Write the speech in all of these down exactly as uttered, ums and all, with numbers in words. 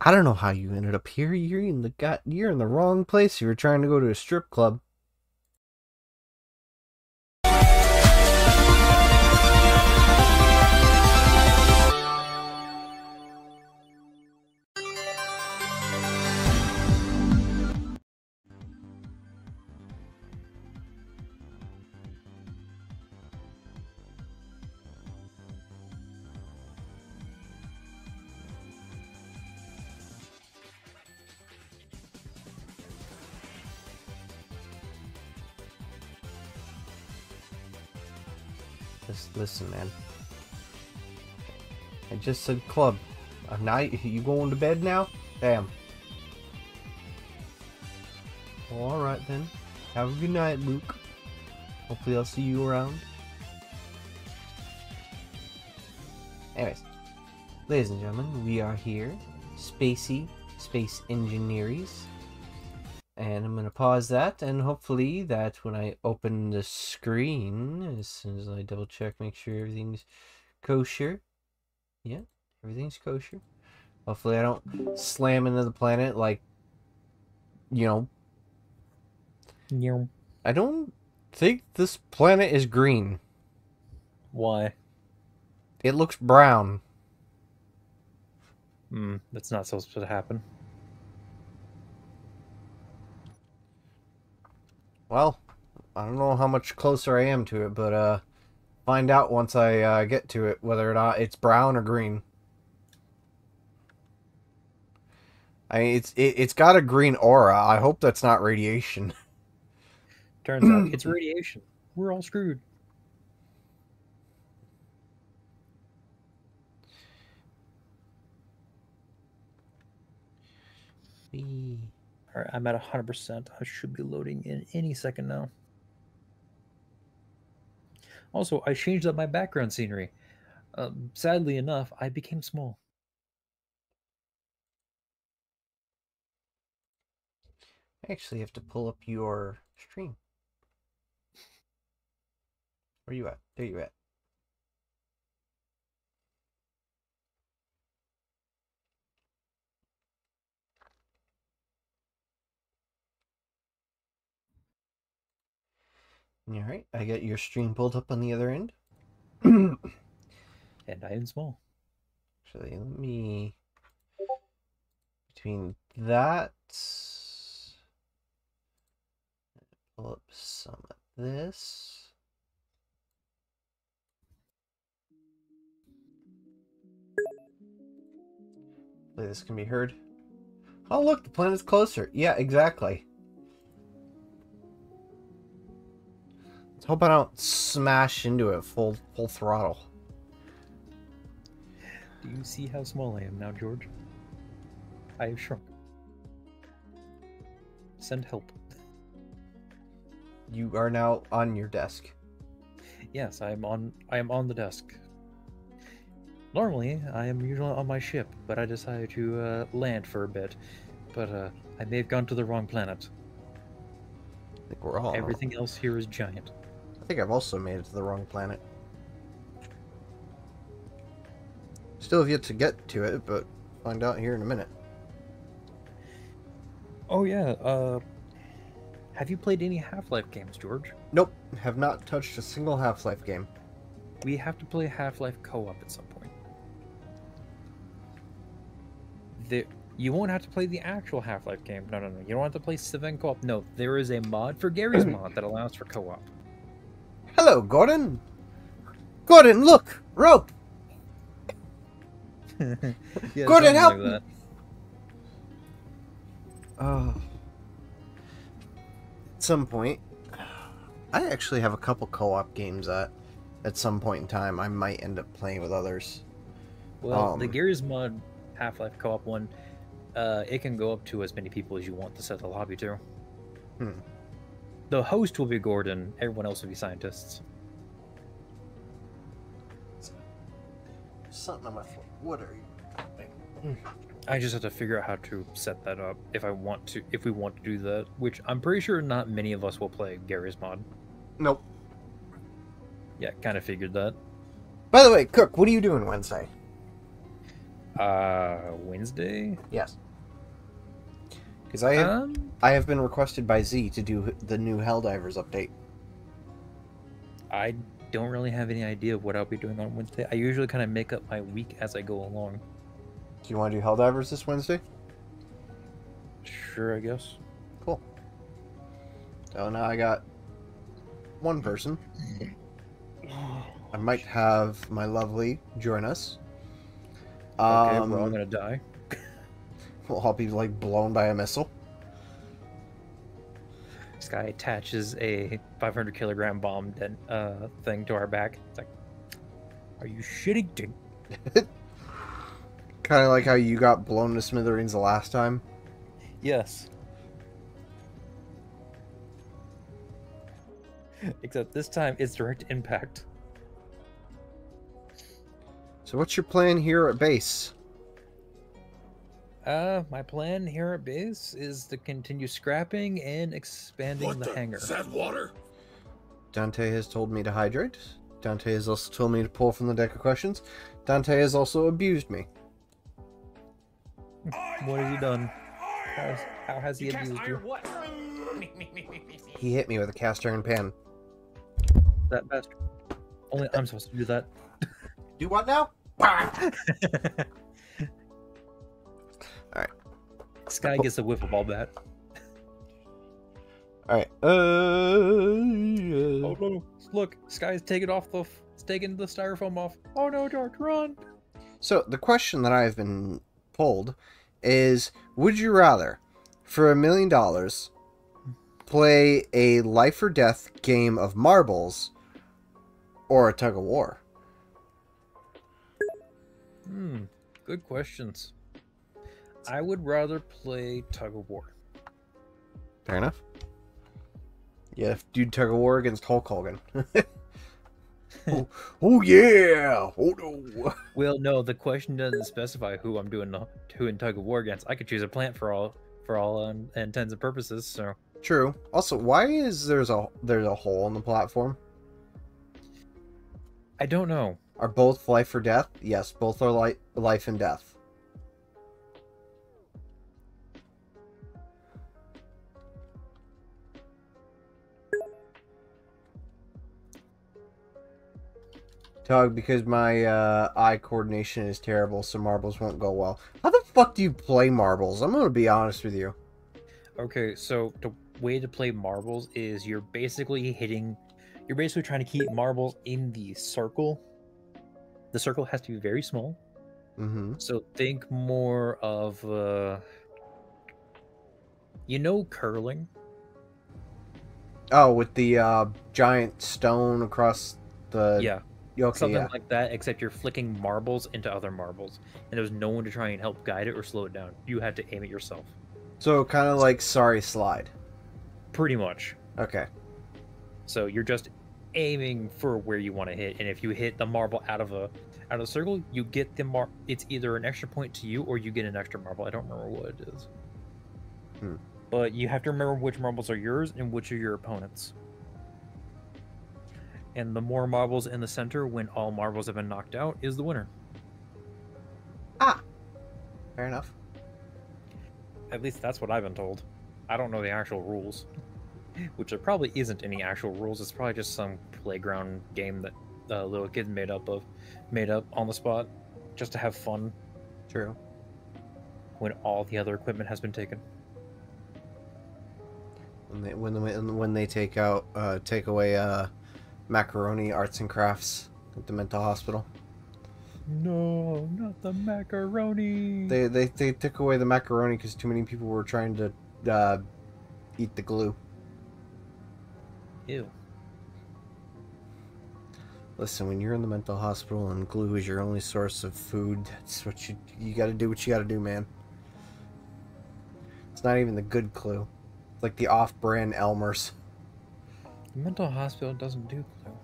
I don't know how you ended up here. You're in the got. You're in the wrong place. You were trying to go to a strip club. Just listen, man. I just said club. I'm not. You going to bed now? Damn. Well, all right then. Have a good night, Luke. Hopefully, I'll see you around. Anyways, ladies and gentlemen, we are here, Spacey Space Engineers, and I'm gonna pause that, and hopefully that when I open the screen, as soon as I double check, make sure everything's kosher. Yeah, everything's kosher. Hopefully I don't slam into the planet like, you know. Yeah. I don't think this planet is green. Why? It looks brown. Hmm, that's not supposed to happen. Well, I don't know how much closer I am to it, but uh, find out once I uh, get to it whether or not it's brown or green. I mean, it's it, it's got a green aura. I hope that's not radiation. Turns out it's radiation. We're all screwed. Alright, I'm at one hundred percent. I should be loading in any second now. Also, I changed up my background scenery. Um, sadly enough, I became small. I actually have to pull up your stream. Where you at? There you at. Alright, I got your stream pulled up on the other end. And I am small. Actually, let me... Between that... Pull up some of this. Hopefully this can be heard. Oh look, the planet's closer. Yeah, exactly. Let's hope I don't smash into it full full throttle. Do you see how small I am now, George? I have shrunk. Send help. You are now on your desk. Yes, I am on I am on the desk. Normally, I am usually on my ship, but I decided to uh, land for a bit. But uh, I may have gone to the wrong planet. I think we're all. Everything else here is giant. I think I've also made it to the wrong planet. Still have yet to get to it, but find out here in a minute. Oh yeah, uh... have you played any Half-Life games, George? Nope, have not touched a single Half-Life game. We have to play Half-Life co-op at some point. The, you won't have to play the actual Half-Life game. No, no, no. You don't have to play Civ co-op. No, there is a mod for Gary's mod that allows for co-op. Hello, Gordon. Gordon, look! Rope! Yeah, Gordon, something help! like that. Oh. At some point, I actually have a couple co-op games that, at some point in time, I might end up playing with others. Well, Um, the Gary's mod Half-Life co-op one, uh, it can go up to as many people as you want to set the lobby to. Hmm. The host will be Gordon. Everyone else will be scientists. Something on my foot. What are you? I just have to figure out how to set that up if I want to, if we want to do that. Which I'm pretty sure not many of us will play Gary's mod. Nope. Yeah, kind of figured that. By the way, Cook, what are you doing Wednesday? Uh, Wednesday? Yes. Because I have, Um, I have been requested by Z to do the new Helldivers update. I don't really have any idea of what I'll be doing on Wednesday. I usually kind of make up my week as I go along. Do you want to do Helldivers this Wednesday? Sure, I guess. Cool. So now I got one person. I might have my lovely join us. Okay, Um, we're all gonna die. We'll all be like blown by a missile. This guy attaches a five hundred kilogram bomb then, uh, thing to our back. It's like, are you shitting me? Kind of like how you got blown to smithereens the last time. Yes. Except this time it's direct impact. So what's your plan here at base? Uh, my plan here at base is to continue scrapping and expanding What the, the? hangar. Is that water? Dante has told me to hydrate. Dante has also told me to pull from the deck of questions. Dante has also abused me. What has he done? How has, how has he You cast abused iron you? what? He hit me with a cast iron pan. That bastard. Only I'm supposed to do that. Do what now? Alright. This guy gets a wiffle ball bat. Alright. Uh, Oh no! Look, Sky's taking off the, it's taking the styrofoam off. Oh no, George, run! So the question that I've been pulled is, would you rather, for a million dollars, play a life or death game of marbles or a tug of war? Hmm, good questions. I would rather play tug of war. Fair enough. Yeah, dude, tug of war against Hulk Hogan. oh, oh yeah! Oh no! Well, no, the question doesn't specify who I'm doing the, who in tug of war against. I could choose a plant for all for all um, intents and purposes. So True. Also, why is there's a there's a hole in the platform? I don't know. Are both life or death? Yes, both are li life and death. Tug, because my uh, eye coordination is terrible, so marbles won't go well. How the fuck do you play marbles? I'm gonna be honest with you. Okay, so the way to play marbles is you're basically hitting, you're basically trying to keep marbles in the circle. The circle has to be very small. Mm-hmm. So think more of, uh, you know, curling. Oh, with the uh, giant stone across the... Yeah, Okay, something yeah. like that, except you're flicking marbles into other marbles, and there's no one to try and help guide it or slow it down. You had to aim it yourself. So kind of like Sorry Slide. Pretty much. Okay. So you're just aiming for where you want to hit, and if you hit the marble out of a out of the circle, you get the mar. It's either an extra point to you, or you get an extra marble. I don't remember what it is. Hmm. But you have to remember which marbles are yours and which are your opponents. And the more marbles in the center, when all marbles have been knocked out, is the winner. Ah. Fair enough. At least that's what I've been told. I don't know the actual rules. Which there probably isn't any actual rules. It's probably just some playground game that uh, little kids made up of, made up on the spot, just to have fun. True. When all the other equipment has been taken. When they when they, when they take out uh, take away uh, macaroni arts and crafts at the mental hospital. No, not the macaroni. They they they took away the macaroni because too many people were trying to uh, eat the glue. Ew. Listen, when you're in the mental hospital and glue is your only source of food, that's what you you got to do. What you got to do, man. It's not even the good glue. It's like the off-brand Elmer's. The mental hospital doesn't do glue.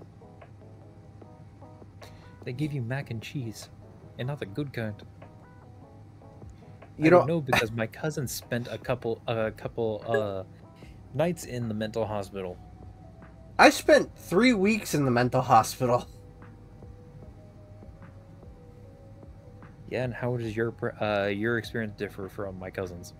They give you mac and cheese, and not the good kind. You I don't don't know because my cousin spent a couple a couple uh nights in the mental hospital. I spent three weeks in the mental hospital. Yeah, and how does your per- uh your experience differ from my cousin's?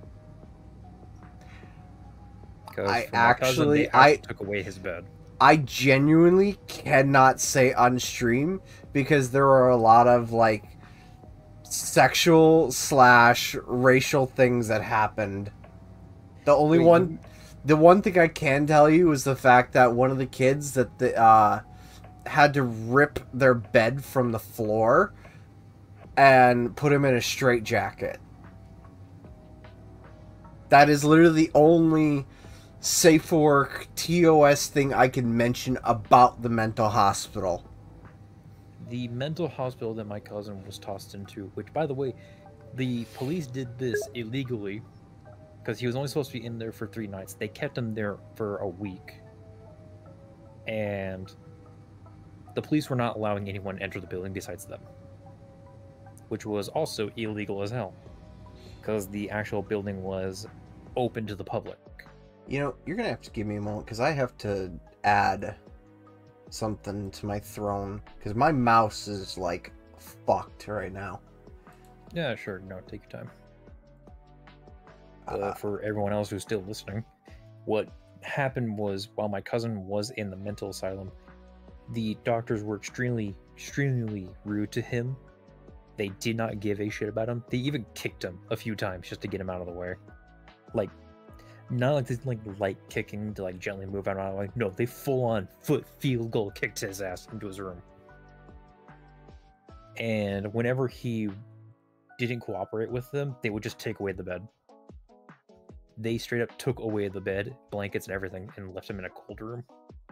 Because I for my cousin, they actually, actually I took away his bed. I genuinely cannot say on stream because there are a lot of like sexual slash racial things that happened. The only Wait, one, you the one thing I can tell you is the fact that one of the kids that the uh had to rip their bed from the floor and put him in a straitjacket. That is literally the only safe for work T O S thing I can mention about the mental hospital. the mental hospital that my cousin was tossed into, which by the way, the police did this illegally because he was only supposed to be in there for three nights. They kept him there for a week, and the police were not allowing anyone to enter the building besides them, which was also illegal as hell because the actual building was open to the public. You know, you're gonna have to give me a moment because I have to add something to my throne because my mouse is like fucked right now. Yeah, sure. No, take your time. Uh, Uh, for everyone else who's still listening, what happened was while my cousin was in the mental asylum, the doctors were extremely, extremely rude to him. They did not give a shit about him. They even kicked him a few times just to get him out of the way. Like, not like this like light kicking to like gently move out of the way. No, they full on foot field goal kicked his ass into his room. And whenever he didn't cooperate with them, they would just take away the bed. They straight up took away the bed, blankets, and everything, and left him in a cold room.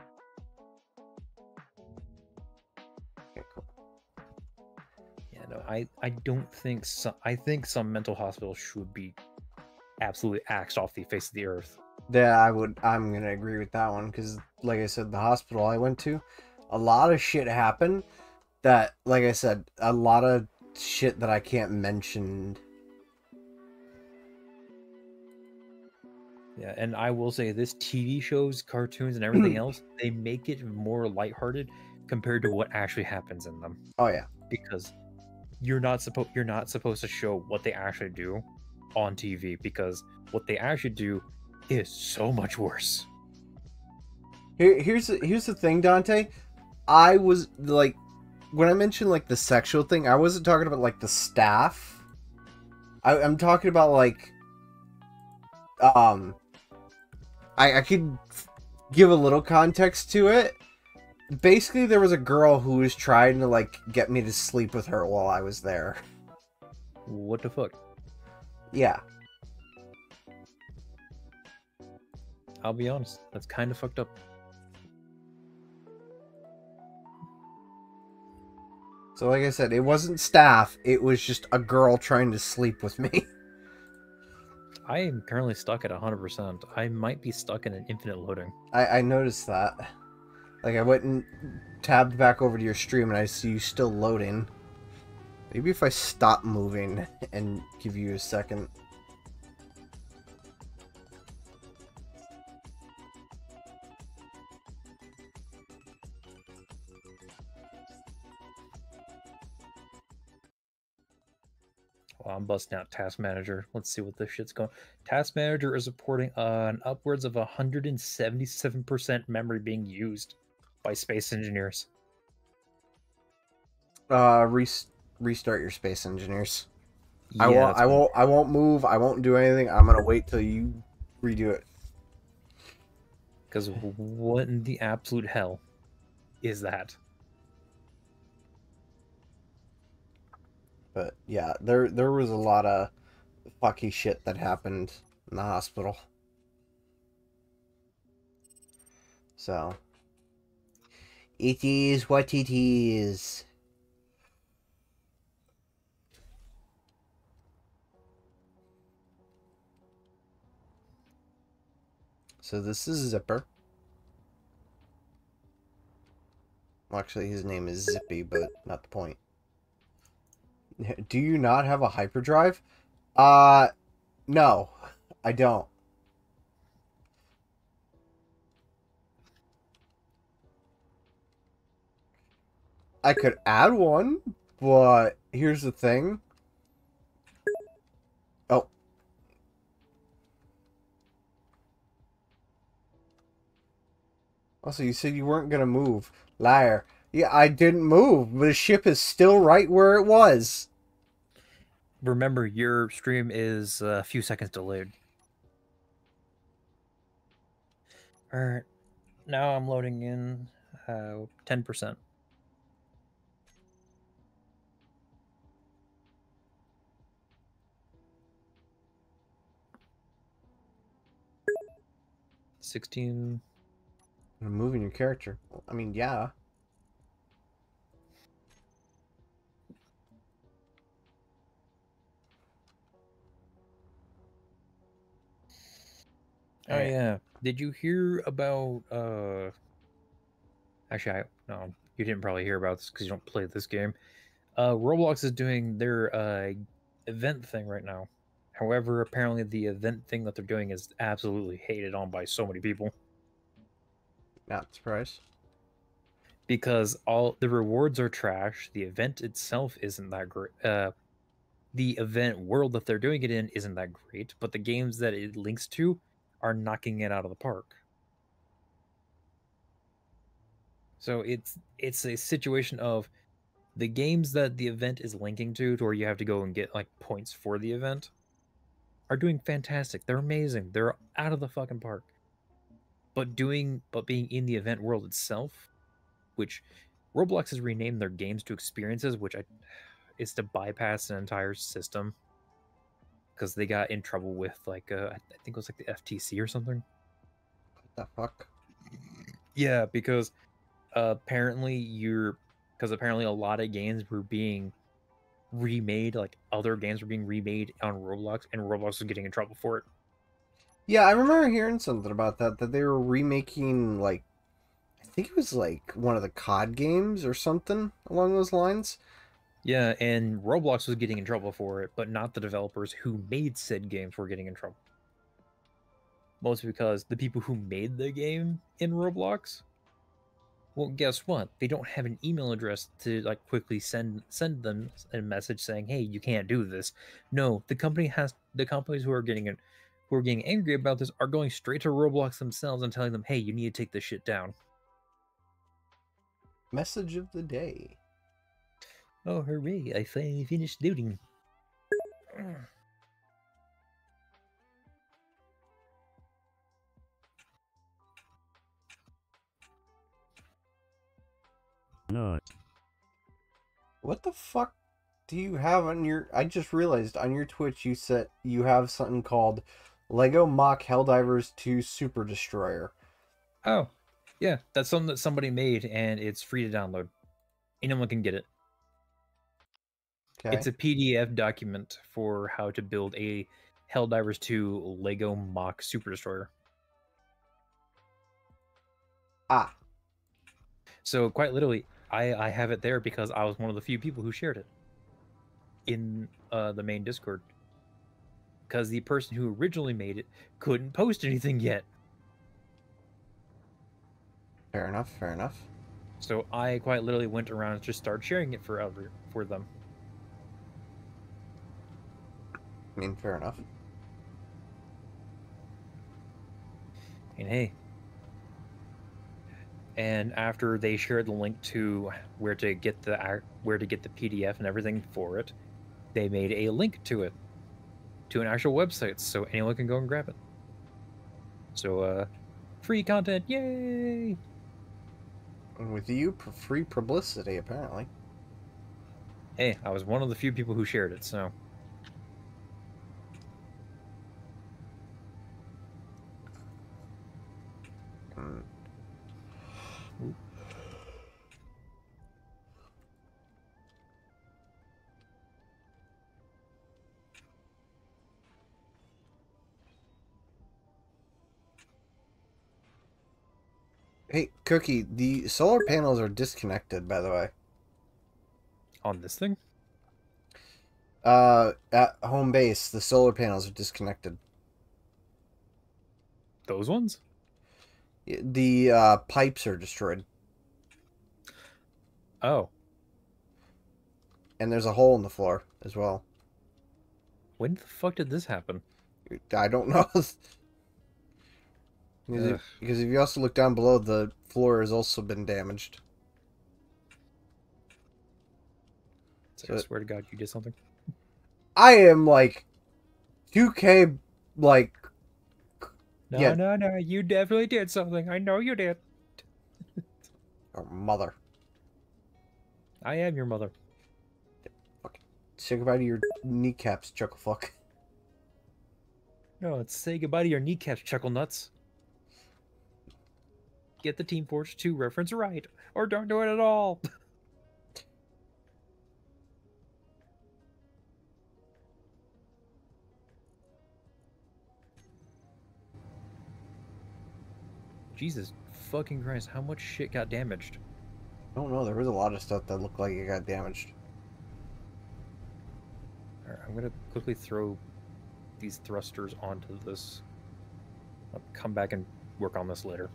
okay, cool. Yeah, no, I, I don't think some. I think some mental hospitals should be absolutely axed off the face of the earth. Yeah, I would. I'm gonna agree with that one because, like I said, the hospital I went to, a lot of shit happened. That, like I said, a lot of shit that I can't mention. Yeah, and I will say this: T V shows, cartoons, and everything else, they make it more lighthearted compared to what actually happens in them. Oh yeah, Because you're not supposed you're not supposed to show what they actually do on T V because what they actually do is so much worse. Here, here's the, here's the thing, Dante. I was like, when I mentioned like the sexual thing, I wasn't talking about like the staff. I, I'm talking about like, um, I I could give a little context to it. Basically, there was a girl who was trying to like get me to sleep with her while I was there. What the fuck? Yeah. I'll be honest, that's kind of fucked up. So like I said, it wasn't staff, it was just a girl trying to sleep with me. I am currently stuck at one hundred percent. I might be stuck in an infinite loading. I, I noticed that. Like, I went and tabbed back over to your stream and I see you still loading. Maybe if I stop moving and give you a second. Well, I'm busting out Task Manager. Let's see what this shit's going. Task Manager is reporting on upwards of one hundred seventy-seven percent memory being used by space engineers. Uh, res restart your space engineers. Yeah, I won't. that's I what- won't. I won't move. I won't do anything. I'm gonna wait till you redo it. Because what in the absolute hell is that? But yeah, there there was a lot of fucky shit that happened in the hospital. So it is what it is. So this is Zipper. Well, actually, his name is Zippy, but not the point. Do you not have a hyperdrive? Uh, no, I don't. I could add one, but here's the thing. Also, you said you weren't gonna move. Liar. Yeah, I didn't move. The ship is still right where it was. Remember, your stream is a few seconds delayed. Alright, now I'm loading in uh, ten percent. sixteen. I'm moving your character. I mean, yeah. Oh yeah. Did you hear about uh actually I no, you didn't probably hear about this because you don't play this game. Uh Roblox is doing their uh event thing right now. However, apparently the event thing that they're doing is absolutely hated on by so many people. Not surprised. Because all the rewards are trash, the event itself isn't that great. Uh the event world that they're doing it in isn't that great, but the games that it links to are knocking it out of the park. So it's it's a situation of the games that the event is linking to, to where you have to go and get like points for the event, are doing fantastic. They're amazing. They're out of the fucking park. But doing but being in the event world itself, which Roblox has renamed their games to experiences, which I is to bypass an entire system because they got in trouble with like uh, I think it was like the F T C or something. What the fuck? Yeah, because uh, apparently you're because apparently a lot of games were being remade, like other games were being remade on Roblox, and Roblox was getting in trouble for it. Yeah, I remember hearing something about that, that they were remaking, like, I think it was like one of the C O D games or something along those lines. Yeah, and Roblox was getting in trouble for it, but not the developers who made said games were getting in trouble. Mostly because the people who made the game in Roblox, well, guess what? They don't have an email address to like quickly send send them a message saying, "Hey, you can't do this." No, the company has the companies who are getting it, who are getting angry about this, are going straight to Roblox themselves and telling them, "Hey, you need to take this shit down." Message of the day. Oh, hooray! I finally finished looting. No. What the fuck do you have on your... I just realized on your Twitch you said you have something called Lego Mock Helldivers two Super Destroyer. Oh, yeah, that's something that somebody made, and it's free to download. Anyone can get it. Okay. It's a P D F document for how to build a Helldivers two Lego Mock Super Destroyer. Ah. So quite literally, I, I have it there because I was one of the few people who shared it in uh, the main Discord. Because the person who originally made it couldn't post anything yet. Fair enough, fair enough. So I quite literally went around and just started sharing it for other for them. I mean, fair enough. And hey. And after they shared the link to where to get the where to get the P D F and everything for it, they made a link to it, to an actual website, so anyone can go and grab it. So, uh, free content, yay! And with you, free publicity, apparently. Hey, I was one of the few people who shared it, so. Mm. Hey, Cookie, the solar panels are disconnected, by the way. On this thing? Uh, at home base, the solar panels are disconnected. Those ones? The uh, pipes are destroyed. Oh. And there's a hole in the floor as well. When the fuck did this happen? I don't know. Because Ugh. if, because if you also look down below, the floor has also been damaged. It's like, I swear to God, you did something. I am like two K, like No, yeah, no, no. You definitely did something. I know you did. or mother. I am your mother. Fucking say goodbye to your kneecaps, chuckle fuck. No, let's say goodbye to your kneecaps, chuckle nuts. Get the Team Fortress two reference right, or don't do it at all. Jesus fucking Christ, how much shit got damaged? I don't know. There was a lot of stuff that looked like it got damaged. Alright, I'm gonna quickly throw these thrusters onto this. I'll come back and work on this later.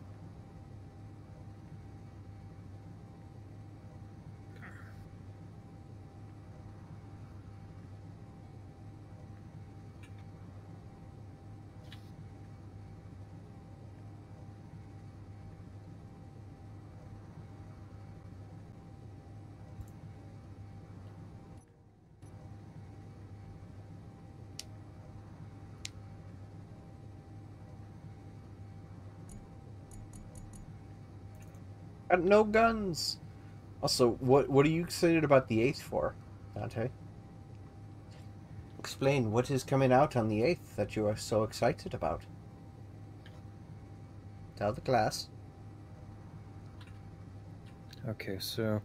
Got no guns. Also, what what are you excited about the eighth for, Dante? Explain what is coming out on the eighth that you are so excited about. Tell the class. Okay, so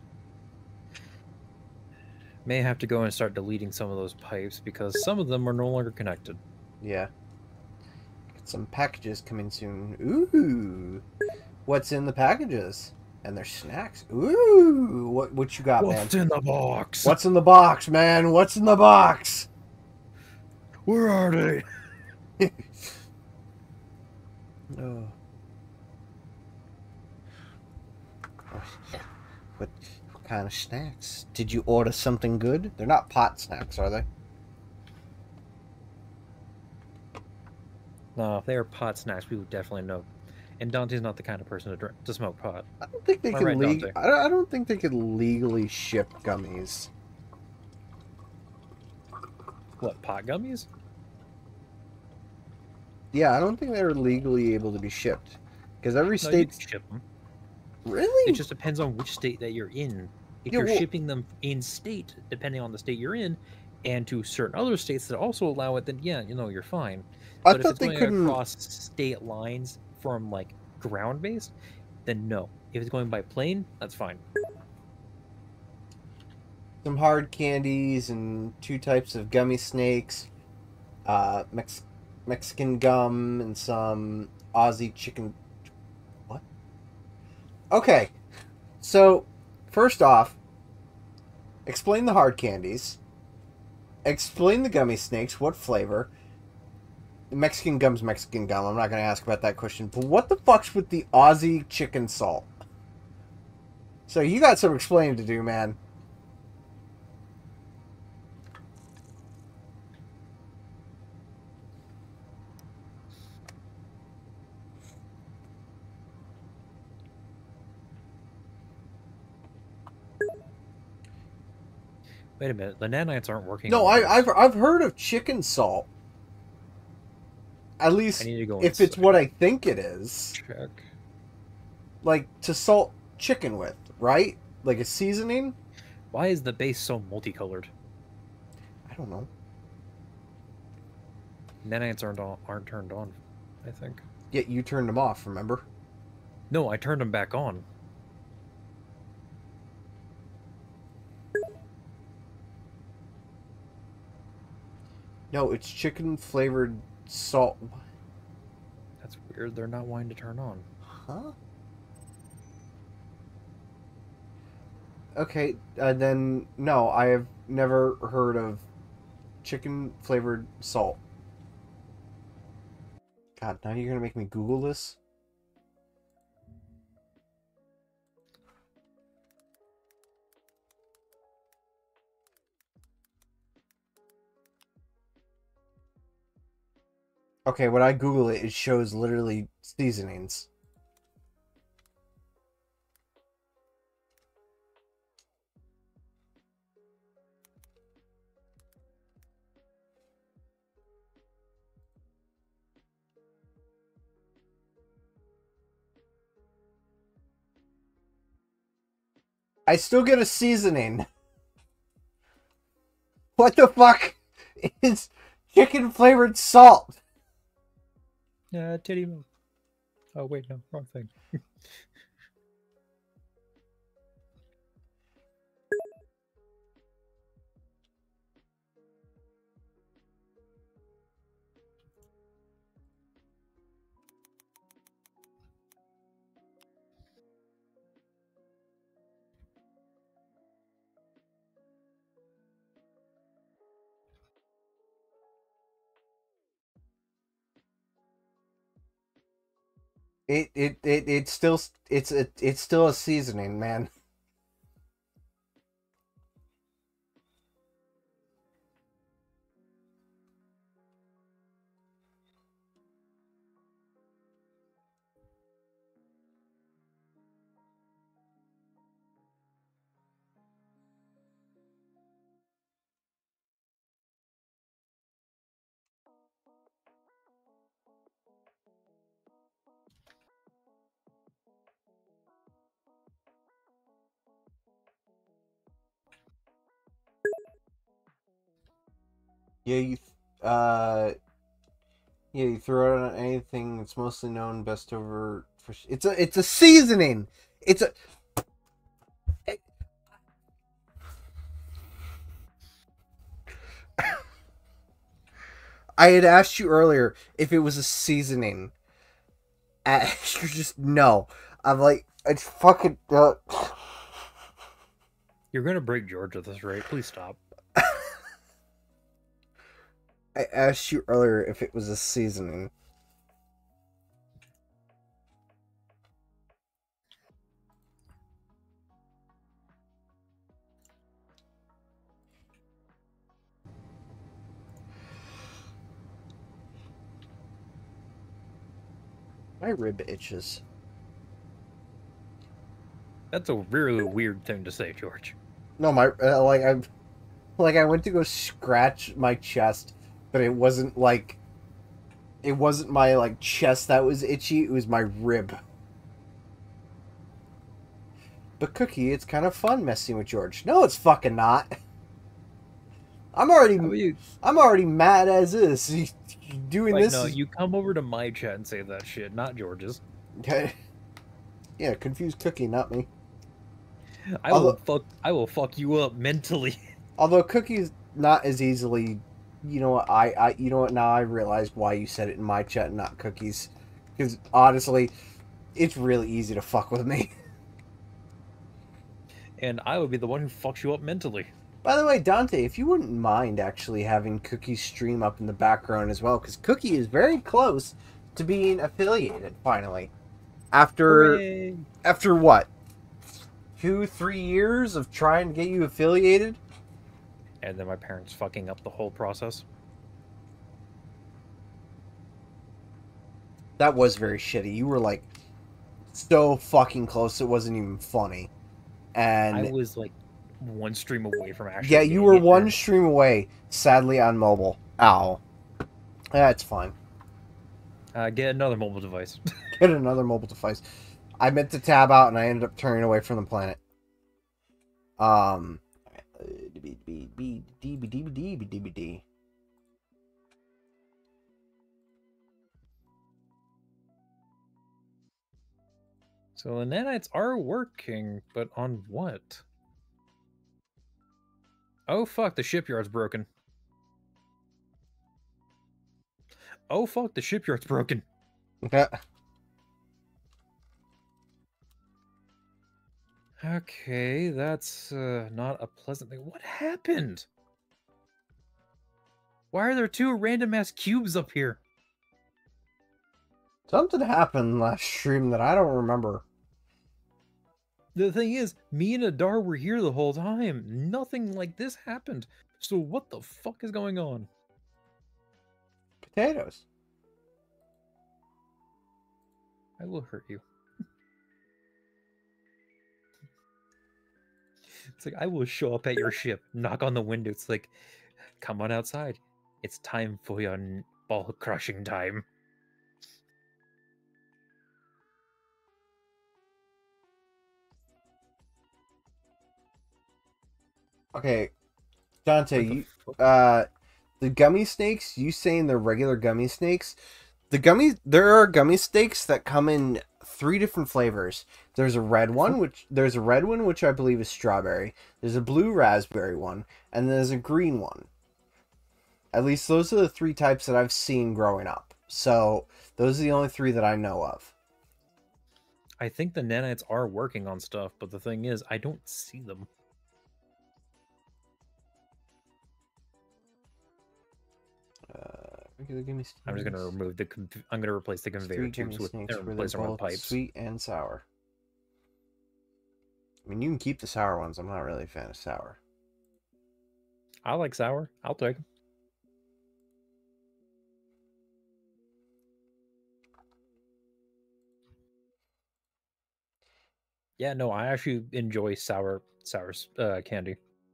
may have to go and start deleting some of those pipes because some of them are no longer connected. Yeah. Got some packages coming soon. Ooh. What's in the packages? And their snacks. Ooh. What what you got, What's man? in the box? What's in the box, man? What's in the box? Where are they? Oh. What, what kind of snacks? Did you order something good? They're not pot snacks, are they? No, if they are pot snacks, we would definitely know. And Dante's not the kind of person to drink, to smoke pot. I don't think they Am I can right, leg- Dante? I don't, I don't think they can legally ship gummies. What, pot gummies? Yeah, I don't think they're legally able to be shipped. Because every No, you state... can ship them. Really? It just depends on which state that you're in. If Yeah, you're well- shipping them in state, depending on the state you're in, and to certain other states that also allow it, then yeah, you know, you're fine. I But if thought it's they going couldn't... across state lines from like ground based, then no. If it's going by plane, that's fine. Some hard candies and two types of gummy snakes. Uh, Mex- Mexican gum and some Aussie chicken... What? Okay. So, first off, explain the hard candies. Explain the gummy snakes. What flavor? Mexican gum's Mexican gum. I'm not going to ask about that question. But what the fuck's with the Aussie chicken salt? So you got some explaining to do, man. Wait a minute, the nanites aren't working. No, on I, this. I've I've heard of chicken salt. At least I need to go if and it's what I think it is. check. Like to salt chicken with, right? Like a seasoning? Why is the base so multicolored? I don't know. Nanites aren't on, aren't turned on, I think. Yet you turned them off, remember? No, I turned them back on. No, it's chicken flavored salt. That's weird. They're not wanting to turn on. Huh? Okay, uh, then no, I have never heard of chicken flavored salt. God, now you're gonna make me Google this? Okay, when I Google it, it shows literally seasonings. I still get a seasoning. What the fuck? It's chicken flavored salt. Uh, titty milk. Oh wait, no, wrong thing. It it it it's still it's a it's still a seasoning, man. Yeah, you uh yeah, you throw it on anything that's mostly known best over for it's a it's a seasoning. It's a I had asked you earlier if it was a seasoning. Uh, you're just no. I'm like it's fucking uh... You're gonna break George at this rate. Please stop. I asked you earlier if it was a seasoning. My rib itches. That's a really weird thing to say, George. No, my uh, like I like I went to go scratch my chest, but it wasn't like it wasn't my like chest that was itchy, it was my rib. But Cookie, it's kind of fun messing with George. No, it's fucking not. I'm already You... I'm already mad as is. Doing like, this no, is... you come over to my chat and say that shit, not George's. Okay. Yeah, confused Cookie, not me. I although, will fuck I will fuck you up mentally. Although Cookie's not as easily, you know what, I, I you know what, now I realize why you said it in my chat and not Cookie's. Because honestly, it's really easy to fuck with me. And I would be the one who fucks you up mentally. By the way, Dante, if you wouldn't mind actually having Cookie's stream up in the background as well, because Cookie is very close to being affiliated, finally. After, Hooray. after what? Two, three years of trying to get you affiliated? And then my parents fucking up the whole process. That was very shitty. You were like so fucking close it wasn't even funny. And I was like one stream away from actually. yeah, you were one stream away, sadly on mobile. Ow. That's fine. Uh, get another mobile device. Get another mobile device. I meant to tab out and I ended up turning away from the planet. Um. So the nanites are working, but on what? Oh fuck, the shipyard's broken. Oh fuck, the shipyard's broken. Okay, that's uh, not a pleasant thing. What happened? Why are there two random ass cubes up here? Something happened last stream that I don't remember. The thing is, me and Adar were here the whole time. Nothing like this happened. So what the fuck is going on? Potatoes. I will hurt you. It's like, I will show up at your ship, knock on the window. It's like, come on outside. It's time for your n- ball crushing time. Okay, Dante, What the you fuck? uh the gummy snakes, you saying they're regular gummy snakes? The gummy there are gummy snakes that come in three different flavors. There's a red one, which there's a red one which I believe is strawberry. There's a blue raspberry one, and there's a green one. At least those are the three types that I've seen growing up. So those are the only three that I know of. I think the nanites are working on stuff, but the thing is, I don't see them. Uh, regular gummy snakes. I'm just gonna remove the. Con- I'm gonna replace the conveyor Three tubes gummy with. snakes Or where replace they're them with both pipes. sweet and sour. I mean, you can keep the sour ones. I'm not really a fan of sour. I like sour. I'll take them. Yeah, no, I actually enjoy sour, sour uh, candy.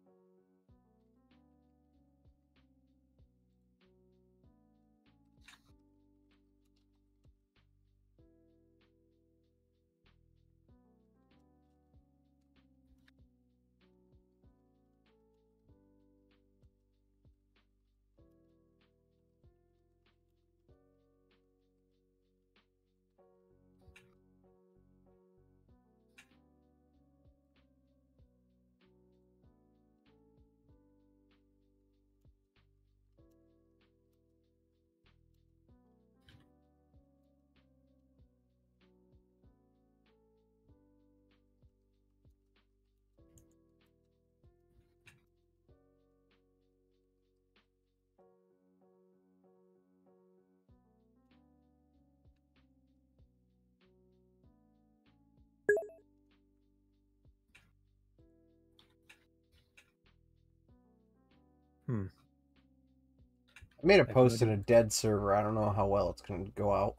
Hmm. I made a I have no post in idea. a dead server. I don't know how well it's going to go out.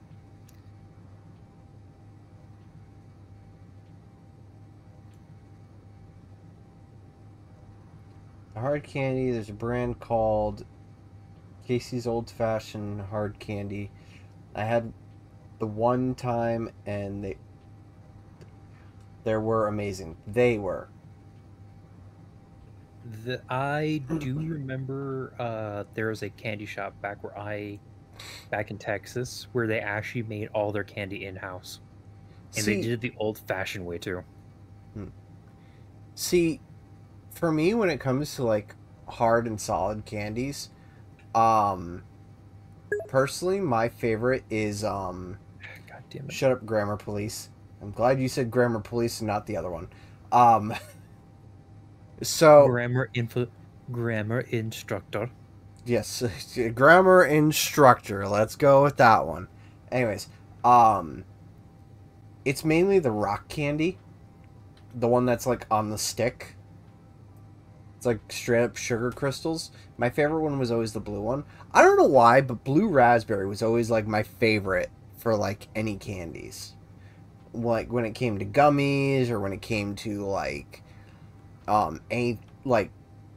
The hard candy, there's a brand called Casey's Old Fashioned Hard Candy. I had the one time and they they were amazing. They were. The I do remember uh, there was a candy shop back where I, back in Texas, where they actually made all their candy in house, and they See, did it the old-fashioned way too. see, for me when it comes to like hard and solid candies, um personally my favorite is um God damn it! Shut Up Grammar Police. I'm glad you said Grammar Police and not the other one. Um so Grammar info, grammar instructor. yes, grammar instructor. Let's go with that one. Anyways, um it's mainly the rock candy, the one that's like on the stick. It's like straight up sugar crystals. My favorite one was always the blue one. I don't know why, but blue raspberry was always like my favorite for like any candies. Like when it came to gummies or when it came to like um any like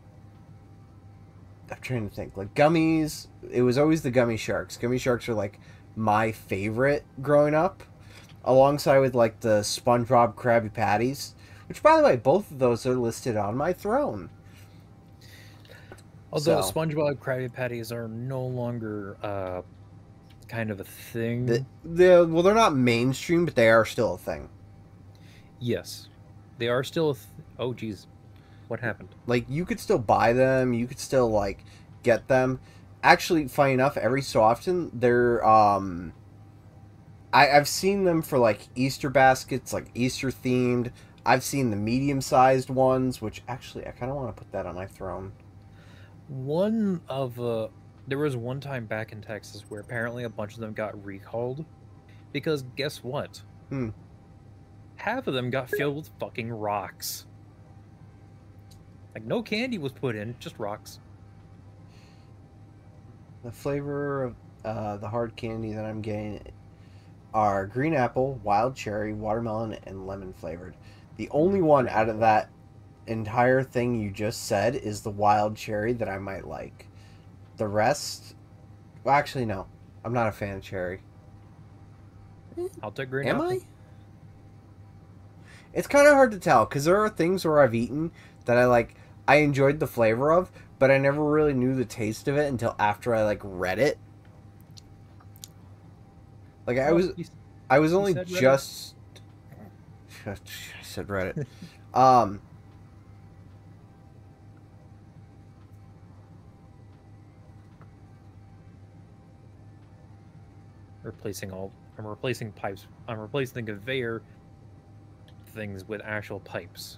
I'm trying to think like gummies. It was always the gummy sharks. Gummy sharks are like my favorite growing up, alongside with like the SpongeBob Krabby Patties. Which, by the way, both of those are listed on my throne. Although So SpongeBob Krabby Patties are no longer uh, kind of a the thing. the well, they're not mainstream, but they are still a thing. Yes, they are still. A th- oh, geez, what happened? Like you could still buy them, you could still like get them. Actually, funny enough, every so often they're um I, I've seen them for like Easter baskets, like Easter themed. I've seen the medium sized ones, which actually I kinda wanna put that on my throne. One of uh, there was one time back in Texas where apparently a bunch of them got recalled because guess what? Hmm. Half of them got filled with fucking rocks. Like no candy was put in, just rocks. The flavor of uh, the hard candy that I'm getting are green apple, wild cherry, watermelon, and lemon flavored. The only Mm, one green out of apple. that entire thing you just said is the wild cherry that I might like. The rest, well, actually, no. I'm not a fan of cherry. I'll take green Am apple. I? It's kind of hard to tell because there are things where I've eaten that I like. I enjoyed the flavor of, but I never really knew the taste of it until after I like read it. Like I Well, was, you, I was you only said Reddit. just. I said Reddit. Um, Replacing all. I'm replacing pipes. I'm replacing the conveyor things with actual pipes.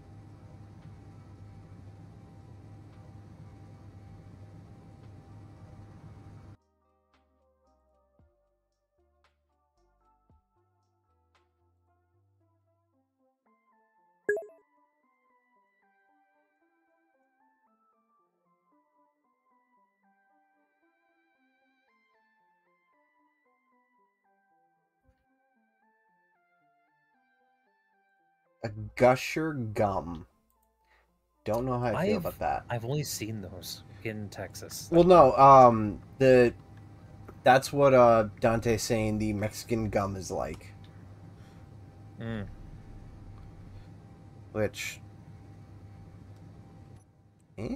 a gusher gum. Don't know how I feel I've about that. I've only seen those in Texas. Well, no. Um, the that's what uh Dante's saying. The Mexican gum is like, Mm. which. Eh?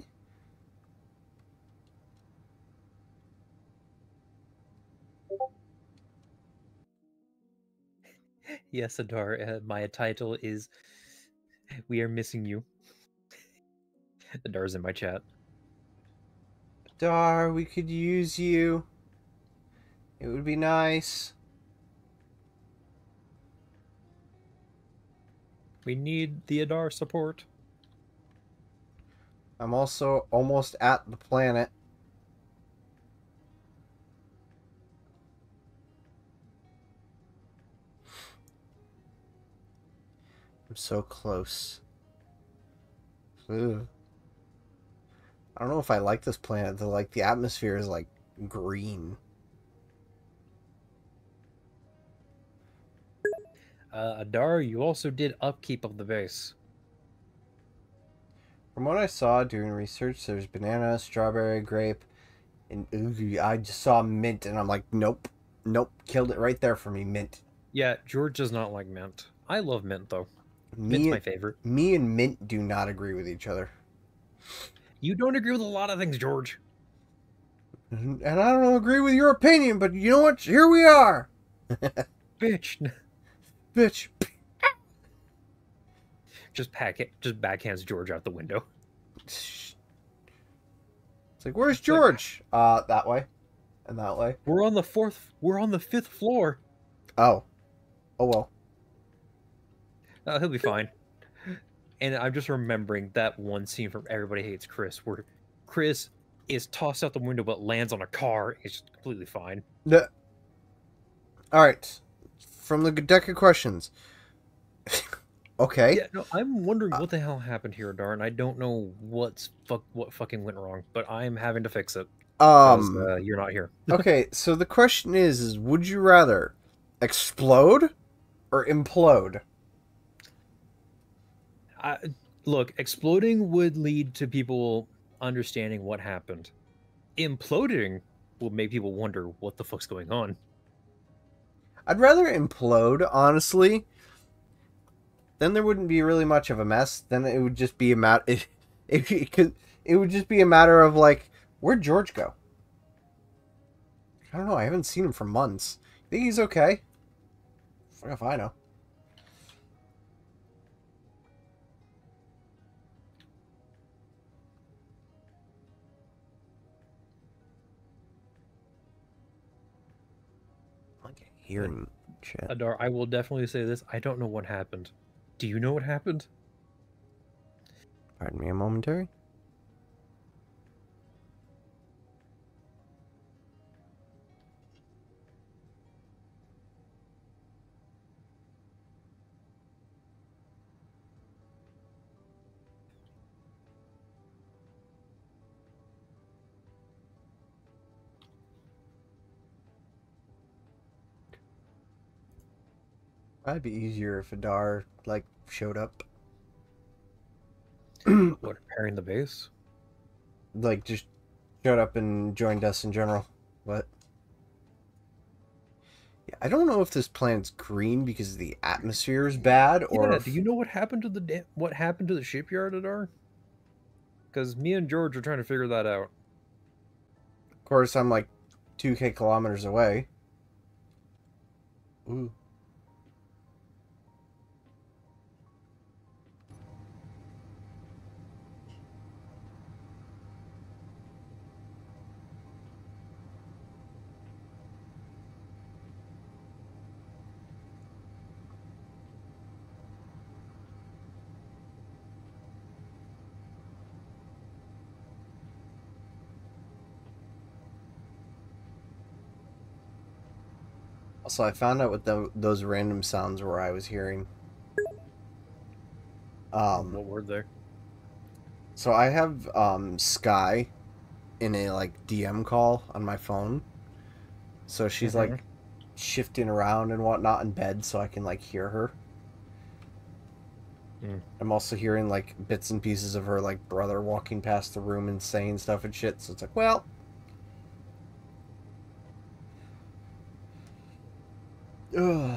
Yes, Adar. Uh, my title is "We Are Missing You." Adar's in my chat. Dar, we could use you. It would be nice. We need the Adar support. I'm also almost at the planet. I'm so close. Ugh. I don't know if I like this planet. The like the atmosphere is like green. Uh, Adar, you also did upkeep of the base. From what I saw doing research, there's banana, strawberry, grape, and ooh, I just saw mint, and I'm like, nope, nope, killed it right there for me. Mint. Yeah, George does not like mint. I love mint though. Mint's Me, my favorite. me and mint do not agree with each other, You don't agree with a lot of things, George. and I don't agree with your opinion. But you know what? Here we are, Bitch. bitch. Just pack it. Just backhands George out the window. It's like, where's It's like, George? Uh, that way, and that way. we're on the fourth. We're on the fifth floor. Oh, oh well. Uh, he'll be fine. And I'm just remembering that one scene from Everybody Hates Chris, where Chris is tossed out the window but lands on a car. It's just completely fine. The... All right, from the deck of questions. Okay. Yeah, no, I'm wondering Uh, what the hell happened here, Darn. I don't know what's fuck what fucking went wrong, but I'm having to fix it because Um. uh, you're not here. Okay, so the question is: Is would you rather explode or implode? I, look, exploding would lead to people understanding what happened. Imploding will make people wonder what the fuck's going on. I'd rather implode, honestly. Then there wouldn't be really much of a mess. Then it would just be a matter. It, it, it could. It would just be a matter of like, where'd George go? I don't know. I haven't seen him for months. Think he's okay? Fuck if I know. I can hear him. Chat. Adar, I will definitely say this. I don't know what happened. Do you know what happened? Pardon me a momentary. That'd be easier if Adar like showed up. What, repairing the base? Like just showed up and joined us in general. But yeah, I don't know if this planet's green because the atmosphere is bad or Yeah, if... do you know what happened to the da- what happened to the shipyard at our? Because me and George are trying to figure that out. Of course, I'm like two K kilometers away. Ooh. Also, I found out what the, those random sounds were I was hearing. Um, What were they? so I have um, Sky in a like D M call on my phone. So she's Mm-hmm. like shifting around and whatnot in bed so I can like hear her. Mm. I'm also hearing like bits and pieces of her like brother walking past the room and saying stuff and shit. So it's like, well, ugh.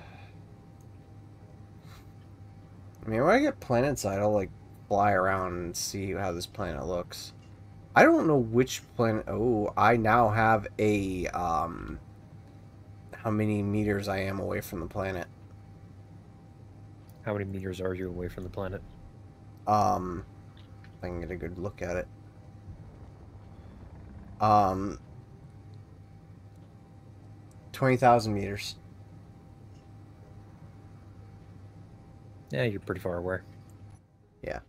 I mean, when I get planetside, I'll like fly around and see how this planet looks. I don't know which planet. Oh, I now have a um, how many meters I am away from the planet. How many meters are you away from the planet? Um, if I can get a good look at it. Um, twenty thousand meters. Yeah, you're pretty far away. Yeah.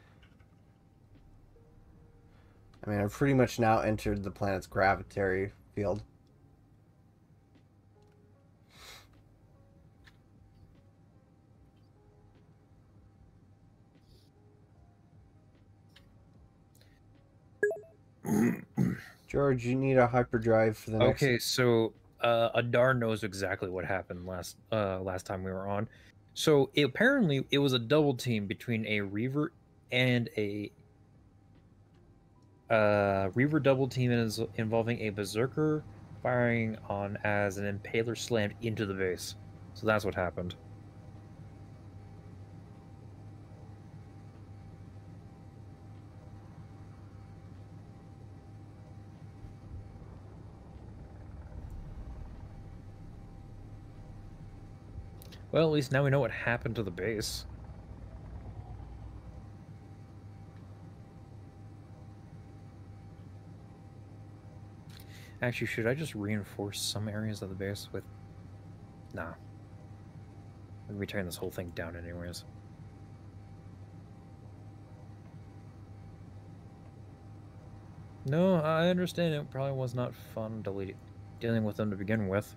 I mean, I've pretty much now entered the planet's gravitary field. George, you need a hyperdrive for the next... Okay, so uh, Adar knows exactly what happened last uh, last time we were on. So it, apparently, it was a double team between a Reaver and a uh, Reaver double team is involving a Berserker firing on as an Impaler slammed into the base. So that's what happened. Well, at least now we know what happened to the base. Actually, should I just reinforce some areas of the base with... Nah. I'm be tearing this whole thing down anyways. No, I understand it probably was not fun deleting, dealing with them to begin with.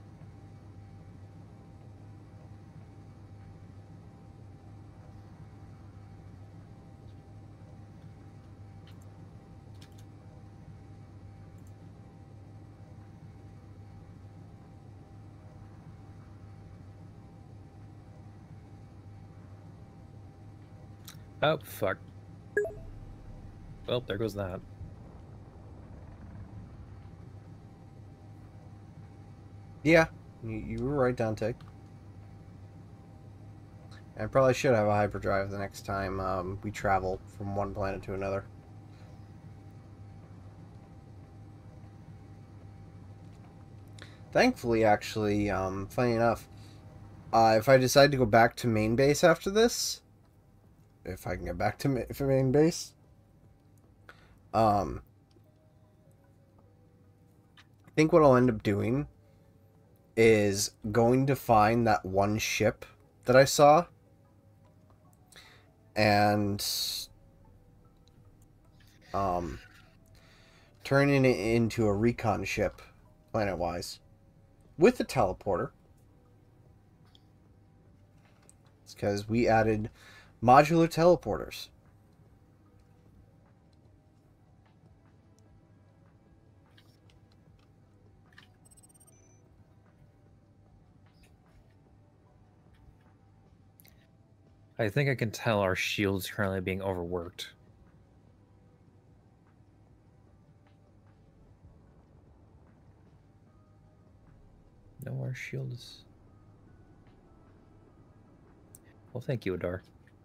Oh, fuck. Well, there goes that. Yeah, you, you were right, Dante. I probably should have a hyperdrive the next time um, we travel from one planet to another. Thankfully, actually, um, funny enough, uh, if I decide to go back to main base after this, if I can get back to ma- main base, um, I think what I'll end up doing is going to find that one ship that I saw and um, turning it into a recon ship, planet-wise, with a teleporter. It's because we added modular teleporters. I think I can tell our shield's currently being overworked. No, our shield is... Well, thank you, Adar.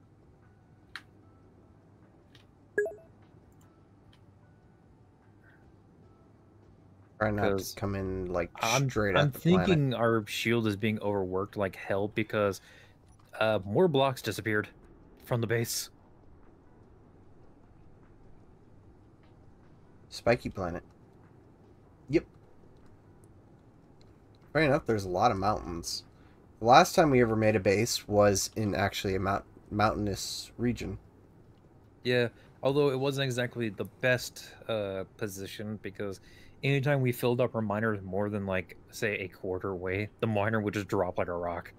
Try not to 'Cause come in like I'm straight I'm at the planet. thinking our shield is being overworked like hell because uh, more blocks disappeared from the base. Spiky planet. Yep. Funny enough, there's a lot of mountains. The last time we ever made a base was in actually a mount mountainous region. Yeah, although it wasn't exactly the best uh, position because anytime we filled up our miners more than like say a quarter way, the miner would just drop like a rock.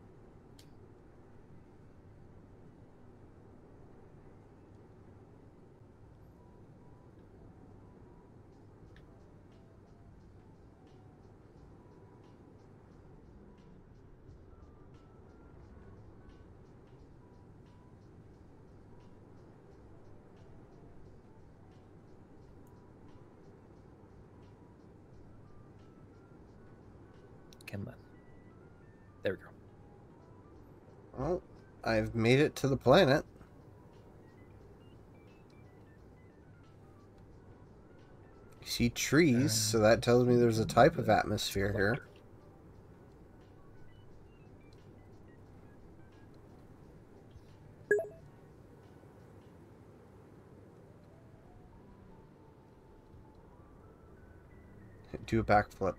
Come on. There we go. Well, I've made it to the planet. You see trees, uh, so that tells me there's a type of atmosphere here. Do a backflip.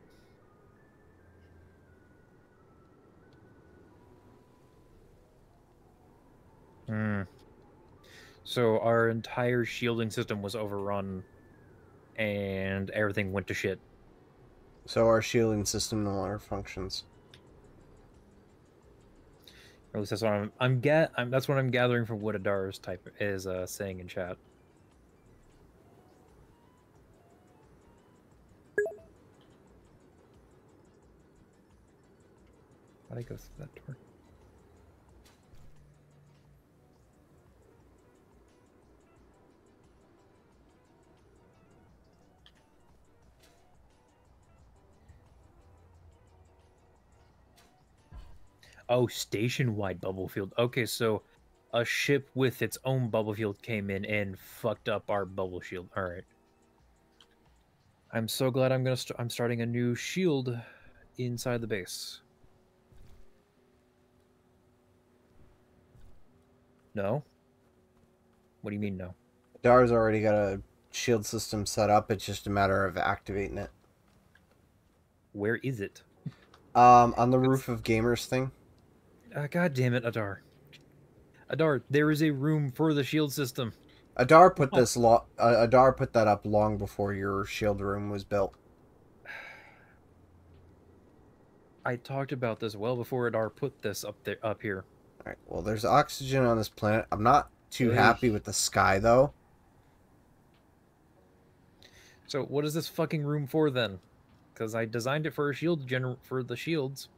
Hmm. So our entire shielding system was overrun and everything went to shit. So our shielding system no longer functions. Or at least that's what I'm I'm get I'm that's what I'm gathering from what Adar's type is uh, saying in chat. Why'd I go through that door? Oh, station-wide bubble field. Okay, so a ship with its own bubble field came in and fucked up our bubble shield. All right. I'm so glad I'm gonna. St I'm starting a new shield inside the base. No. What do you mean no? Adar's already got a shield system set up. It's just a matter of activating it. Where is it? Um, on the roof of Gamer's thing. Uh, God damn it, Adar. Adar, there is a room for the shield system. Adar put oh. this lo uh, Adar put that up long before your shield room was built. I talked about this well before Adar put this up there up here. All right. Well, there's oxygen on this planet. I'm not too hey. happy with the sky though. So what is this fucking room for then? Because I designed it for a shield gener for the shields.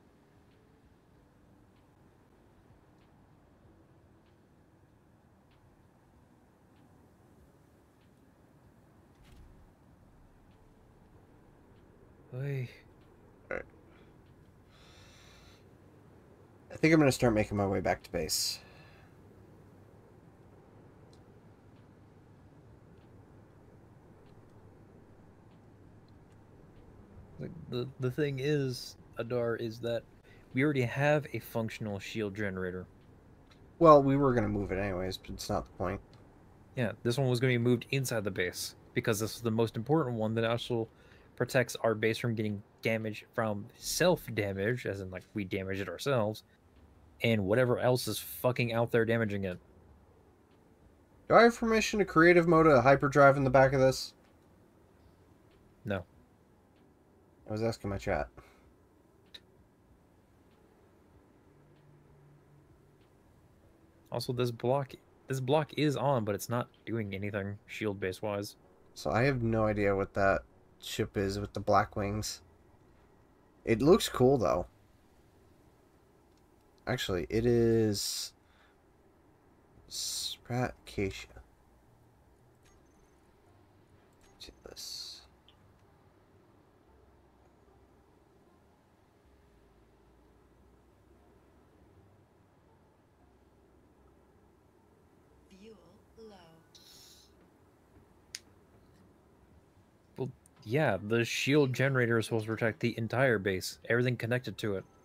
Hey. All right. I think I'm going to start making my way back to base. The, the thing is, Adar, is that we already have a functional shield generator. Well, we were going to move it anyways, but it's not the point. Yeah, this one was going to be moved inside the base because this is the most important one that also protects our base from getting damage from self-damage, as in, like, we damage it ourselves, and whatever else is fucking out there damaging it. Do I have permission to creative mode a hyperdrive in the back of this? No. I was asking my chat. Also, this block, this block is on, but it's not doing anything shield base wise. So I have no idea what that ship is with the black wings. It looks cool though. Actually, it is Sprat Acacia. Do this. Fuel low. Well, yeah, the shield generator is supposed to protect the entire base, everything connected to it.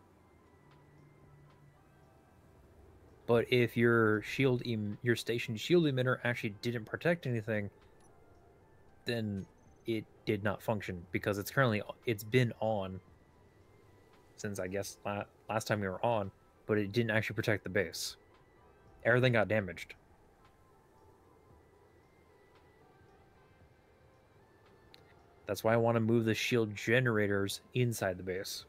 But if your shield, em your station shield emitter actually didn't protect anything, then it did not function because it's currently it's been on since I guess la last time we were on, but it didn't actually protect the base. Everything got damaged. That's why I want to move the shield generators inside the base.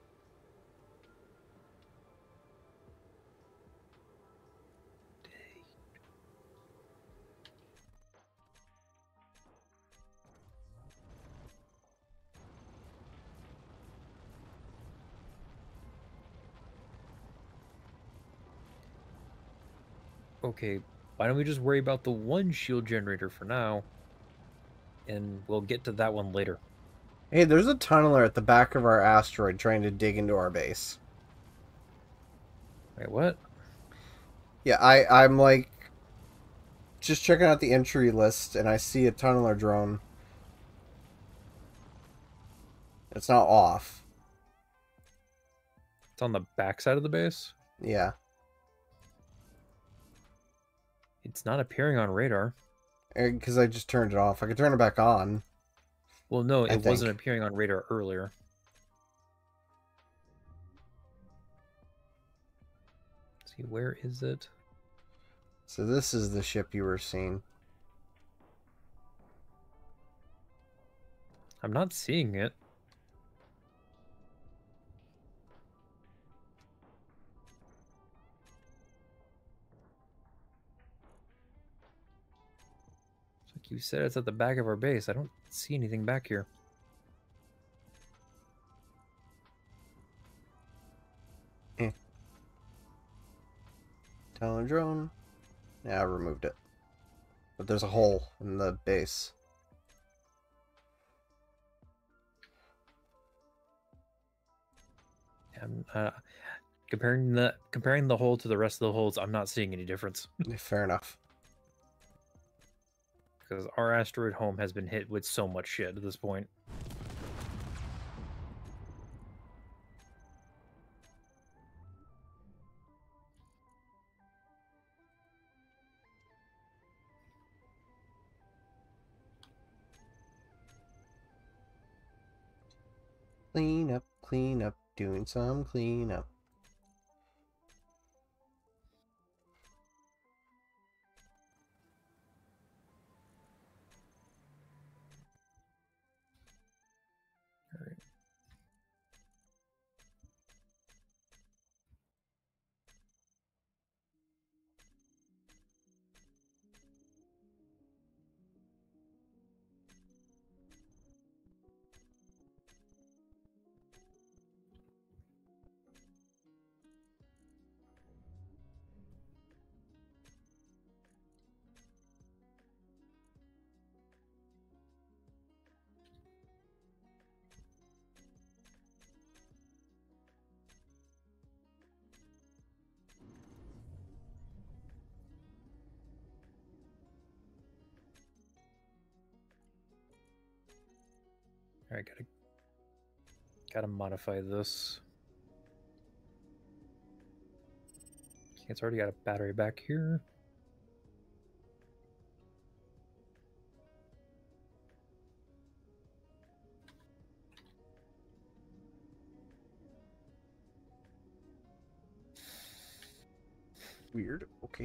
Okay, why don't we just worry about the one shield generator for now, and we'll get to that one later. Hey, there's a tunneler at the back of our asteroid trying to dig into our base. Wait, what? Yeah, I, I'm like just checking out the entry list and I see a tunneler drone. It's not off. It's on the back side of the base? Yeah. It's not appearing on radar. Because I just turned it off. I could turn it back on. Well, no, I it wasn't think. appearing on radar earlier. Let's see, where is it? So this is the ship you were seeing. I'm not seeing it. Like you said, it's at the back of our base. I don't see anything back here. Eh. Tunneler drone. Yeah, I removed it. But there's a hole in the base. I'm, uh, comparing the comparing the hole to the rest of the holes, I'm not seeing any difference. Fair enough. Because our asteroid home has been hit with so much shit at this point. Clean up, clean up, doing some clean up. All right. All right, gotta gotta modify this. It's already got a battery back here. Weird. Okay.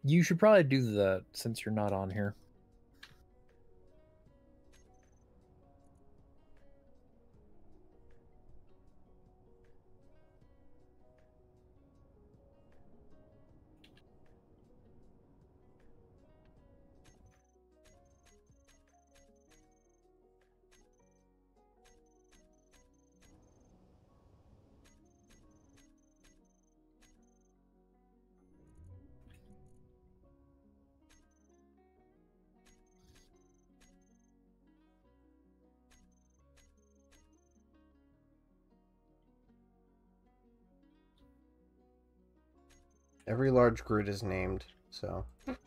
You should probably do that since you're not on here. Every large grid is named, so.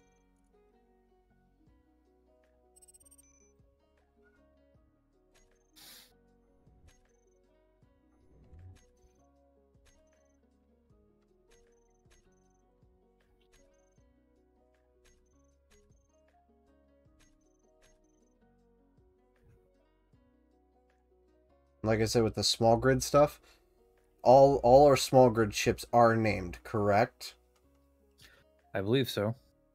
Like I said, with the small grid stuff, all all our small grid ships are named, correct? I believe so.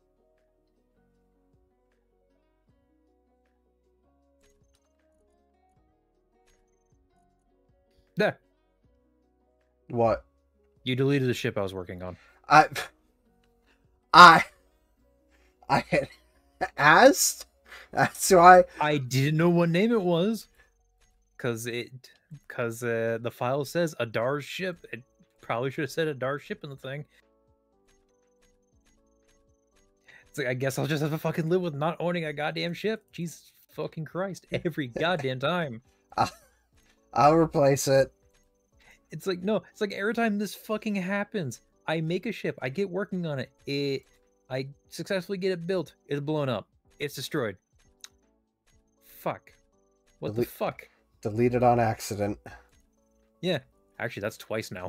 There. What? You deleted the ship I was working on. I I I had asked. That's why I didn't know what name it was. Cause it cause uh, the file says Adar's ship. It probably should have said Adar's ship in the thing. It's like I guess I'll just have to fucking live with not owning a goddamn ship. Jesus fucking Christ. Every goddamn time. I'll, I'll replace it. It's like no, it's like every time this fucking happens, I make a ship, I get working on it, it I successfully get it built, it's blown up, it's destroyed. Fuck. What Delete, the fuck? Deleted on accident. Yeah, actually that's twice now.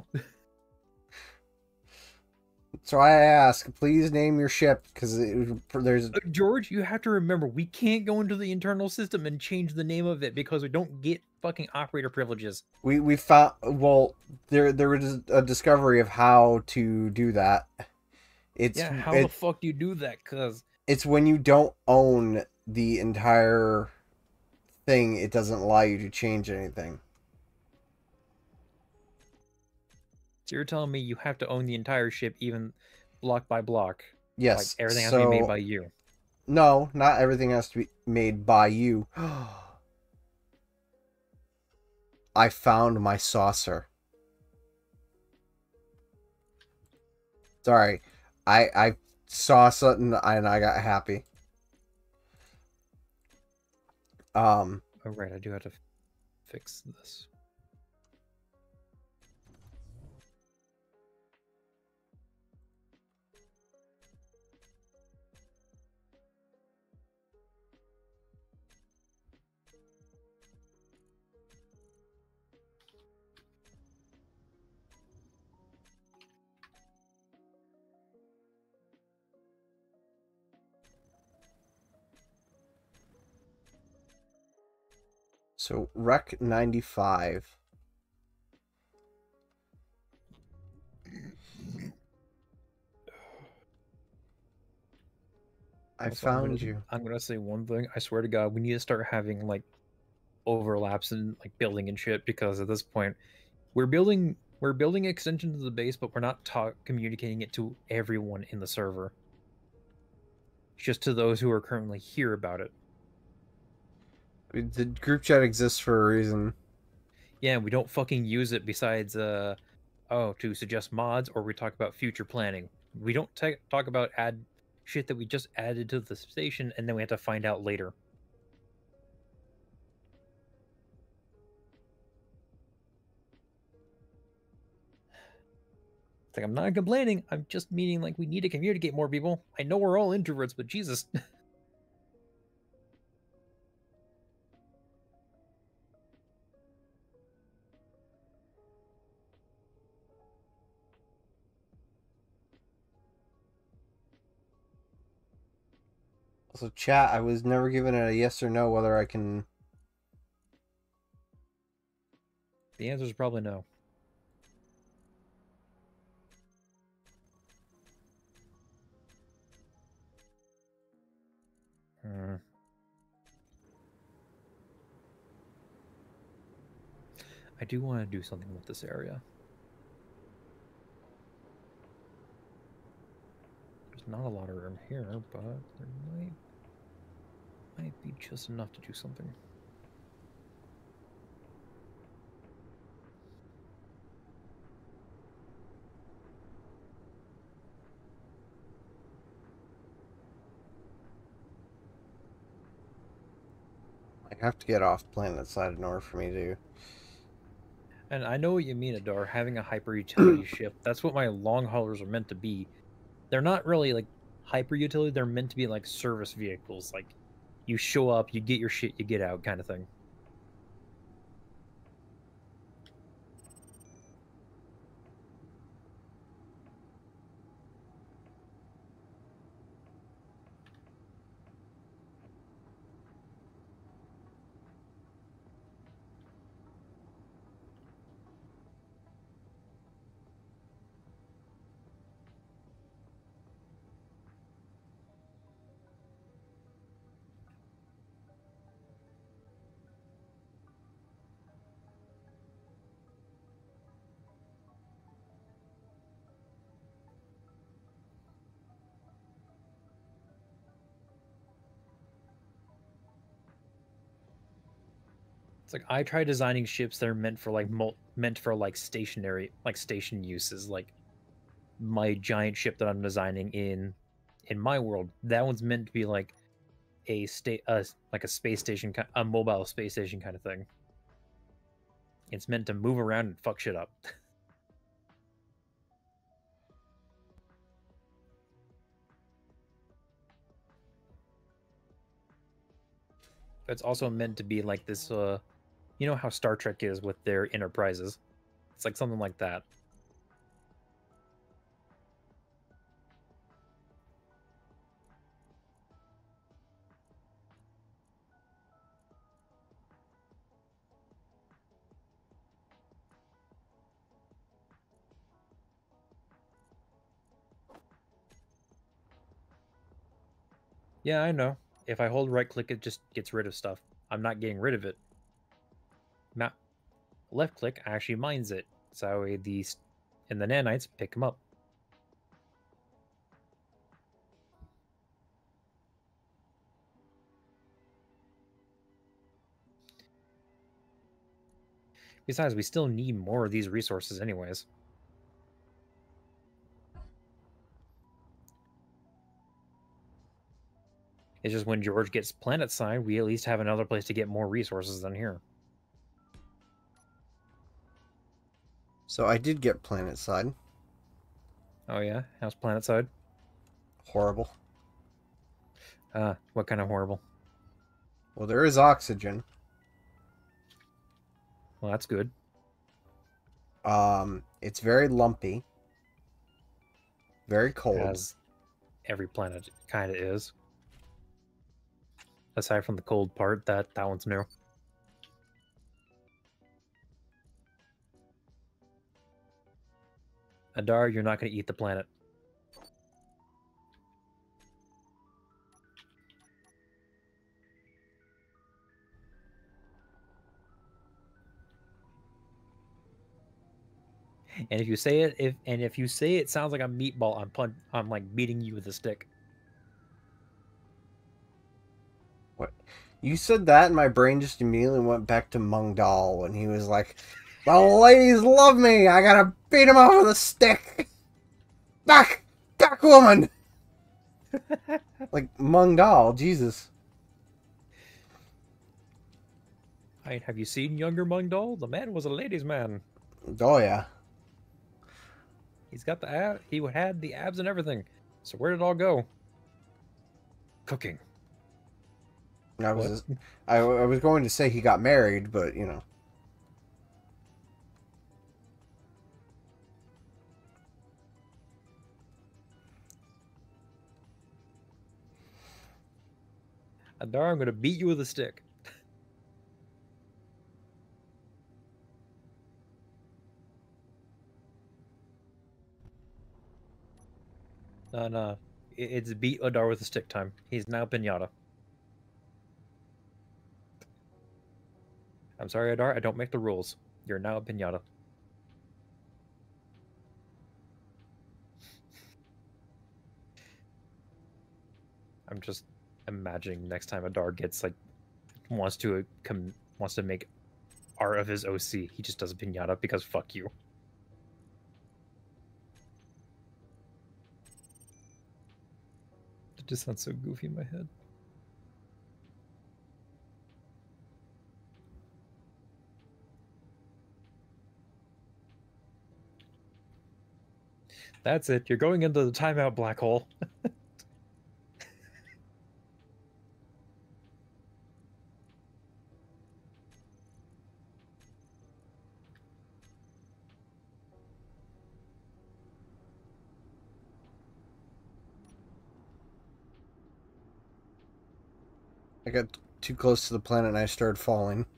That's why I ask. Please name your ship, because there's Uh, George, you have to remember, we can't go into the internal system and change the name of it because we don't get fucking operator privileges. we we found well there there was a discovery of how to do that. It's Yeah, how it, the fuck do you do that? Cause it's when you don't own the entire thing, it doesn't allow you to change anything. so you're telling me you have to own the entire ship, even block by block. Yes, Like everything has so, to be made by you. No, not everything has to be made by you. I found my saucer. Sorry, I I saw something and I got happy. Um. Oh right, I do have to fix this. So Rec ninety-five. I Also, I'm found gonna, you. I'm gonna say one thing. I swear to God, we need to start having like overlaps in like building and shit because at this point, we're building we're building extensions of the base, but we're not talk communicating it to everyone in the server. Just to those who are currently here about it. The group chat exists for a reason. Yeah, we don't fucking use it besides uh oh to suggest mods or we talk about future planning. We don't talk about add shit that we just added to the station and then we have to find out later. It's like I'm not complaining. I'm just meaning like we need to communicate more, people. I know we're all introverts, but Jesus. So chat, I was never given a yes or no whether I can. The answer is probably no. Hmm. I do want to do something with this area. There's not a lot of room here, but there might might be just enough to do something. I have to get off planet side in order for me to. And I know what you mean, Adar, having a hyper utility ship. That's what my long haulers are meant to be. They're not really like hyper utility, they're meant to be like service vehicles. Like you show up, you get your shit, you get out kind of thing. It's like I try designing ships that are meant for like mul- meant for like stationary like station uses. Like my giant ship that I'm designing in in my world, that one's meant to be like a state uh, like a space station, a mobile space station kind of thing. It's meant to move around and fuck shit up. It's also meant to be like this uh you know how Star Trek is with their enterprises. It's like something like that. Yeah, I know. If I hold right click, it just gets rid of stuff. I'm not getting rid of it. Not left click actually mines it. So these and the nanites pick them up. Besides, we still need more of these resources anyways. It's just when George gets planet side, we at least have another place to get more resources than here. So I did get planet side. Oh yeah? How's planet side? Horrible. Uh, what kind of horrible? Well, there is oxygen. Well, that's good. Um, it's very lumpy. Very cold. As every planet kind of is. Aside from the cold part, that that one's new. Adar, you're not going to eat the planet. And if you say it, if and if you say it sounds like a meatball, I'm pun- I'm like beating you with a stick. What? You said that, and my brain just immediately went back to Mung Dal when he was like, "The ladies love me. I gotta beat him off with a stick. Back, back, woman." Like Mung Dal, Jesus. Right, have you seen younger Mungdal? The man was a ladies' man. Oh yeah. He's got the ab- he had the abs and everything. So where did it all go? Cooking. I was, I, I was going to say he got married, but you know. Adar, I'm gonna beat you with a stick. No, no. It's beat Adar with a stick time. He's now Pinata. I'm sorry, Adar, I don't make the rules. You're now a pinata. I'm just imagining next time Adar gets like wants to uh, come wants to make art of his O C, he just does a pinata because fuck you. It just sounds so goofy in my head. That's it. You're going into the timeout black hole. I got too close to the planet and I started falling.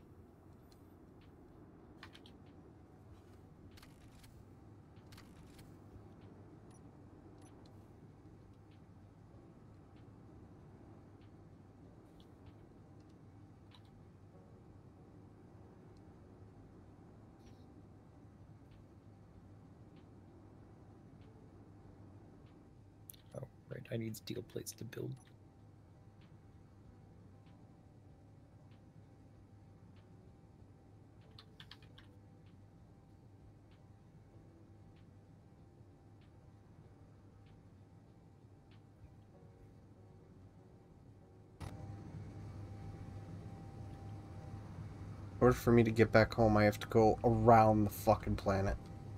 Oh, right. I need steel plates to build. In order for me to get back home, I have to go around the fucking planet.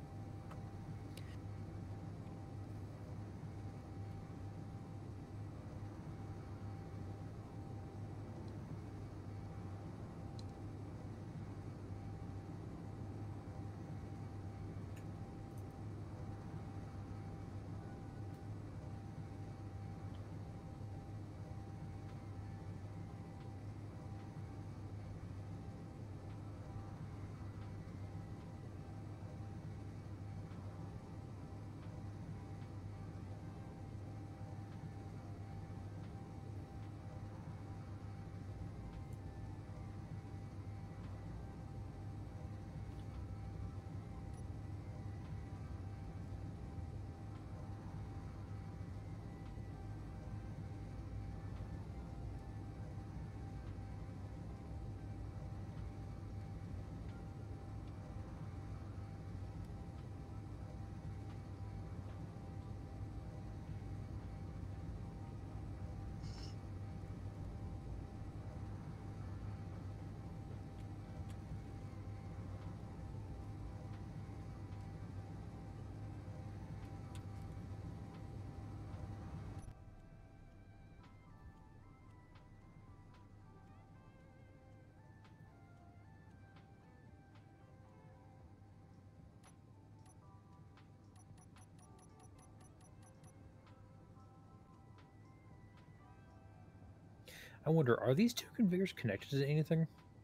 I wonder, are these two conveyors connected to anything?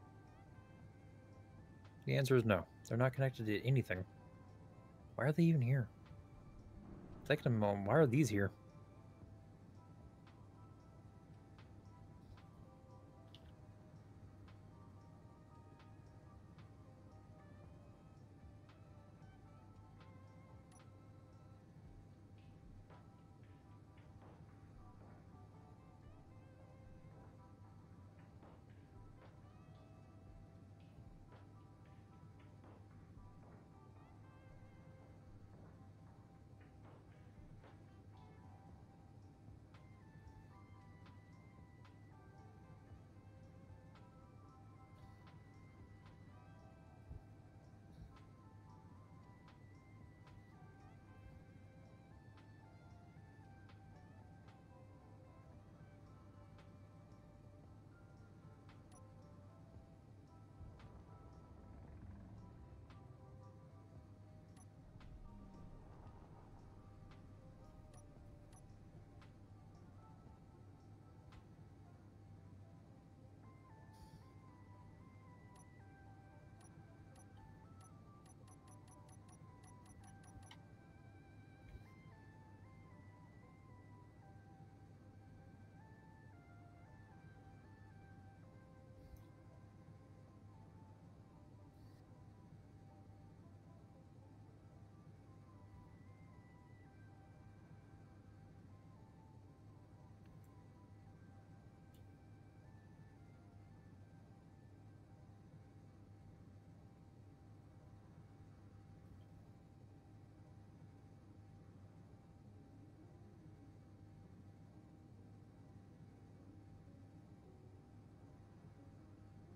The answer is no. They're not connected to anything. Why are they even here? Taking a moment. Why are these here?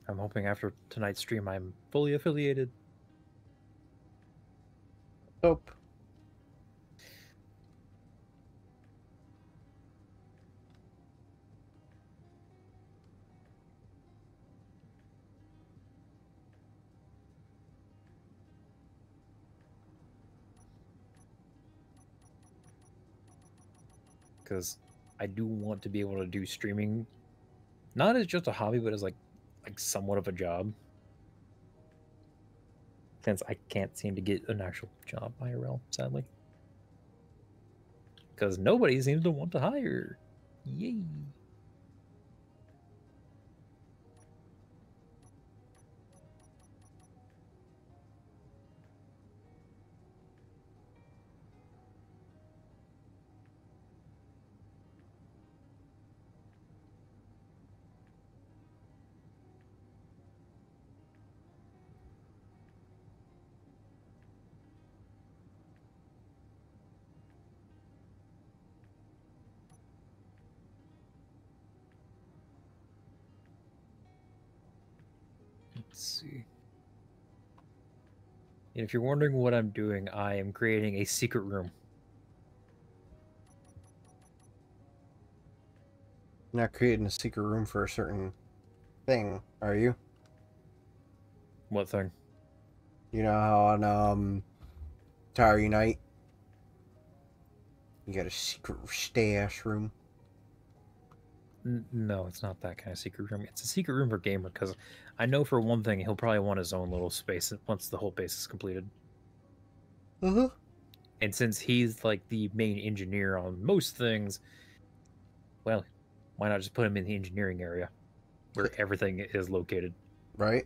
I'm hoping after tonight's stream I'm fully affiliated. Hope. Because I do want to be able to do streaming, not as just a hobby, but as like like somewhat of a job. Since I can't seem to get an actual job I R L, sadly. Because nobody seems to want to hire. Yay. Let's see. And if you're wondering what I'm doing, I am creating a secret room. You're not creating a secret room for a certain thing, are you? What thing? You know how on um Tower Unite you got a secret stash room? N no, it's not that kind of secret room. It's a secret room for Gamer, because I know for one thing he'll probably want his own little space once the whole base is completed. Uh-huh. And since he's like the main engineer on most things, well, why not just put him in the engineering area where everything is located? Right?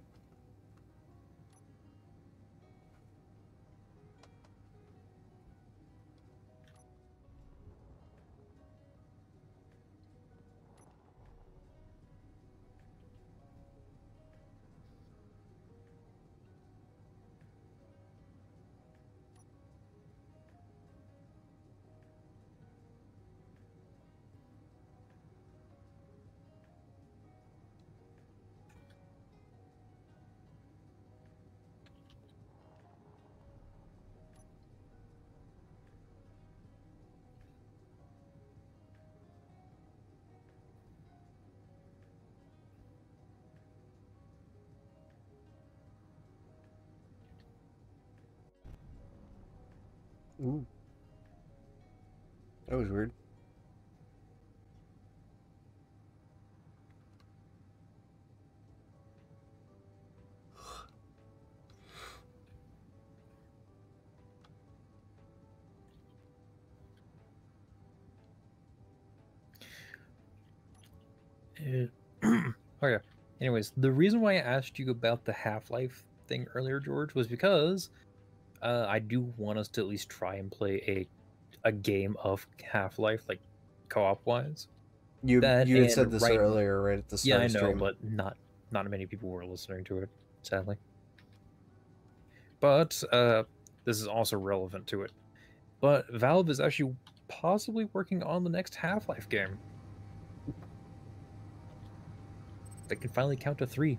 Ooh. That was weird. Uh, okay. Anyways, the reason why I asked you about the Half-Life thing earlier, George, was because uh, I do want us to at least try and play a a game of Half-Life, like co-op wise. You That you had and said this right- earlier, right at the Yeah, start I of know, stream. but not not many people were listening to it, sadly. But uh, this is also relevant to it. But Valve is actually possibly working on the next Half-Life game. They can finally count to three.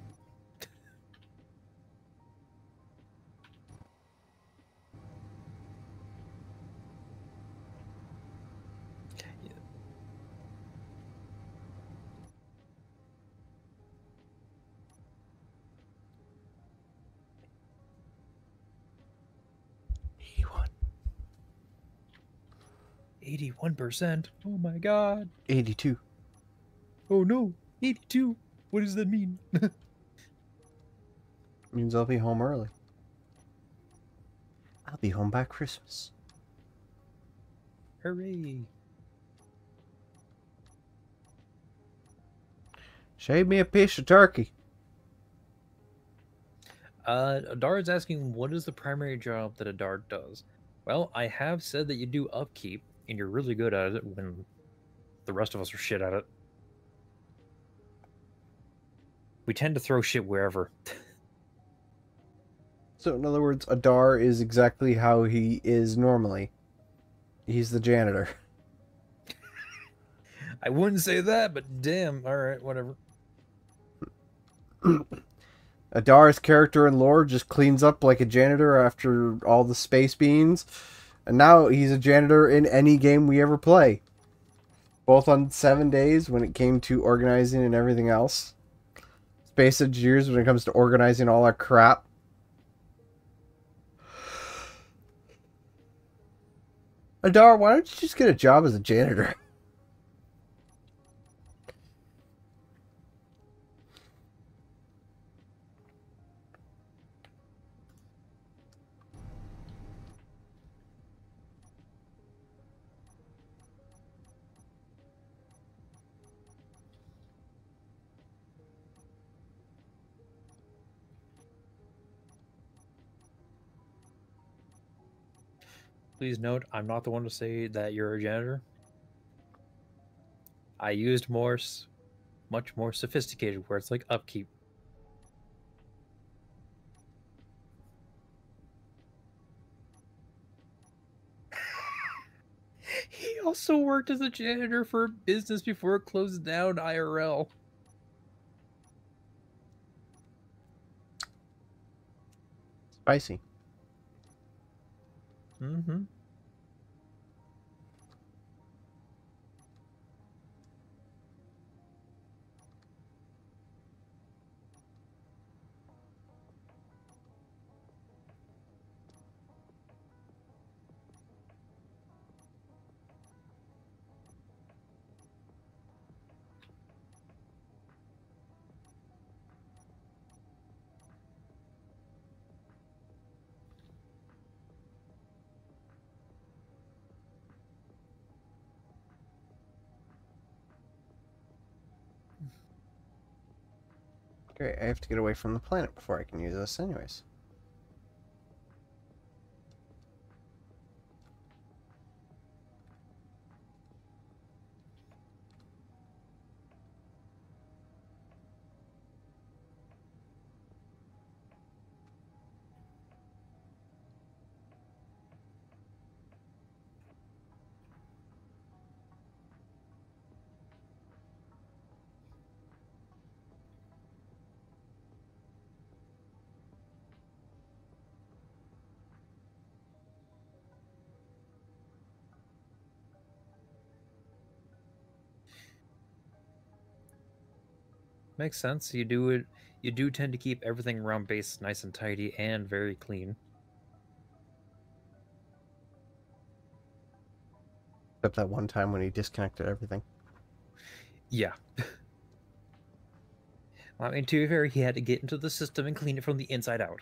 eighty-one. eighty-one percent. Oh my god. eighty-two. Oh no. eighty-two. What does that mean? Means I'll be home early. I'll be home by Christmas. Hooray. Shave me a piece of turkey. Uh, Adard's asking, what is the primary job that Adard does? Well, I have said that you do upkeep, and you're really good at it when the rest of us are shit at it. We tend to throw shit wherever. So, in other words, Adar is exactly how he is normally. He's the janitor. I wouldn't say that, but damn. All right, whatever. Adar's character and lore just cleans up like a janitor after all the space beans. And now he's a janitor in any game we ever play. Both on seven days when it came to organizing and everything else. Space engineers when it comes to organizing all our crap. Adar, why don't you just get a job as a janitor? Please note, I'm not the one to say that you're a janitor. I used more, much more sophisticated words like upkeep. He also worked as a janitor for a business before it closed down I R L. Spicy. Mm-hmm. Great, I have to get away from the planet before I can use this anyways. Makes sense. You do it. You do tend to keep everything around base nice and tidy and very clean. Except that one time when he disconnected everything. Yeah. I mean, to be fair, he had to get into the system and clean it from the inside out.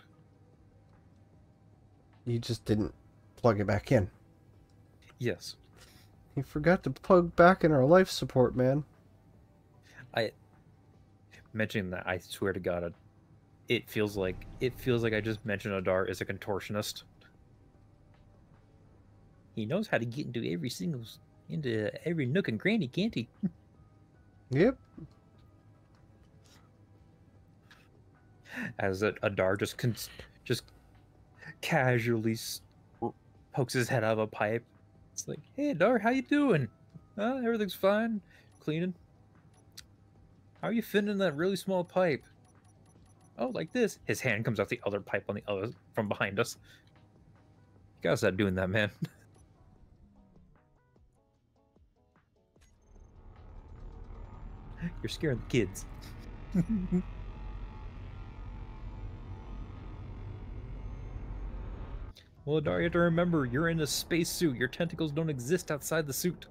You just didn't plug it back in. Yes. He forgot to plug back in our life support, man. I mentioning that, I swear to God, it feels like it feels like I just mentioned Adar is a contortionist. He knows how to get into every single into every nook and cranny, can't he? Yep. As a, Adar just cons- just casually pokes his head out of a pipe. It's like, hey, Adar, how you doing? Uh, everything's fine. Cleaning. How are you fitting in that really small pipe? Oh, like this. His hand comes out the other pipe on the other from behind us. You gotta stop doing that, man. You're scaring the kids. Well, Adar, you have to remember, you're in a spacesuit. Your tentacles don't exist outside the suit.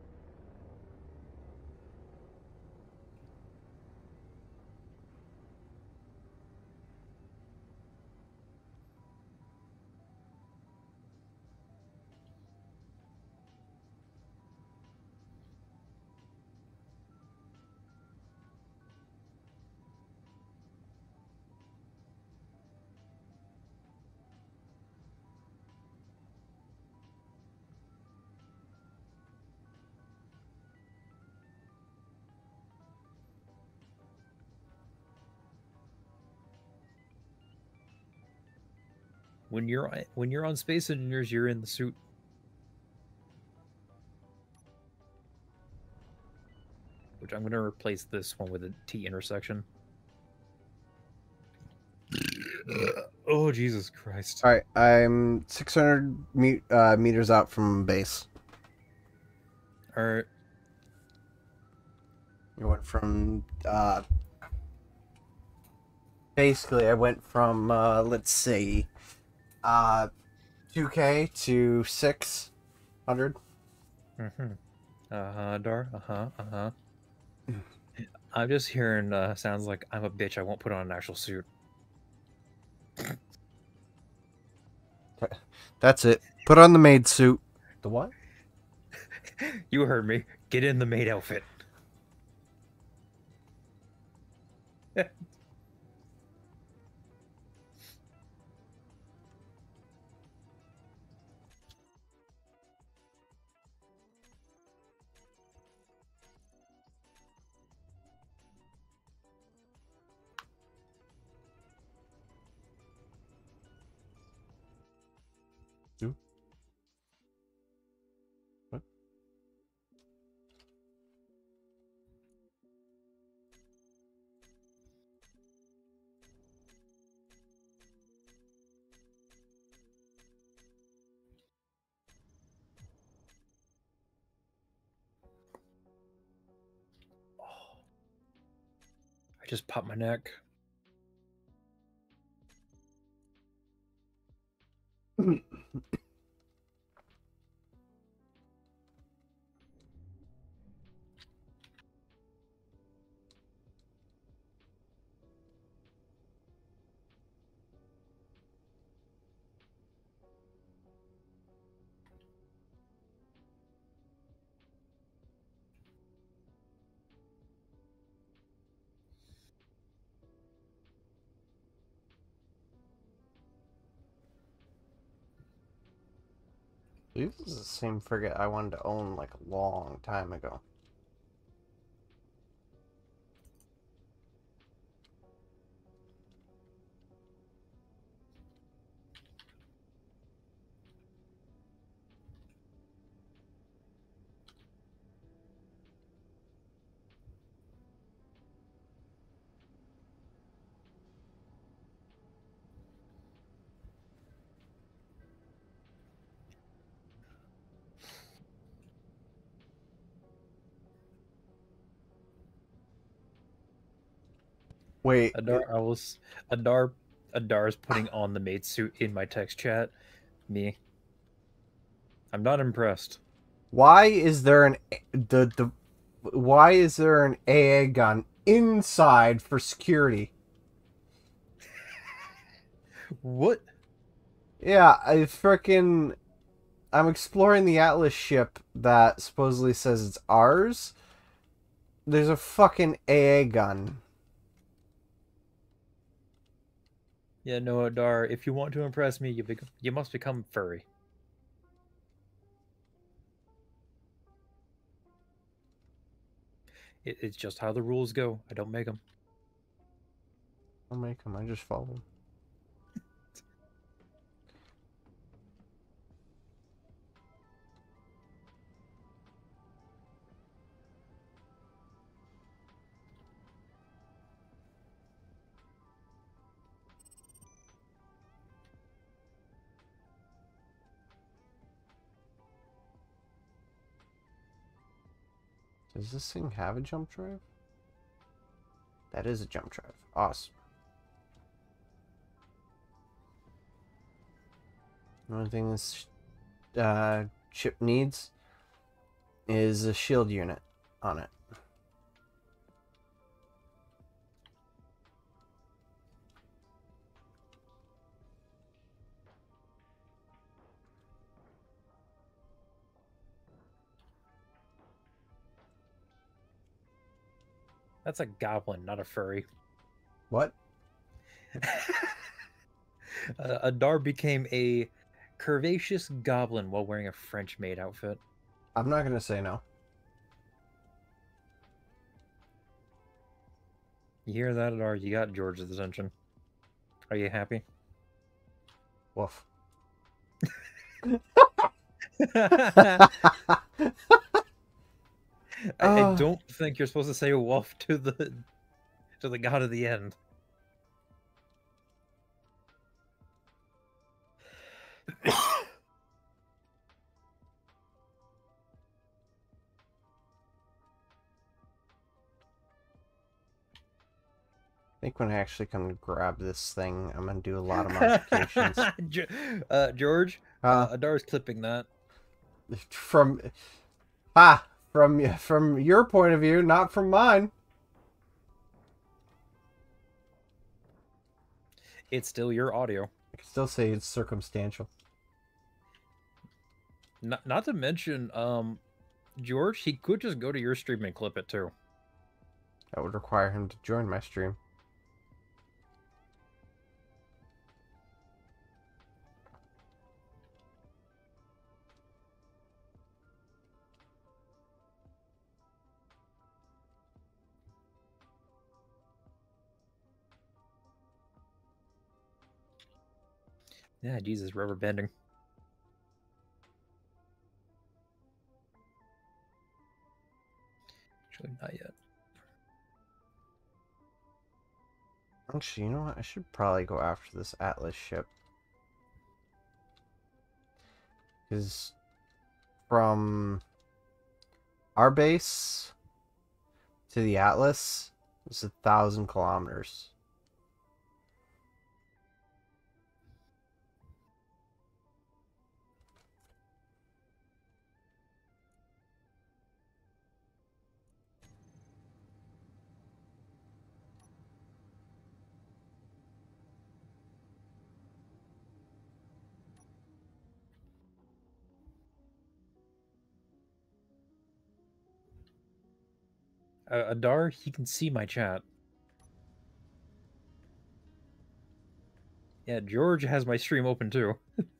When you're when you're on Space Engineers, you're in the suit. Which I'm going to replace this one with a T intersection. Oh, Jesus Christ. All right, I'm six hundred me- uh, meters out from base. Alright. You went from uh, basically I went from uh, let's see, uh, two K to six hundred. Mm-hmm. Uh-huh, Dar. Uh-huh, uh-huh. I'm just hearing uh, sounds like I'm a bitch. I won't put on an actual suit. That's it. Put on the maid suit. The what? You heard me. Get in the maid outfit. What? I just popped my neck. I believe this is the same frigate I wanted to own like a long time ago. Wait, Adar, I was Adar. Adar's putting on the maid suit in my text chat. Me. I'm not impressed. why is there an the the why is there an A A gun inside for security? What? Yeah, I frickin' I'm exploring the Atlas ship that supposedly says it's ours. There's a fucking A A gun. Yeah, no, Adar. If you want to impress me, you bec you must become furry. It, it's just how the rules go. I don't make them. I'll make them. I just follow them. Does this thing have a jump drive? That is a jump drive. Awesome. The only thing this uh, ship needs is a shield unit on it. That's a goblin, not a furry. What? uh, Adar became a curvaceous goblin while wearing a French maid outfit. I'm not gonna say no. You hear that, Adar? You got George's attention. Are you happy? Woof. I, I Oh. don't think you're supposed to say wolf to the to the god of the end. think when I actually come to grab this thing, I'm gonna do a lot of modifications. Ge- uh, George, Uh, uh, Adar's clipping that. from ah from from your point of view, not from mine. It's still your audio. I can still say it's circumstantial. Not, not to mention, um, George, he could just go to your stream and clip it too. That would require him to join my stream. Yeah, Jesus, rubber bending. Actually, not yet. Actually, you know what? I should probably go after this Atlas ship. Because from our base to the Atlas is a thousand kilometers. Uh, Adar, he can see my chat. Yeah, George has my stream open too.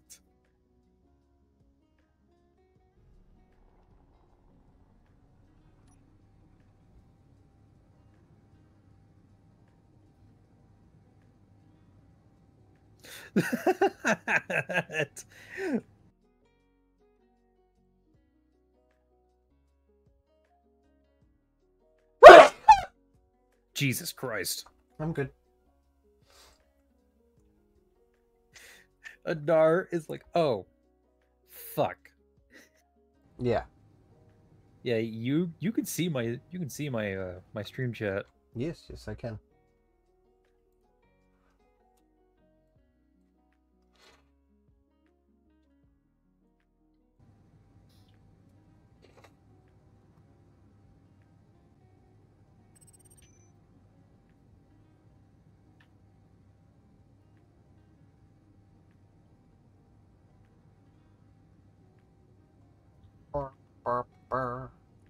Jesus Christ. I'm good. Adar is like, oh, fuck. Yeah. Yeah, you you can see my you can see my uh my stream chat. Yes, yes, I can. Burr, burr, burr.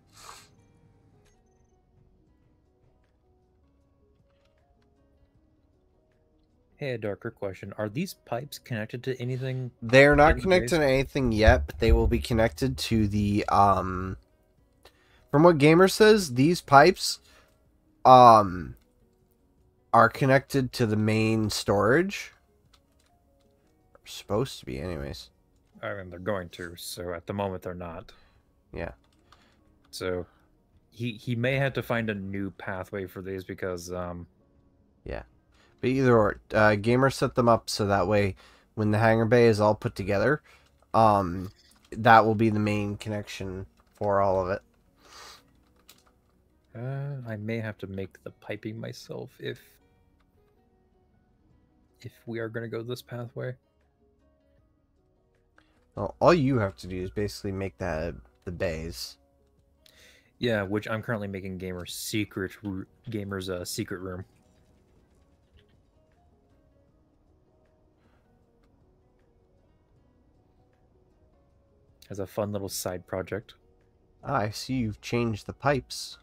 Hey, a darker question: are these pipes connected to anything? They're not In the connected base? to anything yet, but they will be connected to the um from what Gamer says, these pipes um are connected to the main storage. Or supposed to be anyways. I mean, they're going to. So at the moment, they're not. Yeah. So he he may have to find a new pathway for these because um But either or, uh, Gamer set them up so that way when the hangar bay is all put together, um that will be the main connection for all of it. uh, I may have to make the piping myself if if we are going to go this pathway. Well, all you have to do is basically make that the bays. Yeah, which I'm currently making Gamer's secret ro- Gamer's uh, secret room. As a fun little side project. Ah, I see you've changed the pipes.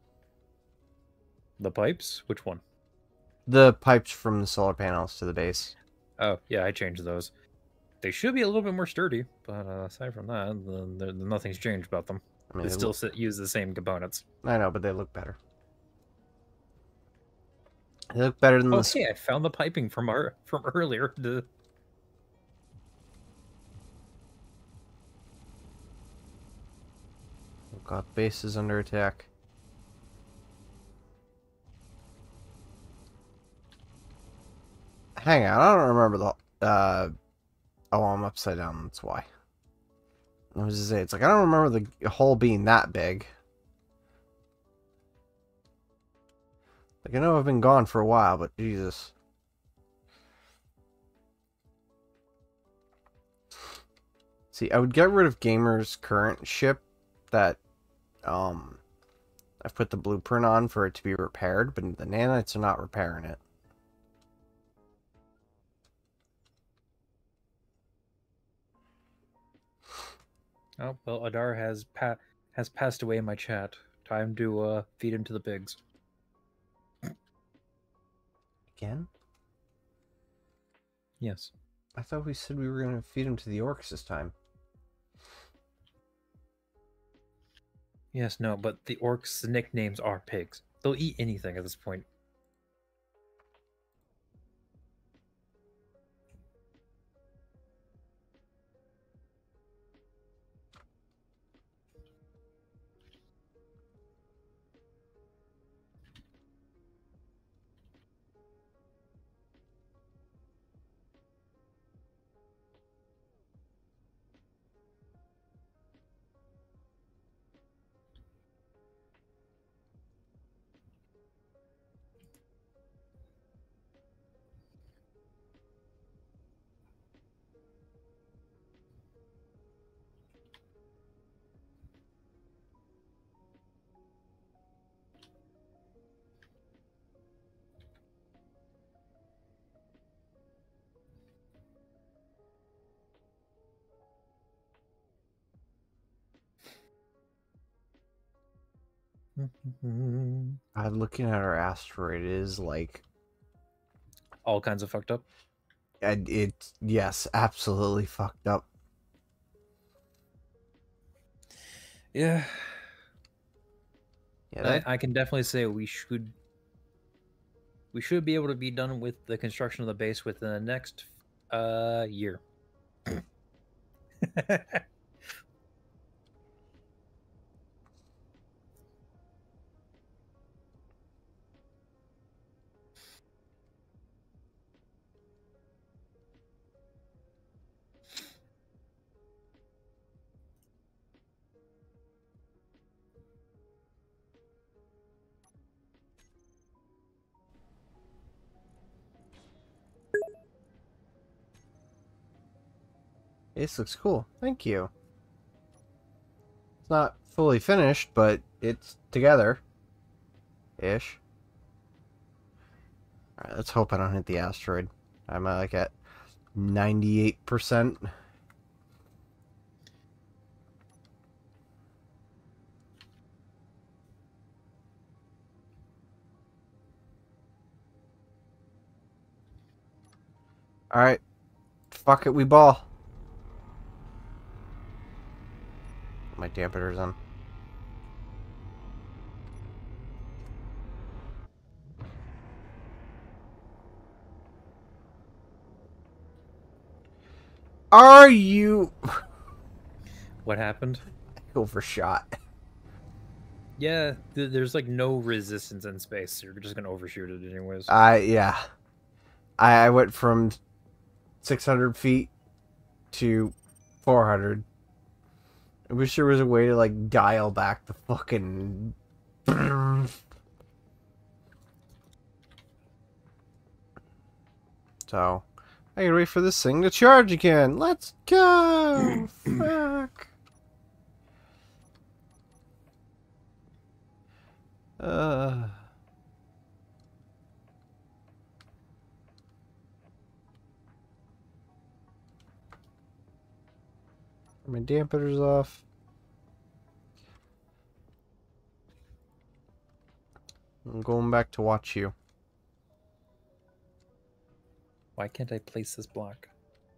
The pipes? Which one? The pipes from the solar panels to the base. Oh, yeah, I changed those. They should be a little bit more sturdy, but uh, aside from that, the, the, nothing's changed about them. I mean, They they still look, sit, use the same components. I know, but they look better. They look better than Oh, the. sp- hey, I found the piping from our from earlier. The, Oh god, base is under attack. Hang on, I don't remember the. Uh, oh, I'm upside down. That's why. I was to say, it's like I don't remember the hole being that big. Like, I know I've been gone for a while, but Jesus. See, I would get rid of Gamer's current ship that um I've put the blueprint on for it to be repaired, but the nanites are not repairing it. Oh well, Adar has pa has passed away in my chat. Time to uh, feed him to the pigs. Again? Yes. I thought we said we were going to feed him to the orcs this time. Yes, no, but the orcs' nicknames are pigs. They'll eat anything at this point. God, looking at our asteroid is like, All kinds of fucked up. and it yes, absolutely fucked up. Yeah, Yeah, that, I, I can definitely say we should we should be able to be done with the construction of the base within the next uh year. this looks cool. Thank you. It's not fully finished, but it's together. Ish. Alright, let's hope I don't hit the asteroid. I'm uh, like at ninety-eight percent. Alright. Fuck it, we ball. My dampener's on. Are you What happened? overshot? Yeah, th there's like no resistance in space. You're just gonna overshoot it anyways. I yeah. I, I went from six hundred feet to four hundred. I wish there was a way to like dial back the fucking. So, I gotta wait for this thing to charge again. Let's go! Fuck. Uh. My dampener's off. I'm going back to watch you. Why can't I place this block?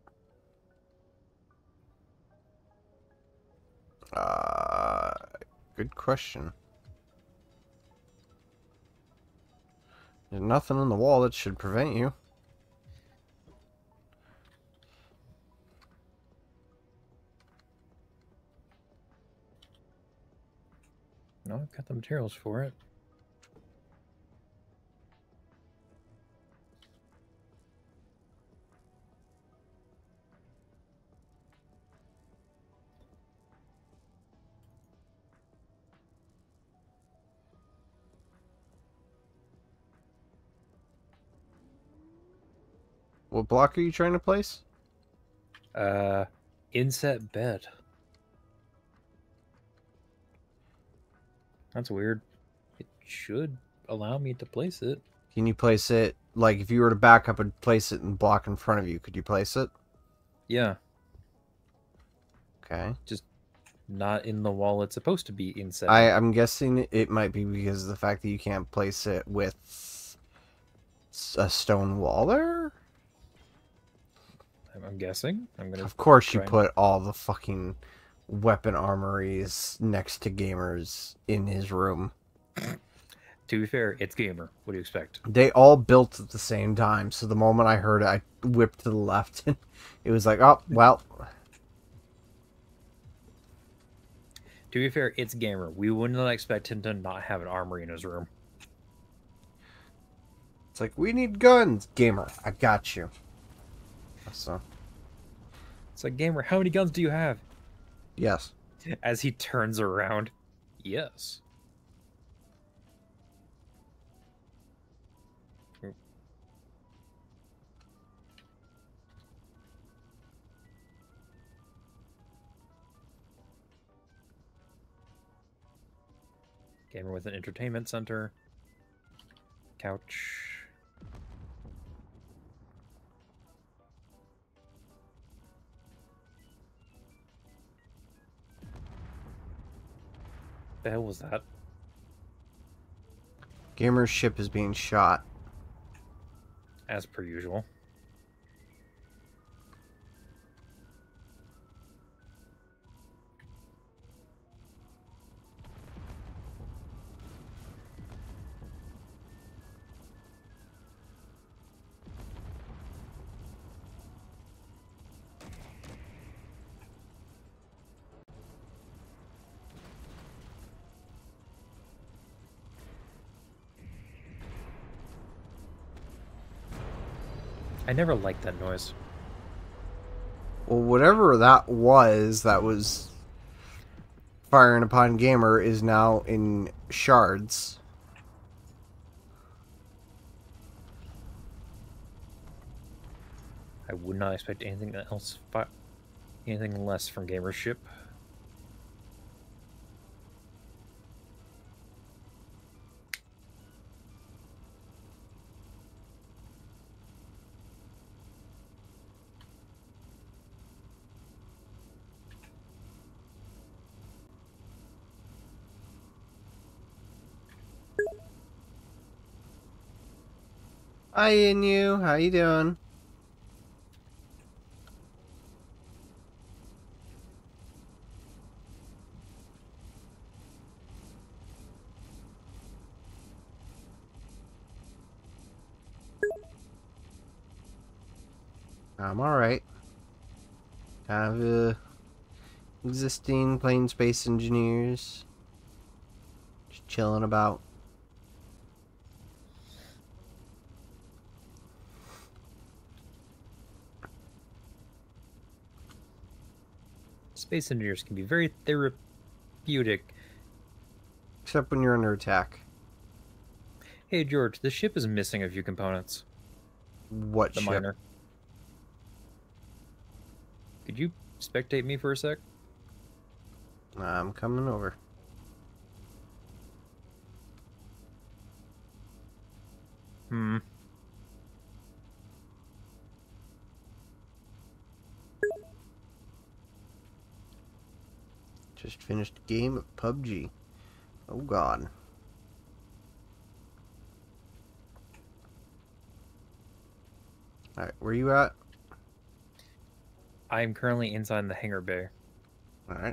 Uh, good question. There's nothing on the wall that should prevent you. No, I've got the materials for it. What block are you trying to place? Uh, inset bed. That's weird. It should allow me to place it. Can you place it, like, if you were to back up and place it in the block in front of you, could you place it? Yeah, Okay. just not in the wall it's supposed to be inset. I, I'm guessing it might be because of the fact that you can't place it with s- a stone wall there? I'm, I'm guessing. I'm gonna. Of course you try and- put all the fucking weapon armories next to gamers in his room. To be fair, it's gamer. What do you expect? They all built at the same time, so the moment I heard it, I whipped to the left, and it was like, oh, well. To be fair, it's gamer. We would not expect him to not have an armory in his room. It's like, we need guns. Gamer, I got you. So, It's like, gamer, how many guns do you have? yes. As he turns around, yes. Gamer with an entertainment center. Couch. The hell was that? Gamer's ship is being shot. As per usual. I never liked that noise. Well, whatever that was, that was firing upon Gamer, is now in shards. I would not expect anything else, fi- anything less from Gamer's ship. Hi, Inu. How you doing? I'm alright. Kind of uh, existing plain space engineers. Just chilling about. Space engineers can be very therapeutic. Except when you're under attack. Hey George, the ship is missing a few components. What The ship? miner. Could you spectate me for a sec? I'm coming over. Hmm. Just finished a game of P U B G. Oh god. Alright, where you at? I am currently inside the hangar bay. Alright.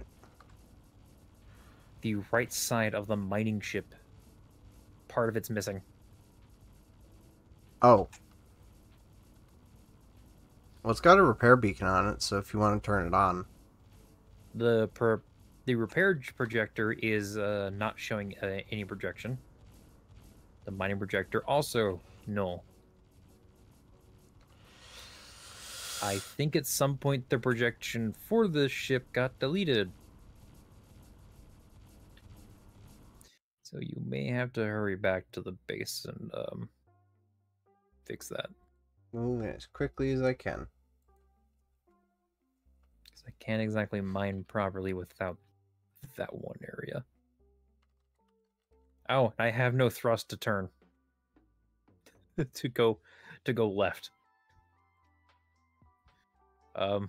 The right side of the mining ship. Part of it's missing. Oh. Well, it's got a repair beacon on it, so if you want to turn it on. The per the repair projector is uh, not showing uh, any projection. The mining projector also null. I think at some point the projection for the ship got deleted. So you may have to hurry back to the base and um, fix that. moving as quickly as I can. Because I can't exactly mine properly without that one area. Oh, I have no thrust to turn. to go to go left. Um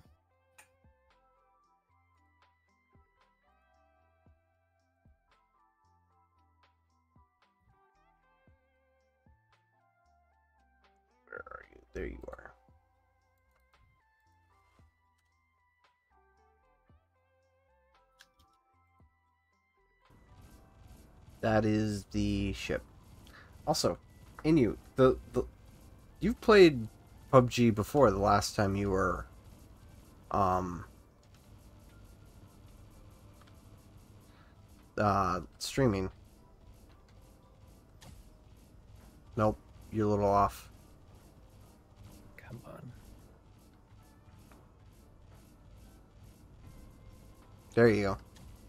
Where are you? There you are. That is the ship. Also, Inu, the the you've played P U B G before the last time you were um uh streaming. Nope, you're a little off. come on. There you go.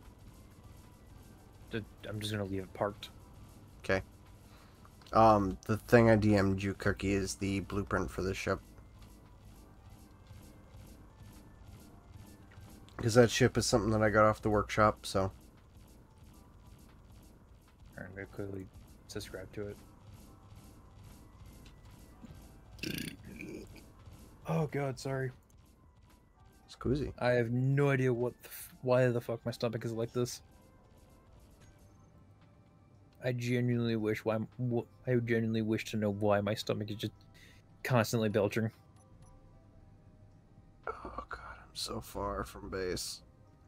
I'm just gonna leave it parked. Okay. Um, the thing I D M'd you, Cookie, is the blueprint for the ship. Because that ship is something that I got off the workshop, so. I'm gonna quickly subscribe to it. Oh god, sorry. It's cozy. I have no idea what the f why the fuck my stomach is like this. I genuinely wish why wh I genuinely wish to know why my stomach is just constantly belching. Oh god, I'm so far from base.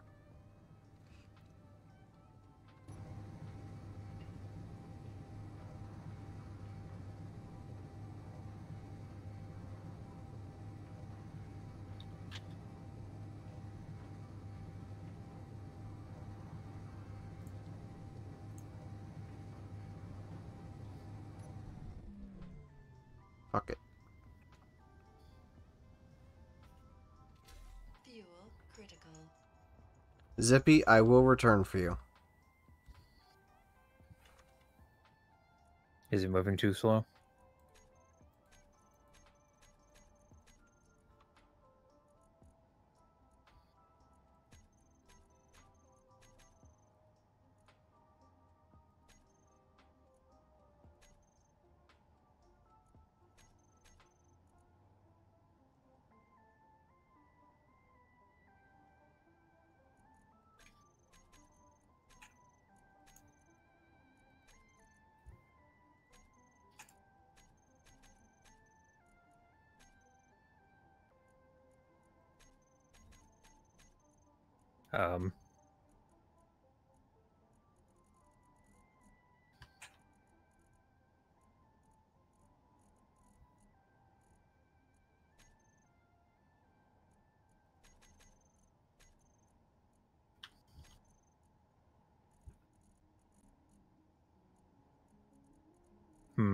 Fuck it. Fuel critical. Zippy, I will return for you. Is it moving too slow? Um Hmm.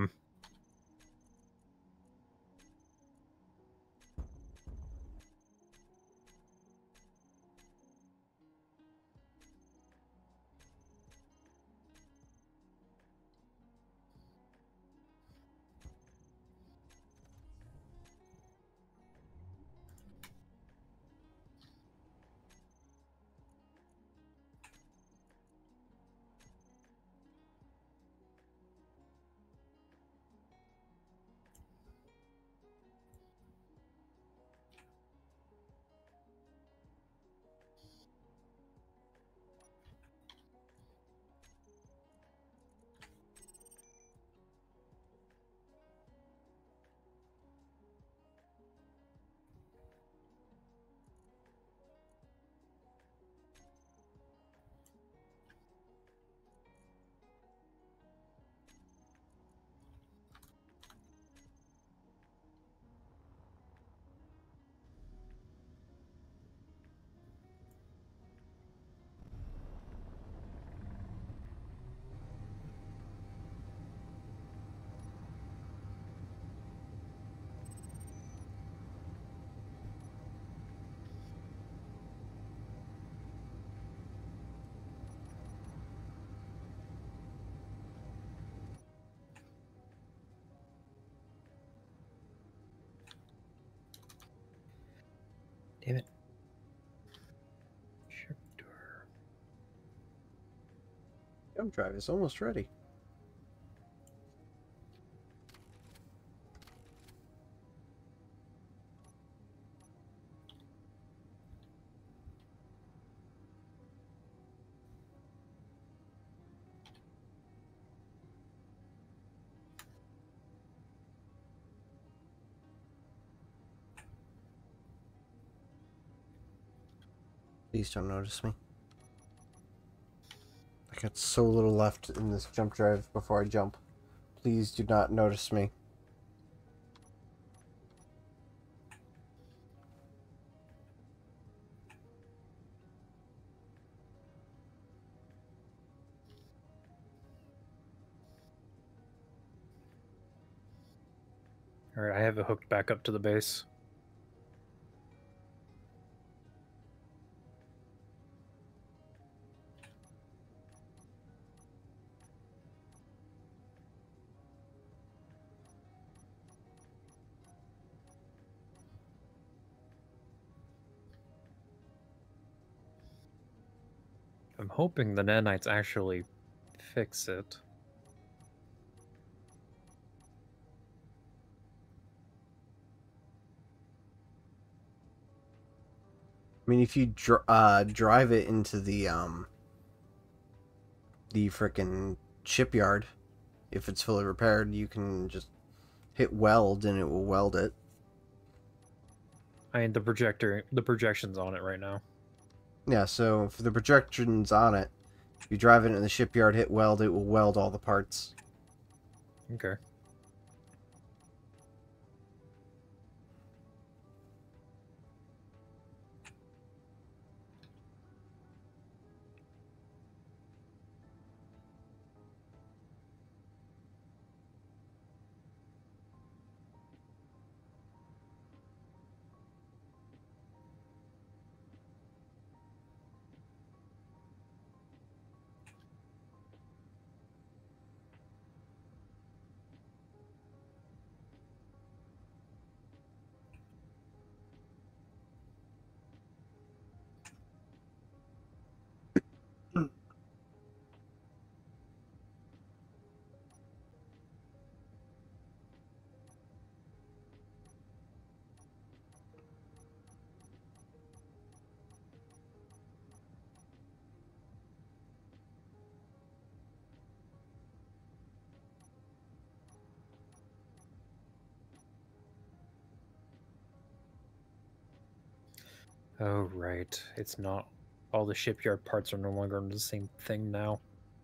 Damn it. Ship door. Jump drive is almost ready. Please don't notice me. I got so little left in this jump drive before I jump. Please do not notice me. Alright, I have it hooked back up to the base. I'm hoping the nanites actually fix it. I mean, if you dr uh, drive it into the um the frickin' shipyard, if it's fully repaired, you can just hit weld and it will weld it. I mean, the projector, the projection's on it right now. Yeah, so if the projection's on it, if you drive it in the shipyard, hit weld, it will weld all the parts. Okay. Oh, right. It's not... All the shipyard parts are no longer on the same thing now.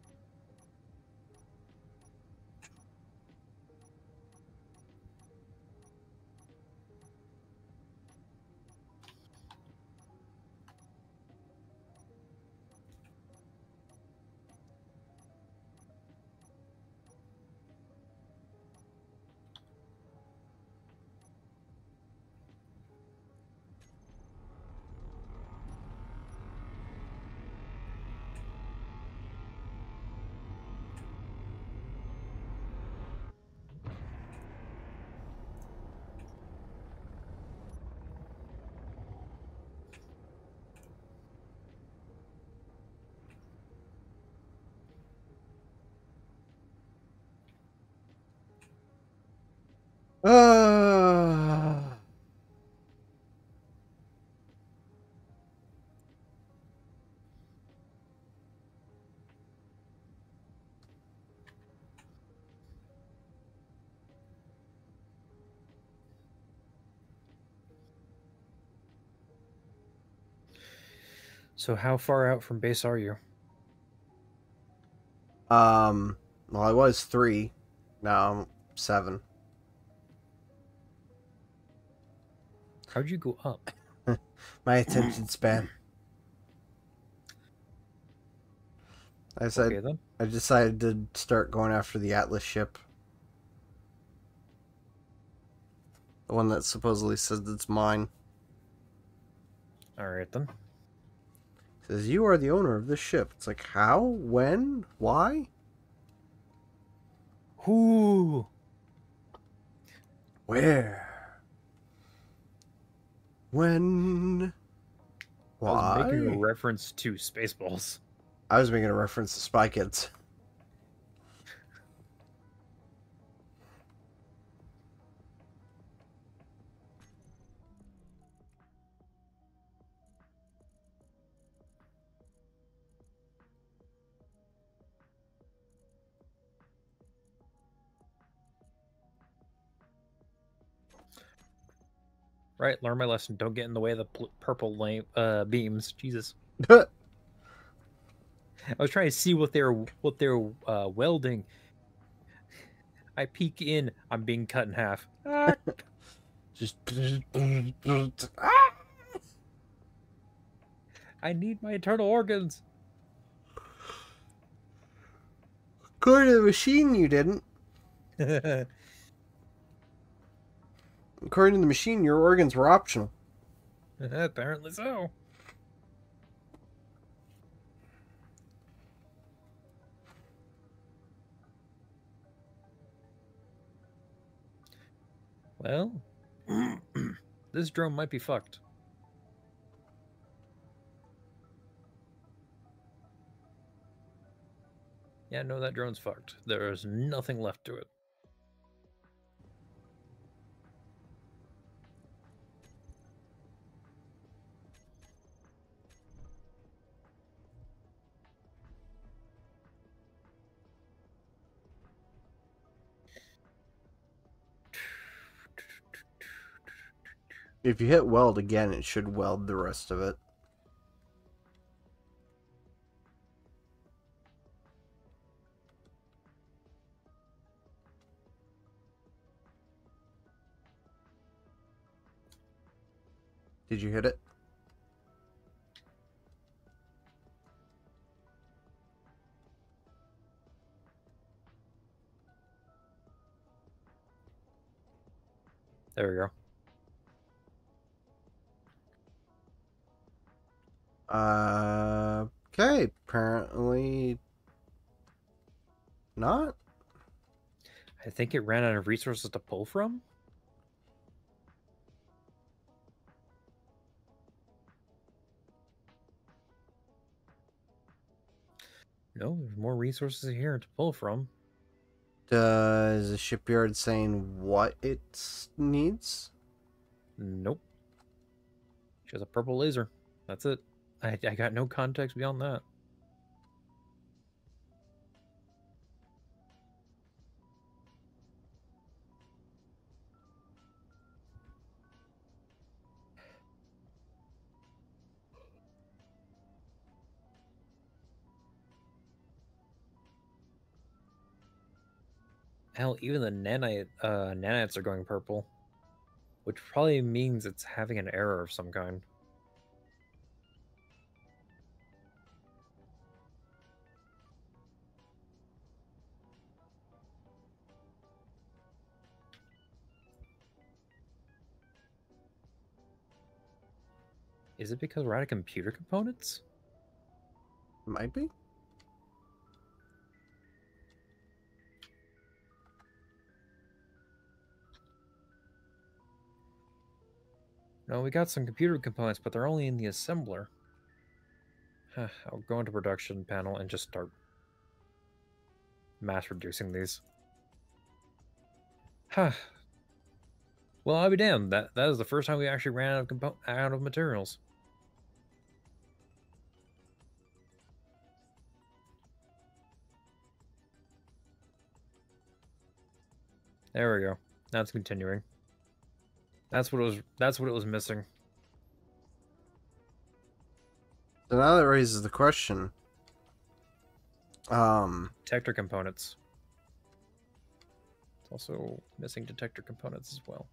Uh... So how far out from base are you? Um, well, I was three. Now I'm seven. How'd you go up? My attention span. I said Okay, then. I decided to start going after the Atlas ship. The one that supposedly says it's mine. Alright, then. Says, you are the owner of this ship. It's like, how? When? Why? Who? Where? When? I was making a Why? reference to Spaceballs. I was making a reference to Spy Kids. Right, learn my lesson. Don't get in the way of the pl- purple lame, uh, beams. Jesus. I was trying to see what they're what they're uh, welding. I peek in. I'm being cut in half. Ah! Just. I need my internal organs. According to the machine, you didn't. According to the machine, your organs were optional. Apparently so. Well, this drone might be fucked. Yeah, no, that drone's fucked. There is nothing left to it. If you hit weld again, it should weld the rest of it. Did you hit it? There we go. Uh, okay, apparently not. I think it ran out of resources to pull from. No, there's more resources here to pull from. Does the shipyard saying what it needs? Nope. She has a purple laser. That's it. I, I got no context beyond that. Hell, even the nanite uh, nanites are going purple, which probably means it's having an error of some kind. Is it because we're out of computer components? Might be. No, we got some computer components, but they're only in the assembler. I'll go into production panel and just start mass reducing these. Huh. Well, I'll be damned. That that is the first time we actually ran out of compo out of materials. There we go. Now it's continuing. That's what it was. That's what it was missing. So now that raises the question. Um, Detector components. It's also missing detector components as well.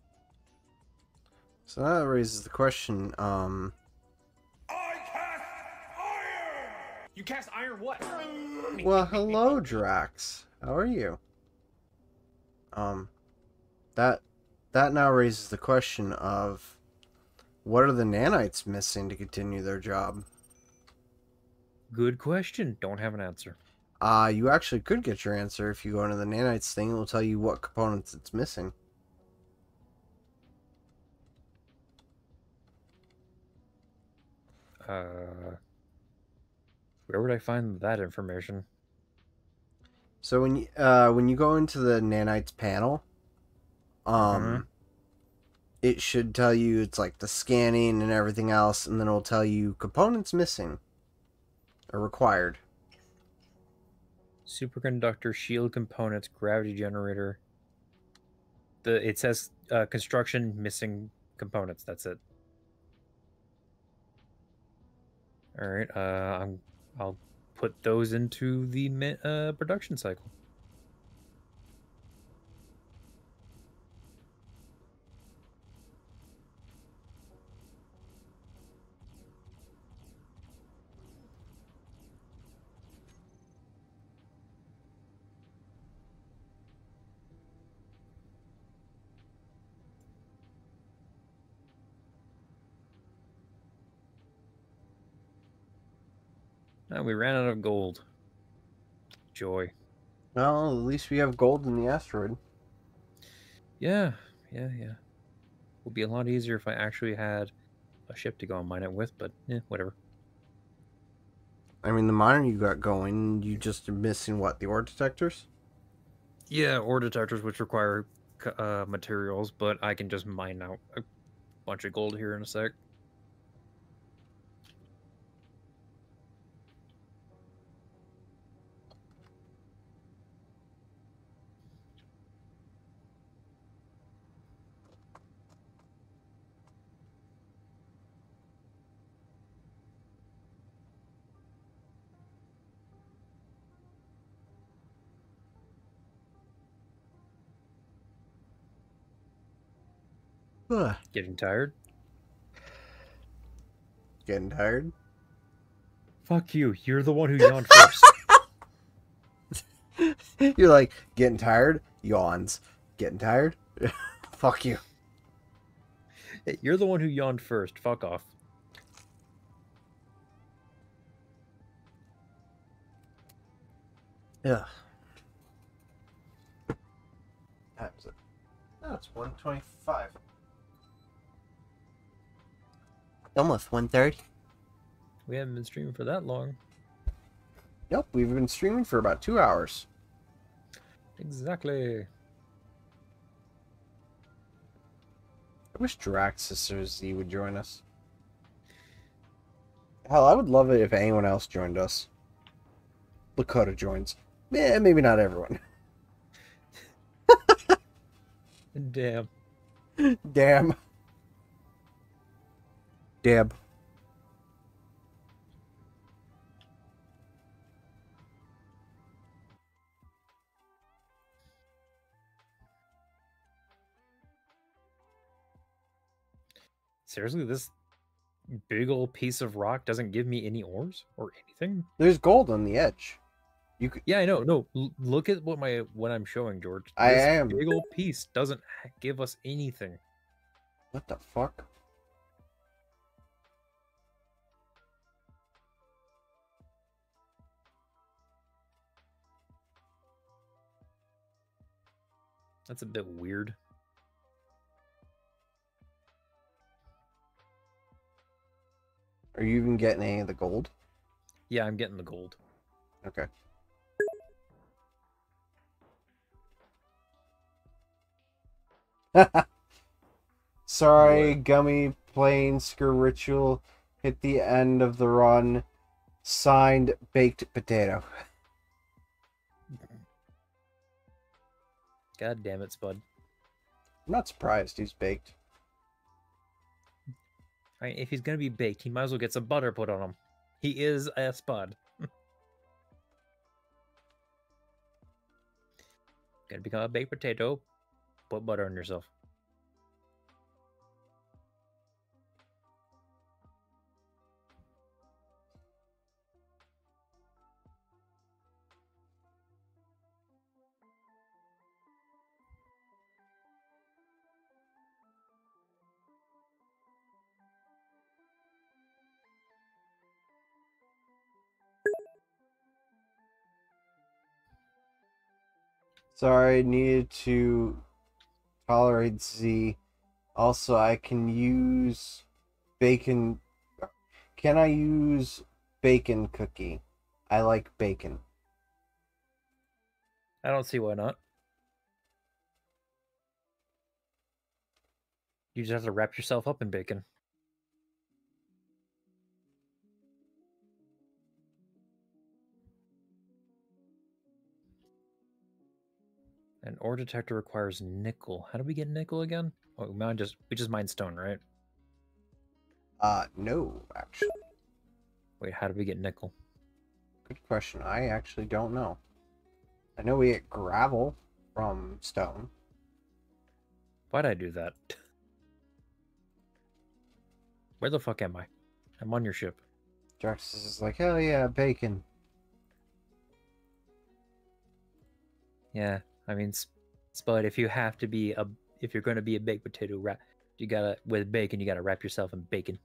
so now that raises the question. Um, I cast iron! You cast iron what? well, hello, Drax. How are you? Um, that that now raises the question of what are the nanites missing to continue their job? Good question. Don't have an answer. Uh, you actually could get your answer if you go into the nanites thing. It will tell you what components it's missing. Uh, where would I find that information? So when you uh when you go into the nanites panel, um, Mhm. it should tell you it's like the scanning and everything else, and then it'll tell you components missing or required. Superconductor, shield components, gravity generator. The it says uh, construction missing components. That's it. All right. Uh, I'm. I'll put those into the mi- uh, production cycle. Oh, we ran out of gold. Joy. Well, at least we have gold in the asteroid. Yeah, yeah, yeah. Would be a lot easier if I actually had a ship to go and mine it with, but yeah, whatever. I mean, the miner you got going, you just are missing what, the ore detectors? Yeah, ore detectors, which require c- uh, materials, but I can just mine out a bunch of gold here in a sec. Ugh. Getting tired? Getting tired? Fuck you. You're the one who yawned first. You're like, getting tired? Yawns. Getting tired? Fuck you. Hey, you're the one who yawned first. Fuck off. Ugh. That was it. Oh, it's one twenty-five. Almost one thirty. We haven't been streaming for that long. Nope, we've been streaming for about two hours. Exactly. I wish Draxus or Z would join us. Hell, I would love it if anyone else joined us. Lakota joins. Yeah, maybe not everyone. Damn. Damn. Deb. Seriously, this big old piece of rock doesn't give me any ores or anything? There's gold on the edge. You could. Yeah, I know. No, l- look at what my what I'm showing, George. I This am. big old piece doesn't ha- give us anything. What the fuck? That's a bit weird. Are you even getting any of the gold? Yeah, I'm getting the gold. Okay. Sorry, What? Gummy playing Skur Ritual. Hit the end of the run. Signed, Baked Potato. God damn it, Spud. I'm not surprised he's baked. I mean, if he's gonna be baked, he might as well get some butter put on him. He is a Spud. Gonna become a baked potato. Put butter on yourself. Sorry, needed to tolerate Z. Also, I can use bacon. Can I use bacon cookie? I like bacon. I don't see why not. You just have to wrap yourself up in bacon. An ore detector requires nickel. How do we get nickel again? Oh, we mine just we just mine stone, right? Uh, no, actually. Wait, how do we get nickel? Good question. I actually don't know. I know we get gravel from stone. Why'd I do that? Where the fuck am I? I'm on your ship. Drax is like, hell yeah, bacon. Yeah, I mean, s- Spud, if you have to be a, if you're going to be a baked potato wrap, you gotta, with bacon, you gotta wrap yourself in bacon.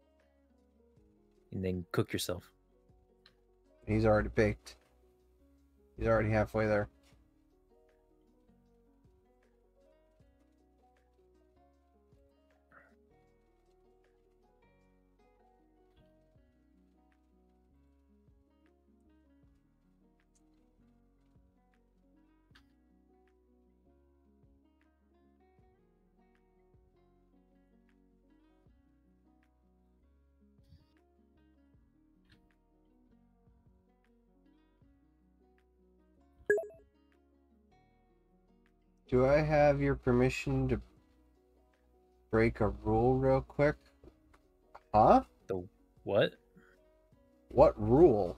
And then cook yourself. He's already baked. He's already halfway there. Do I have your permission to break a rule real quick? Huh? The what? What rule?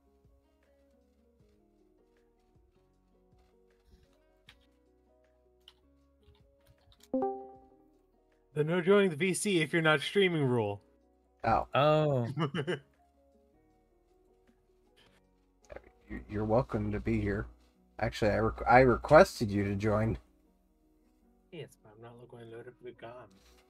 The no joining the V C if you're not streaming rule. Oh, Oh, you- you're welcome to be here. Actually, I, requ I requested you to join. Yes, but I'm not going to load up the gun.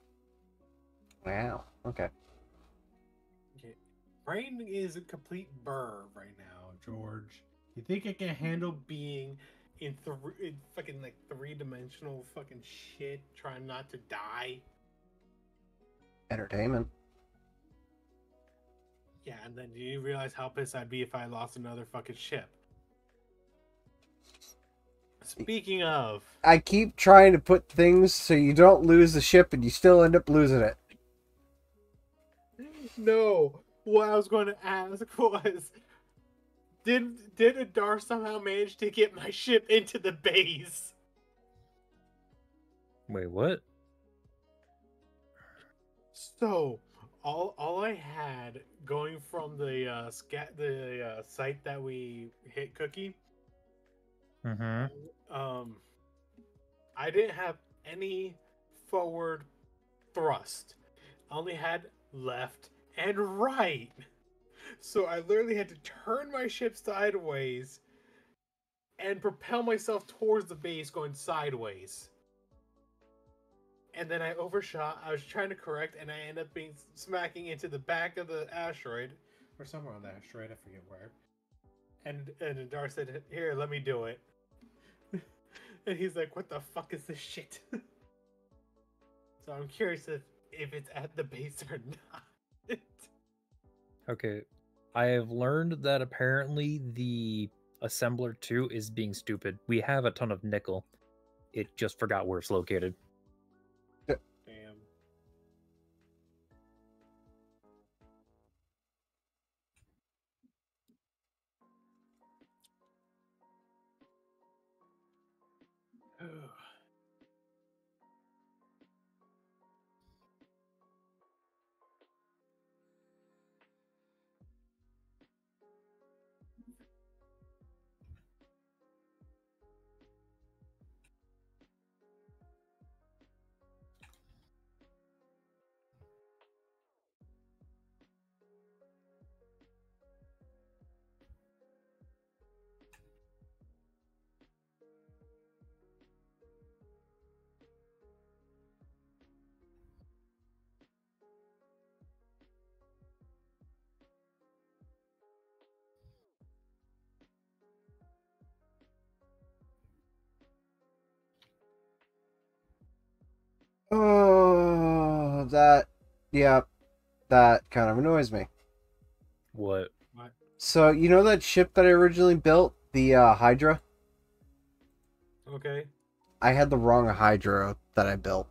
Wow. Okay. Okay. Brain is a complete burr right now, George. You think I can handle being in three, in fucking like three dimensional fucking shit, trying not to die? Entertainment. Yeah, and then do you realize how pissed I'd be if I lost another fucking ship? Speaking of, I keep trying to put things so you don't lose the ship and you still end up losing it. no, what I was going to ask was, did did Adar somehow manage to get my ship into the base? wait, what? So, all all I had going from the uh, scat the uh, site that we hit Cookie, Mm-hmm. um, I didn't have any forward thrust. I only had left and right. So I literally had to turn my ship sideways and propel myself towards the base going sideways. And then I overshot. I was trying to correct, and I ended up being smacking into the back of the asteroid, or somewhere on the asteroid. I forget where. And and Adar said, "Here, let me do it." And he's like, "What the fuck is this shit?" So I'm curious if if it's at the base or not. Okay, I have learned that apparently the assembler two is being stupid. We have a ton of nickel. It just forgot where it's located. Damn. Oh, that, yeah, that kind of annoys me. What? So you know that ship that I originally built, the uh, Hydra? Okay. I had the wrong Hydra that I built.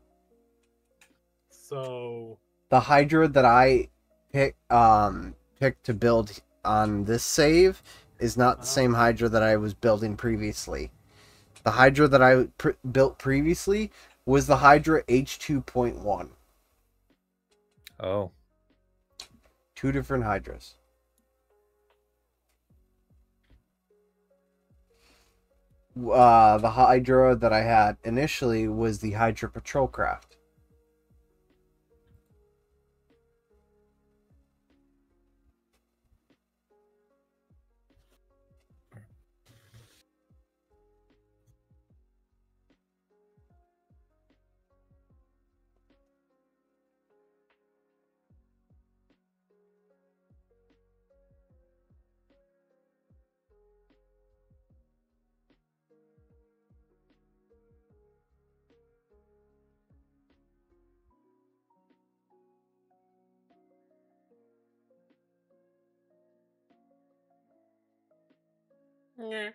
So The Hydra that I pick um picked to build on this save is not the Uh-huh. same Hydra that I was building previously. The Hydra that I pr- built previously was the Hydra H two point one. Oh. Two different Hydras. Uh, the Hydra that I had initially was the Hydra Patrol Craft. yeah.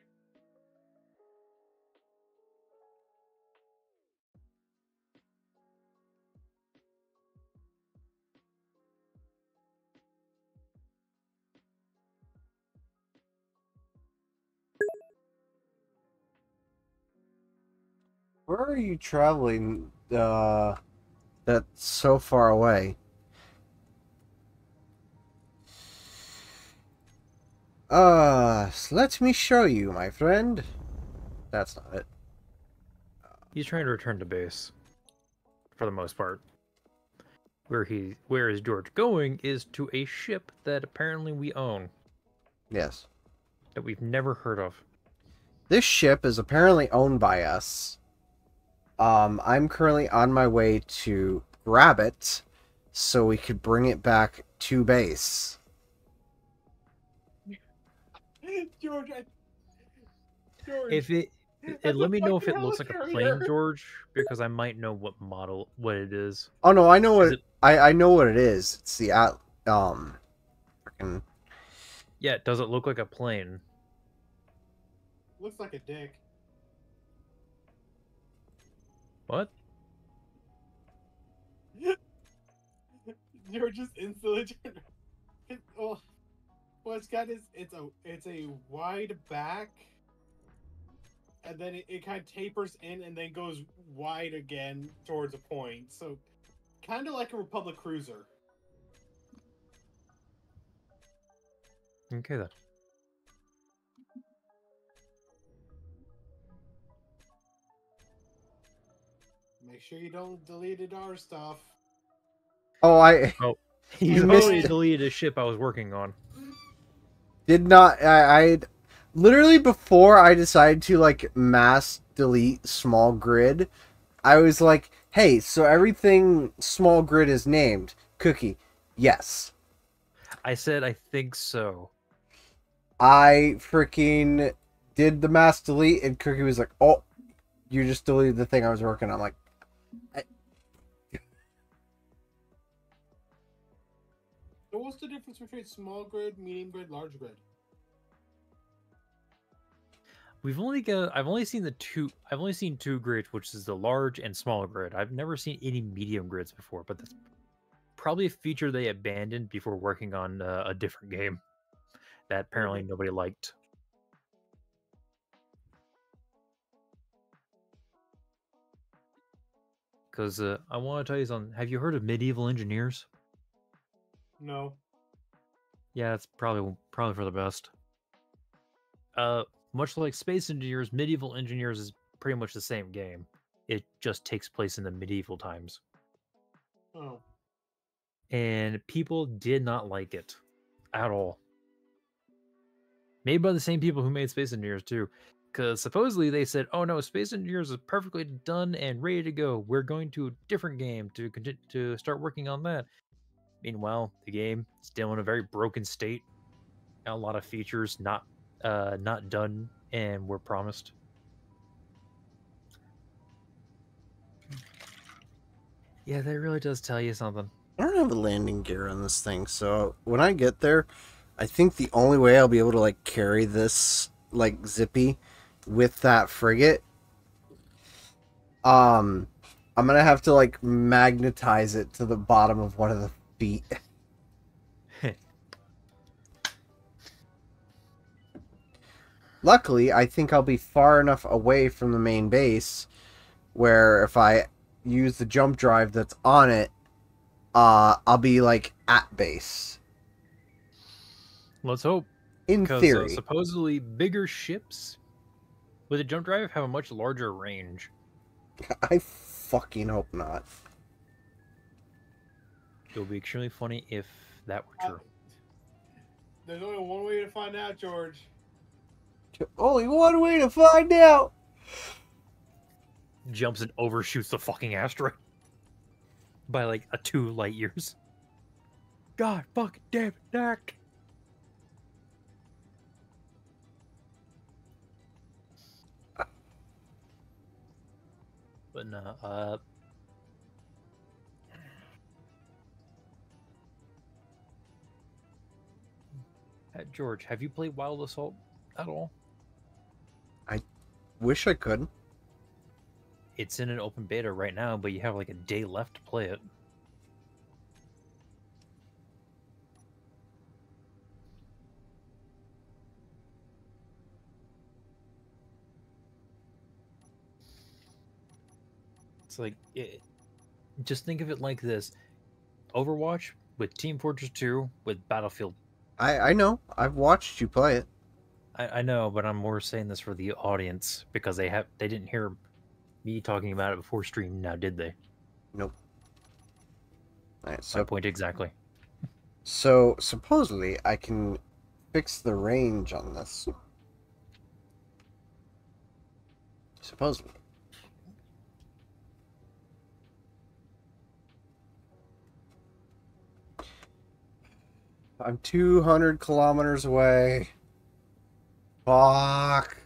Where are you traveling uh, that's so far away? Uh, let me show you, my friend. That's not it. He's trying to return to base. For the most part. Where he where is George going is to a ship that apparently we own. Yes. That we've never heard of. This ship is apparently owned by us. Um, I'm currently on my way to grab it so we could bring it back to base. George, I... George. If it, That's it let a me know if fucking it looks like a helicarrier. plane, George, because I might know what model, what it is. Oh no, I know what Is it- I I know what it is. It's the at um, freaking Yeah, does it look like a plane? Looks like a dick. What? George just instantly turned. It, oh, well, it's got is it's a it's a wide back, and then it, it kind of tapers in and then goes wide again towards a point. So, kind of like a Republic cruiser. Okay then. Make sure you don't delete our stuff. Oh, I You You totally missed- deleted a ship I was working on. did not. I I literally before I decided to like mass delete small grid, I was like, hey, so everything small grid is named Cookie. Yes. I said I think so. I freaking did the mass delete, and Cookie was like, "Oh, you just deleted the thing I was working on." I'm like, So what's the difference between small grid, medium grid, large grid? We've only got I've only seen the two I've only seen two grids, which is the large and small grid. I've never seen any medium grids before, but that's probably a feature they abandoned before working on uh, a different game that apparently nobody liked. Because uh, I want to tell you something. Have you heard of medieval engineers? No. Yeah, it's probably probably for the best. Uh, much like Space Engineers, Medieval Engineers is pretty much the same game. It just takes place in the medieval times, Oh. and people did not like it at all. Made by the same people who made Space Engineers too, because supposedly they said, "Oh no, Space Engineers is perfectly done and ready to go. We're going to a different game to continue to start working on that." Meanwhile, the game is still in a very broken state. A lot of features not uh, not done and were promised. Yeah, that really does tell you something. I don't have a landing gear on this thing, so when I get there, I think the only way I'll be able to like carry this like Zippy with that frigate, um, I'm gonna have to like magnetize it to the bottom of one of the feet. Luckily, I think I'll be far enough away from the main base where if I use the jump drive that's on it, uh, I'll be like at base. Let's hope. In Because uh, theory. supposedly bigger ships with a jump drive have a much larger range. I fucking hope not. It would be extremely funny if that were true. There's only one way to find out, George. Only one way to find out. Jumps and overshoots the fucking asteroid by like a two light years. God fucking damn it, Dak. But no, uh uh, George, have you played Wild Assault at all? Wish I could. It's in an open beta right now, but you have like a day left to play it. It's like, it, just think of it like this: Overwatch with Team Fortress two with Battlefield. I, I know. I've watched you play it. I, I know, but I'm more saying this for the audience because they have they didn't hear me talking about it before stream. Now, did they? Nope. Alright, My so point exactly. so supposedly I can fix the range on this. Supposedly. I'm two hundred kilometers away. Fuck.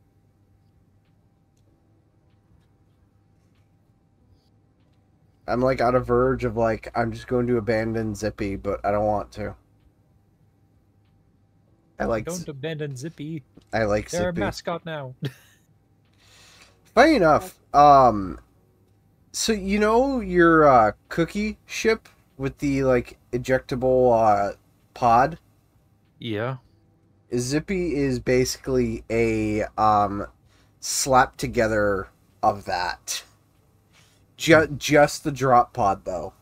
I'm like on a verge of like, I'm just going to abandon Zippy, but I don't want to. I like Don't abandon Zippy. I like They're a Zippy. mascot now. Funny enough, um, so you know your uh, cookie ship with the like ejectable uh, pod? Yeah. Zippy is basically a um, slap together of that. Just, just the drop pod, though.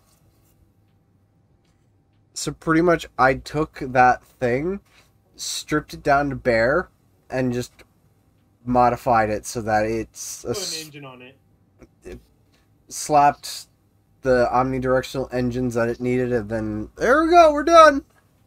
So pretty much I took that thing, stripped it down to bare, and just modified it so that it's... A Put s- an engine on it. slapped the omnidirectional engines that it needed, and then there we go, we're done.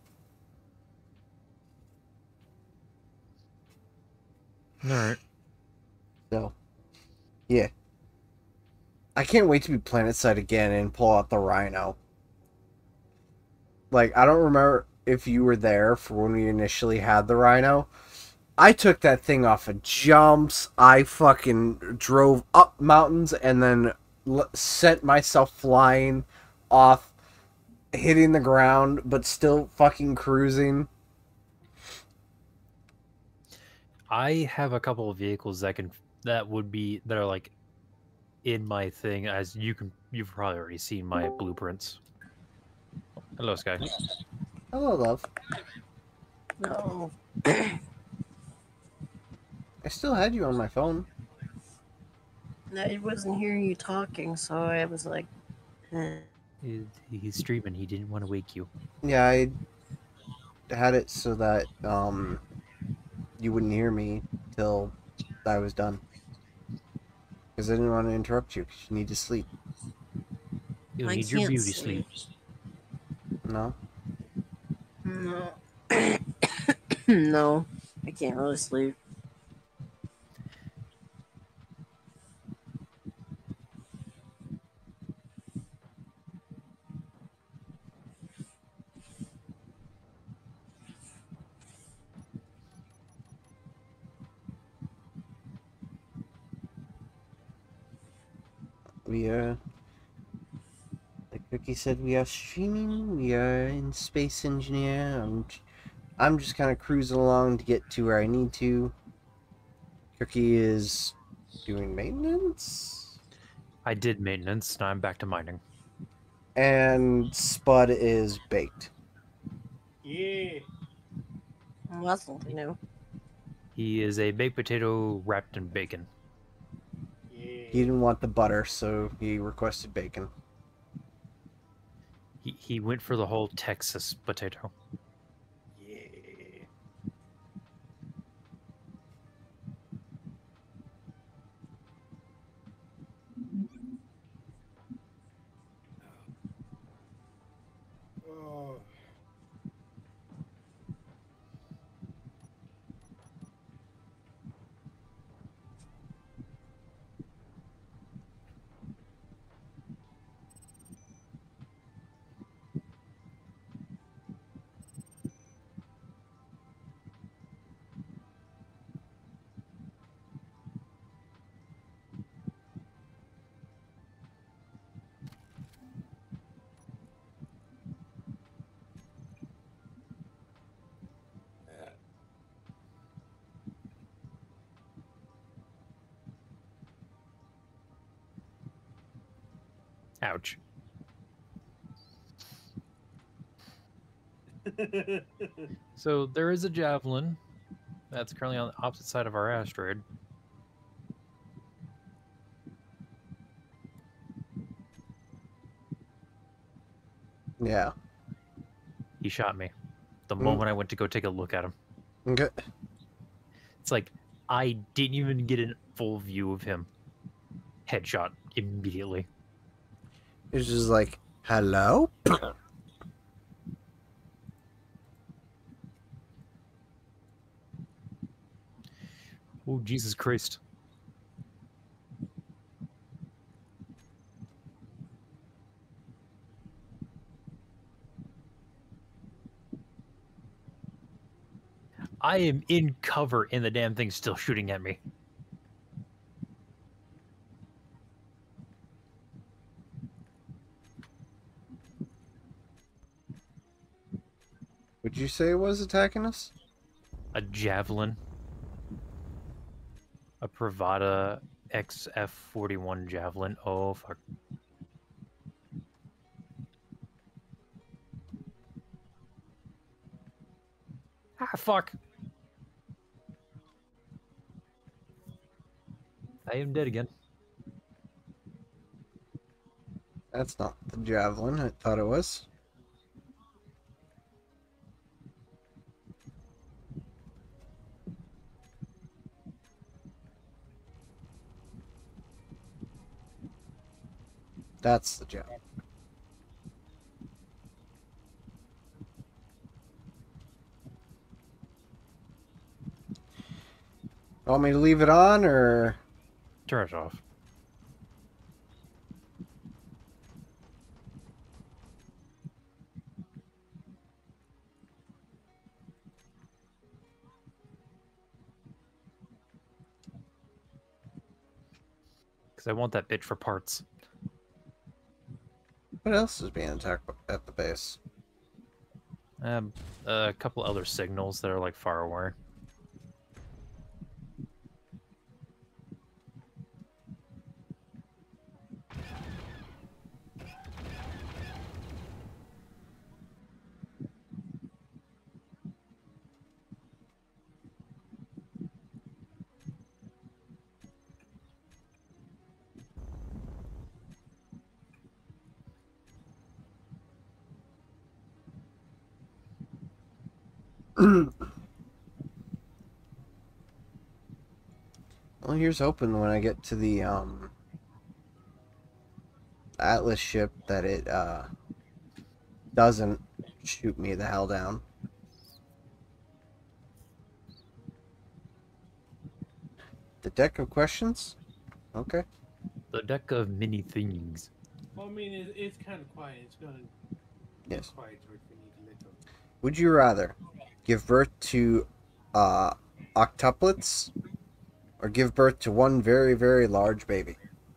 Alright. So, yeah. I can't wait to be planetside again and pull out the Rhino. Like, I don't remember if you were there for when we initially had the Rhino. I took that thing off of jumps. I fucking drove up mountains and then l- sent myself flying off, hitting the ground, but still fucking cruising. I have a couple of vehicles that can that would be that are like in my thing, as you can you've probably already seen my blueprints. Hello, Sky. Hello, love. No. I still had you on my phone. I wasn't hearing you talking, so I was like, eh. He- He's streaming. He didn't want to wake you. Yeah, I had it so that um you wouldn't hear me till I was done. Because I didn't want to interrupt you, because you need to sleep. You I need your can't beauty sleep. No? No. No. I can't really sleep. We are... Like Cookie said, we are streaming. We are in Space Engineer. I'm, I'm just kind of cruising along to get to where I need to. Cookie is doing maintenance. I did maintenance, now I'm back to mining. And Spud is baked. Yeah. Well, that's something new. He is a baked potato wrapped in bacon. Yeah. He didn't want the butter, so he requested bacon. He, he went for the whole Texas potato. Yeah. Oh. Ouch. So there is a javelin that's currently on the opposite side of our asteroid. Yeah. He shot me the Mm. moment I went to go take a look at him. Okay. It's like I didn't even get a full view of him. Headshot immediately. It's just like, hello? Oh, Jesus Christ. I am in cover and the damn thing's still shooting at me. Would you say it was attacking us? A javelin. A Pravada X F forty-one javelin. Oh, fuck. Ah, fuck. I am dead again. That's not the javelin I thought it was. That's the javelin. Want me to leave it on, or... Turn it off. Because I want that bitch for parts. What else is being attacked at the base? Um, a couple other signals that are like far away. Well, here's hoping when I get to the um, Atlas ship that it uh, doesn't shoot me the hell down. The deck of questions? Okay. The deck of many things. Well, I mean, it, it's kind of quiet. It's gonna get Yes. quiet towards the need a little. Would you rather give birth to uh, octuplets or give birth to one very, very large baby?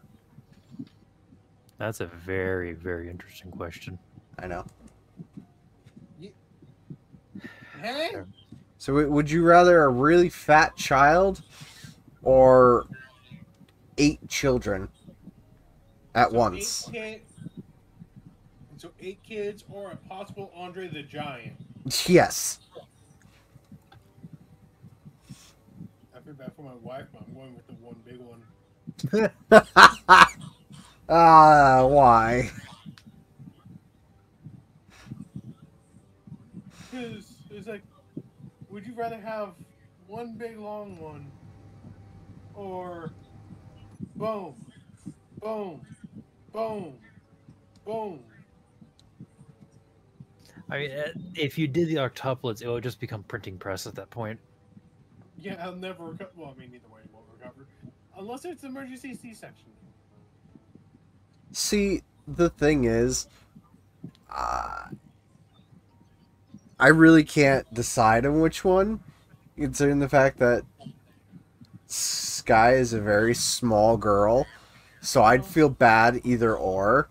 That's a very, very interesting question. I know. Hey? So w- would you rather a really fat child or eight children at So once? Eight kid, so eight kids or a possible Andre the Giant. Yes. I feel bad for my wife, but I'm going with the one big one. Ah, uh, why? Because it's like, would you rather have one big long one or boom, boom, boom, boom? I mean, uh, if you did the octuplets, it would just become printing press at that point. Yeah, I'll never recover. Well, I mean, either way, it won't recover. Unless it's emergency C-section. See, the thing is, uh, I really can't decide on which one, considering the fact that Sky is a very small girl, so I'd feel bad either or.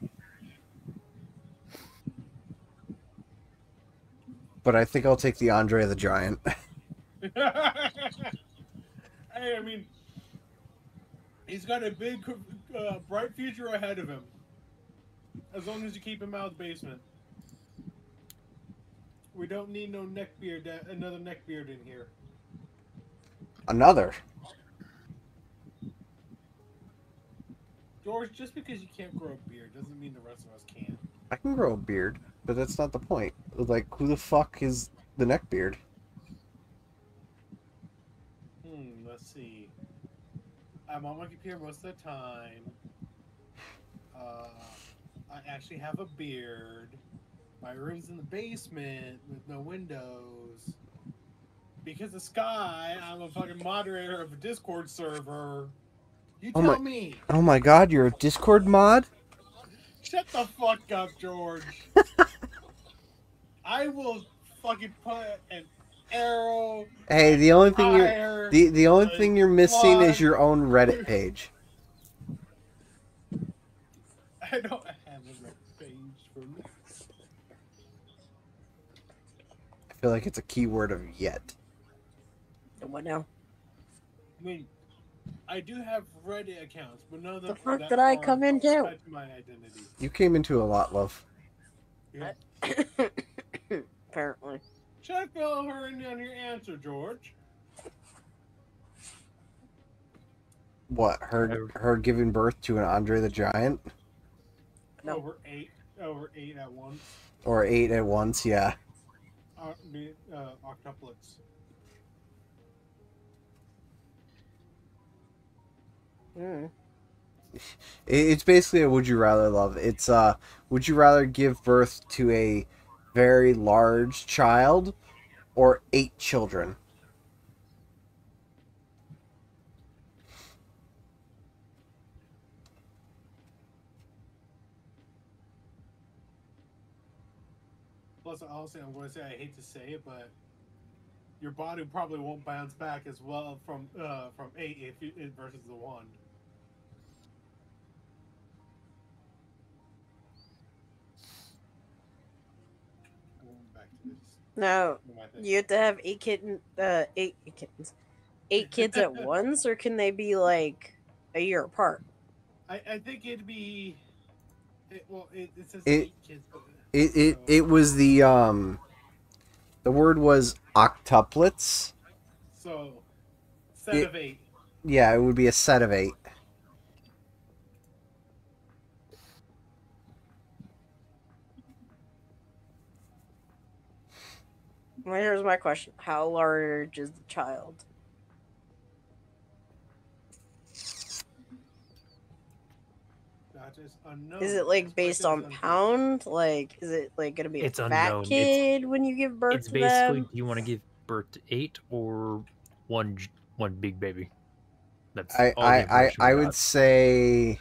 But I think I'll take the Andre the Giant. Hey, I mean, he's got a big, uh, bright future ahead of him. As long as you keep him out of the basement. We don't need no neckbeard, uh, another neckbeard in here. Another. George, just because you can't grow a beard doesn't mean the rest of us can't. I can grow a beard, but that's not the point. Like, who the fuck is the neckbeard? Hmm, let's see. I'm on my computer most of the time. Uh, I actually have a beard. My room's in the basement with no windows. Because of Sky, I'm a fucking moderator of a Discord server. You Oh tell my- me. Oh my god, you're a Discord mod? Shut the fuck up, George. I will fucking put an arrow. Hey, the only thing you're fire, the the only a thing you're missing is flood. your own Reddit page. I don't have a red page for me. I feel like it's a keyword of yet. What now? I mean, I do have Reddit accounts, but none of them. The fuck that did I are come into? tied to my identity. You came into a lot, love. Yeah. Apparently. Should I fill her in on your answer, George? What, her her giving birth to an Andre the Giant? No. Over eight, over eight at once. Or eight at once, yeah. Uh, the, uh, octuplets. Hmm. It- It's basically a would you rather, love. It's uh would you rather give birth to a very large child or eight children? Plus, honestly, I'm going to say I hate to say it, but your body probably won't bounce back as well from uh, from eight if you, versus the one. Going back to this. No, what am I thinking? you have to have eight kitten, uh, eight, eight kittens, eight kids at once, or can they be like a year apart? I, I think it'd be. It, well, it, it says It- eight kids. But, It it, so- it was the um the word was octuplets. So, set It- of eight. Yeah, it would be a set of eight. Well, here's my question: how large is the child? That is unknown. Is it like This based question on is unknown. pound? Like, is it like gonna be a It's fat unknown. It's- kid when you give birth It's to basically, them? do you want to give birth to eight or one j- one big baby? That's I all the I I, information we I got. would say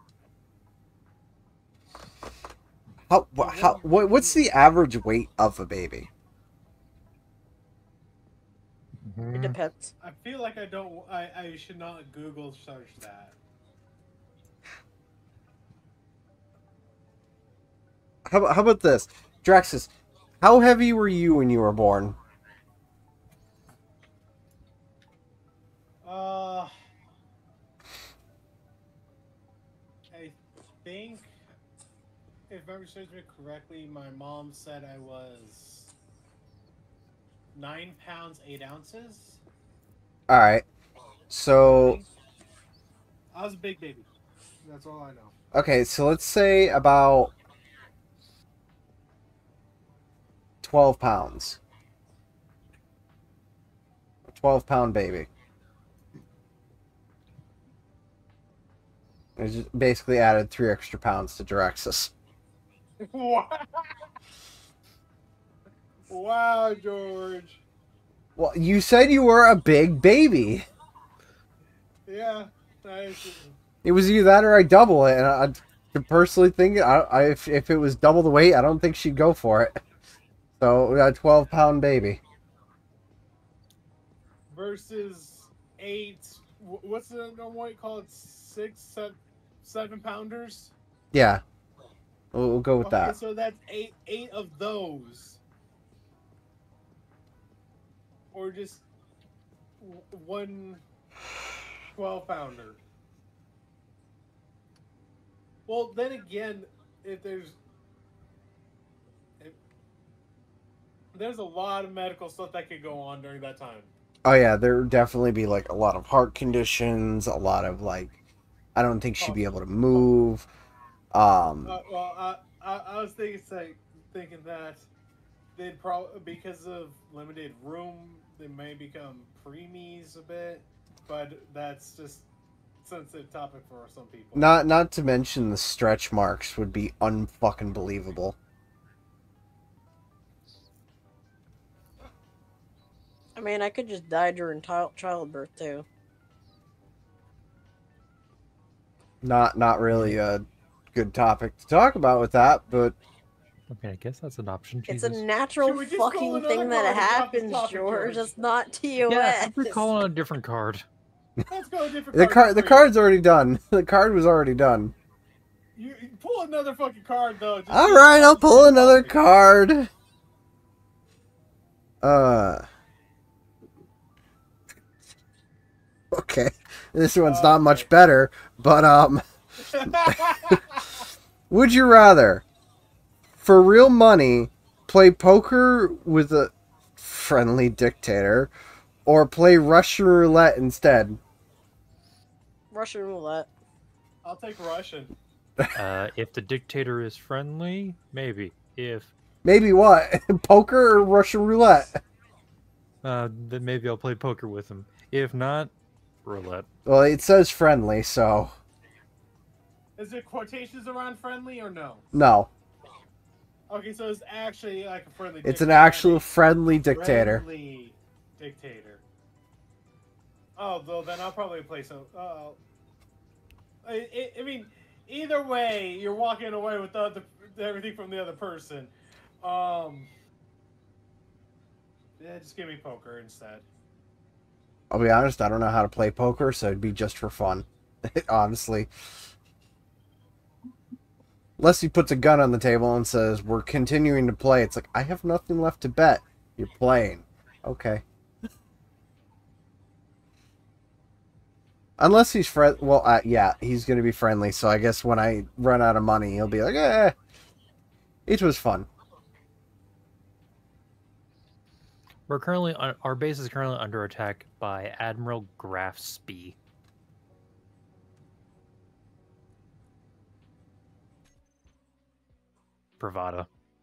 how wha- how what what's the average weight of a baby? It depends. I feel like I don't. I, I should not Google search that. How about, how about this, Draxus? How heavy were you when you were born? memory serves me correctly, my mom said I was nine pounds eight ounces. All right. So I was a big baby. That's all I know. okay, so let's say about twelve pounds. A twelve pound baby. I just basically added three extra pounds to Drexus. Wow. Wow, George. Well, you said you were a big baby. Yeah. I, It was either that or I double it, and I, I personally think I, I if, if it was double the weight, I don't think she'd go for it. So we got a twelve pound baby. versus eight. wh- What's the normal weight called? Six, seven, seven pounders. Yeah, we'll, we'll go with Okay, that. so that's eight. Eight of those, or just w- one twelve pounder. Well, then again, if there's if, there's a lot of medical stuff that could go on during that time. Oh yeah, there would definitely be like a lot of heart conditions, a lot of like, I don't think she'd be able to move. Um, Uh, well, I, I I was thinking say, thinking that they'd probably because of limited room, they may become preemies a bit, but that's just sensitive topic for some people. not not to mention the stretch marks would be unfucking believable. I mean, I could just die during child childbirth too. Not not really a good topic to talk about with that, but Okay, I guess that's an option. It's a Jesus. natural Should we just roll fucking another thing that card and drop this happens, topic, George. George? It's not T O S. Yeah, I'm calling on a different card. Let's go a different the card. card the for you. card's already done. The card was already done. You, you pull another fucking card though. Just All keep right, it I'll on the pull same another topic. card. Uh. Okay, this one's not much better, but um, would you rather, for real money, play poker with a friendly dictator, or play Russian roulette instead? Russian roulette. I'll take Russian. Uh, if the dictator is friendly, maybe. If Maybe what? Poker or Russian roulette? uh, then maybe I'll play poker with him. If not, roulette. Well, it says friendly, so Is it quotations around friendly or no? no. Okay, so it's actually like a friendly. It's an dictator. actual friendly dictator. Friendly dictator. Oh, though then I'll probably play some. Uh, I, I, I mean, either way, you're walking away with the other, everything from the other person. Um, yeah, just give me poker instead. I'll be honest, I don't know how to play poker, so it'd be just for fun. Honestly. Unless he puts a gun on the table and says, we're continuing to play. It's like, I have nothing left to bet. You're playing. Okay. Unless he's friend. Well, uh, yeah, he's going to be friendly, so I guess when I run out of money, he'll be like, eh. It was fun. We're currently on, our base is currently under attack by Admiral Graf Spee. Bravada.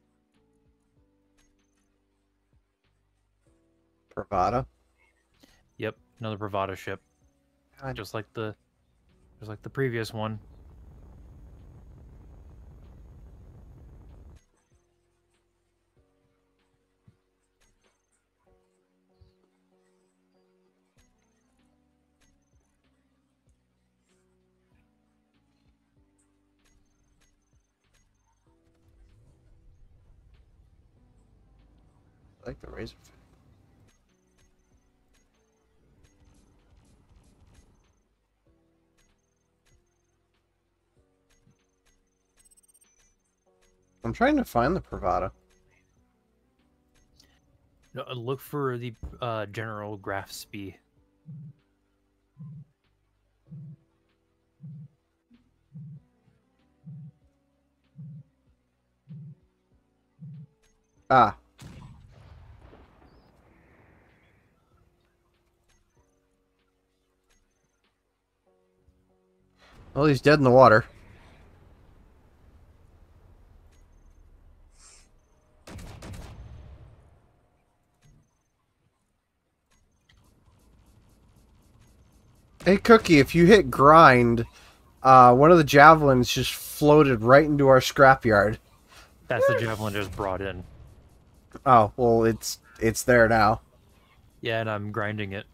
Bravada. Yep, another Bravada ship. God. Just like the, just like the previous one. I like the razor. I'm trying to find the Bravada. No, uh, look for the uh, General Graf Spee. Ah. Well, he's dead in the water. Hey, Cookie, if you hit grind, uh, one of the javelins just floated right into our scrapyard. That's the javelin just brought in. Oh, well, it's it's there now. Yeah, and I'm grinding it.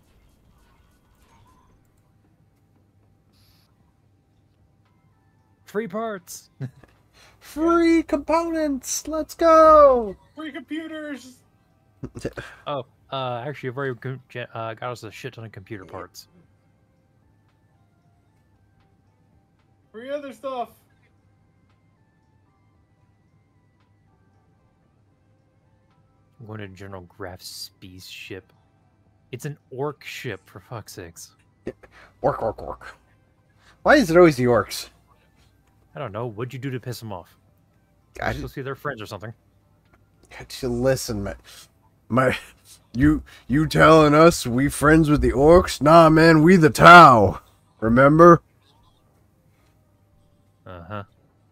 Free parts! Free components! Let's go! Free computers. Oh, uh, actually, I've already com- ge- uh, got us a shit ton of computer parts. Free other stuff. I'm going to General Graf's space ship. It's an orc ship, for fuck's sakes. Orc, orc, orc. Why is it always the orcs? I don't know. What'd you do to piss them off? I I supposed to be their friends or something. just listen, man. My, you, you telling us we friends with the orcs? Nah, man, we the Tau. Remember? Uh huh.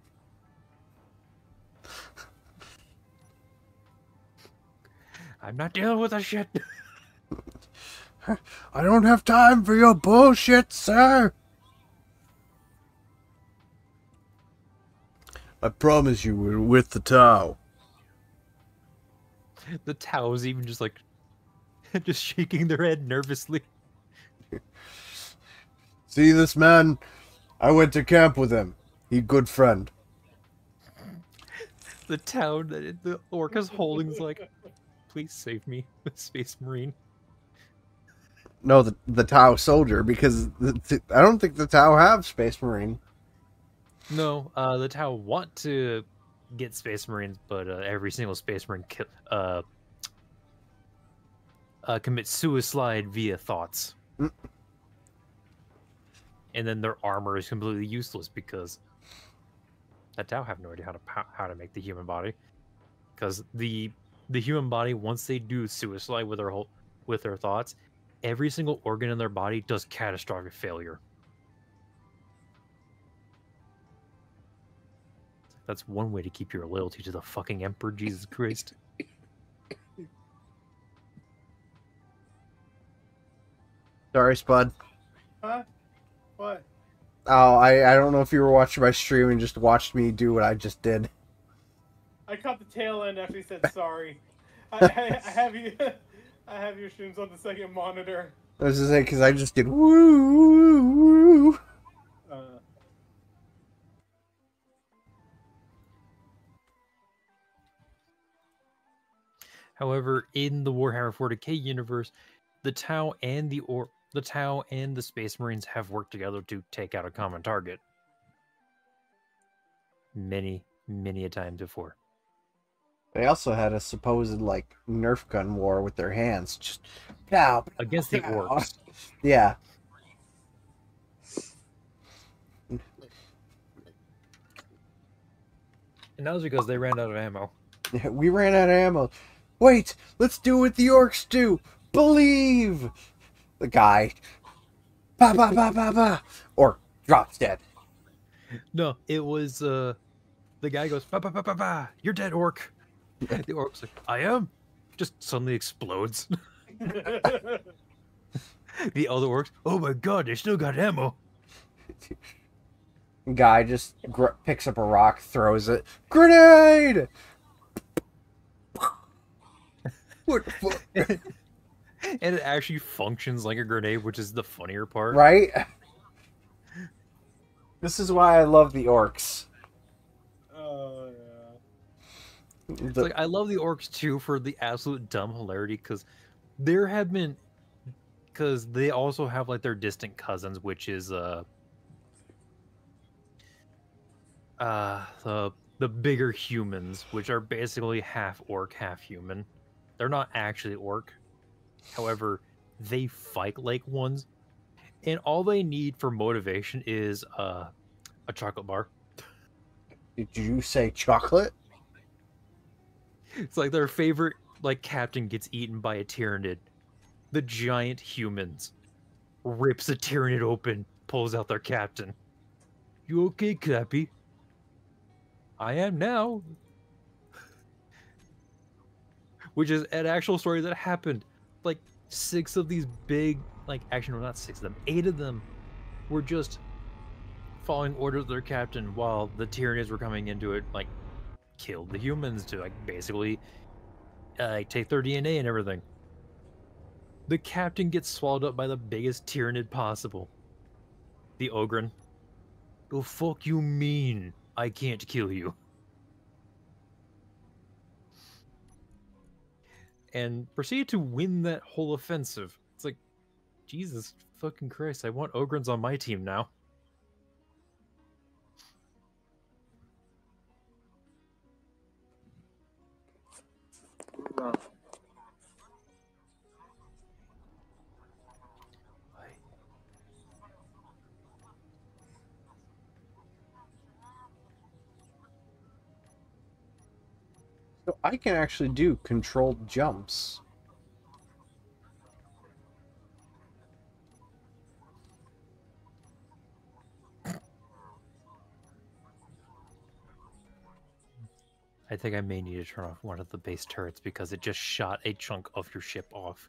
I'm not dealing with that shit. I don't have time for your bullshit, sir. I promise you we're with the Tau. The Tau's even just like, just shaking their head nervously. See this man? I went to camp with him. He good friend. The Tau that the orc is holding is like, please save me, Space Marine. No, the the Tau soldier, because the, the, I don't think the Tau have Space Marine. No, uh, the Tau want to get Space Marines, but uh, every single Space Marine ki- uh, uh, commits suicide via thoughts. Mm. And then their armor is completely useless because the Tau have no idea how to pow- how to make the human body. Because the the human body, once they do suicide with their whole with their thoughts, every single organ in their body does catastrophic failure. That's one way to keep your loyalty to the fucking Emperor, Jesus Christ. Sorry, Spud. Huh? What? Oh, I, I don't know if you were watching my stream and just watched me do what I just did. I caught the tail end after he said sorry. I, I, I have you. I have your streams on the second monitor. I was just saying, because I just did woo, woo, woo. Uh, However, in the Warhammer forty K universe, the Tau and the or the Tau and the Space Marines have worked together to take out a common target. Many, many a time before. They also had a supposed, like, Nerf gun war with their hands. Just, pow, pow, Against the pow. orcs. Yeah. And that was because they ran out of ammo. We ran out of ammo. Wait, let's do what the orcs do. Believe. The guy. Ba ba ba ba ba. Or drops dead. No, it was uh the guy goes, ba ba ba ba ba, you're dead, orc. The orc's like, I am. Just suddenly explodes. The other orcs, oh my god, they still got ammo. Guy just gr- picks up a rock, throws it. Grenade! What the fuck? And it actually functions like a grenade, which is the funnier part. Right? This is why I love the orcs. oh yeah. It's The- like I love the orcs too for the absolute dumb hilarity, because there have been, because they also have like their distant cousins, which is uh uh the the bigger humans, which are basically half orc, half human. They're not actually orc. However, they fight like ones, and all they need for motivation is uh, a chocolate bar. Did you say chocolate? It's like their favorite like captain gets eaten by a Tyranid. The giant humans rips a Tyranid open, pulls out their captain. You okay, Cappy? I am now. Which is an actual story that happened. Like six of these big, like actually no, not six of them, eight of them were just following orders of their captain while the Tyranids were coming into it, like killed the humans to like basically uh, take their D N A and everything. The captain gets swallowed up by the biggest Tyranid possible. The Ogryn. The fuck you mean I can't kill you? And proceeded to win that whole offensive. It's like, Jesus fucking Christ, I want Ogryns on my team now. So I can actually do controlled jumps. I think I may need to turn off one of the base turrets because it just shot a chunk of your ship off.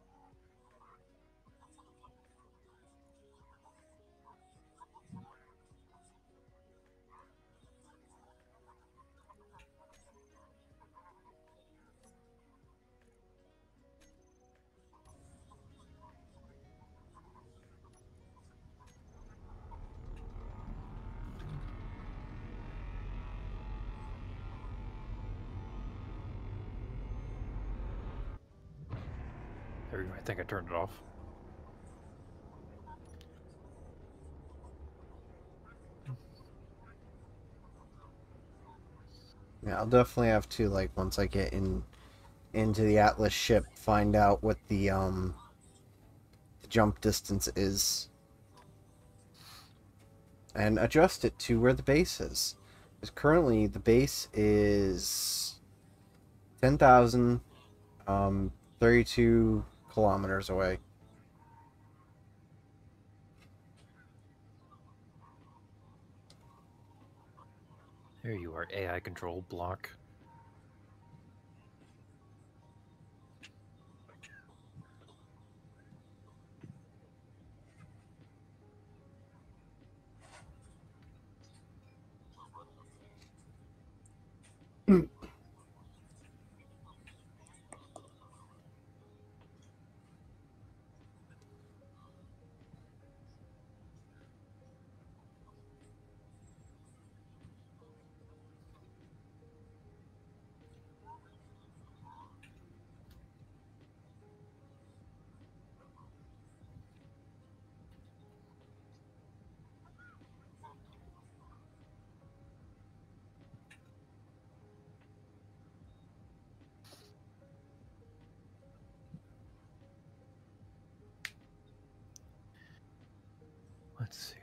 There we go. I think I turned it off. Yeah, I'll definitely have to, like, once I get in into the Atlas ship, find out what the um the jump distance is and adjust it to where the base is. Because currently the base is ten thousand um thirty-two kilometers away. There you are, A I control block. Let's see.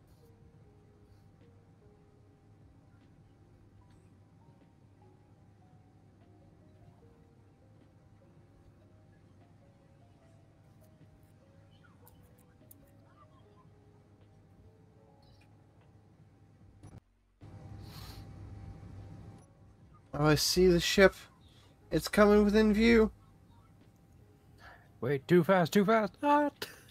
Oh, I see the ship. It's coming within view. Wait, too fast, too fast. Ah!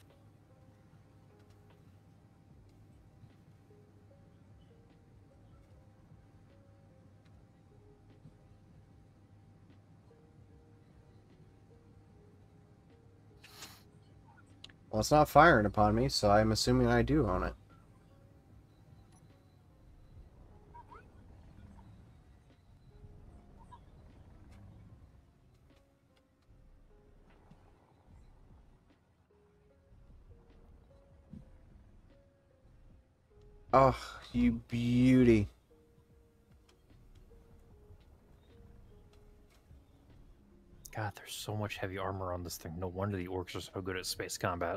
Well, it's not firing upon me, so I'm assuming I do own it. Oh, you beauty. God, there's so much heavy armor on this thing. No wonder the orcs are so good at space combat.